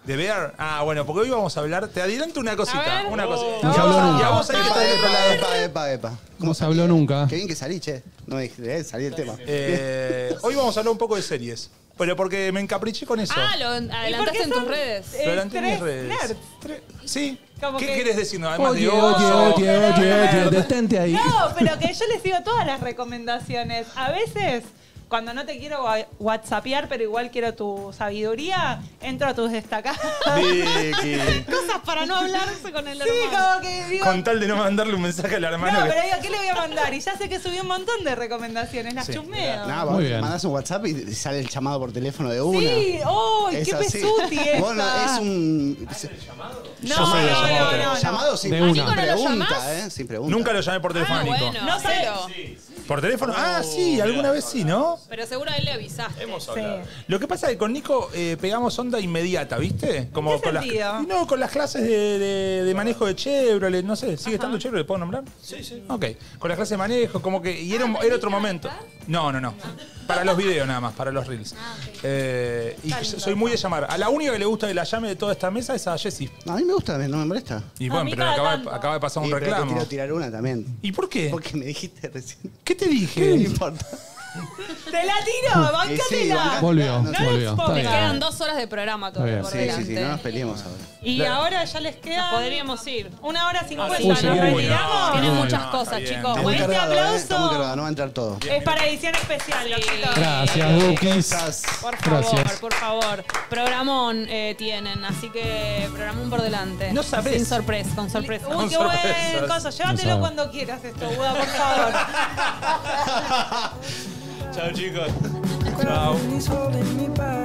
¿De Bear? Ah, bueno, porque hoy vamos a hablar. Te adelanto una cosita. ver. Una cosita. No se habló Y nunca. a vos ahí que Epa, estás del otro lado. epa, epa, epa. No se habló nunca. Qué bien que salí, che. No me dije, eh, salí del tema. Eh, hoy vamos a hablar un poco de series. Pero porque me encapriché con eso. Ah, lo adelantaste en tus redes. Lo adelanté en mis tres redes. nerds. Tre- Sí. Como ¿Qué que- querés decirnos? Además Oye, de oye, oso. oye, oye, oye, detente ahí. No, pero que yo les digo todas las recomendaciones. A veces, cuando no te quiero wa- whatsappear, pero igual quiero tu sabiduría, entro a tus destacadas. Vicky. Cosas para no hablarse con el Sí, hermano. como que digo... Con tal de no mandarle un mensaje al hermano. No, que- pero digo, ¿qué le voy a mandar? Y ya sé que subí un montón de recomendaciones, las Sí. chusmeo. Nada, Muy vos bien. mandás un WhatsApp y sale el llamado por teléfono de una. Sí, ¡oh! ¡Qué Es así. pesuti esa! Bueno, es un. No, Yo soy de no, llamado no, telefónico. no, no. Llamado sin De una. ¿Nico no lo pregunta, llamás? ¿eh? Sin pregunta. Nunca lo llamé por teléfono, Ah, Nico. bueno, No sé. cero. ¿Por teléfono? Ah, sí, alguna vez sí, ¿no? Pero seguro a él le avisaste. Hemos hablado. Lo que pasa es que con Nico eh, pegamos onda inmediata, ¿viste? Como ¿En qué con sentido? las, y no, con las clases de, de- de manejo de Chevrolet, no sé, ¿sigue estando Chevrolet? ¿Puedo nombrar? Sí, sí. Ok, con las clases de manejo, como que. Y era, un- era otro momento. No, no, no. Para los videos nada más, para los reels. Eh, y yo soy muy de llamar. A la única que le gusta que la llame de toda esta mesa es a Jessie. No, a mí me gusta, no me molesta. Y A bueno, mí pero cada acaba, de- tanto. acaba de pasar un Y, pero te reclamo. quiero tirar una también. ¿Y por qué? Porque me dijiste recién. ¿Qué te ¿Qué me dije? importa? ¡Te la tiro! Y sí, ¡Bancátela! bancátela. Volvió, No, volvió. Está Te bien. quedan dos horas de programa todavía Está por bien. Sí, delante. sí, sí, no nos peleemos ahora. Y La- ahora ya les queda Nos podríamos ir. una hora cincuenta. Uy, ¿Nos sí, muy bueno. retiramos? Tienen Muy muchas bien. cosas, Está bien. chicos. Está muy Este cargado, ¿eh? aplauso. Está muy cargado, no va a entrar todo. Es para edición especial, loquito. Gracias, Bukis. Por favor, Gracias. por favor. Programón eh, tienen, así que programón por delante. No sabés. Sin sorpresa, con sorpresa. Uy, qué sorpresas. buen coso. No Llévatelo sabe. cuando quieras esto, Buda, por favor. Chao, chicos. Chao. He's holding me back.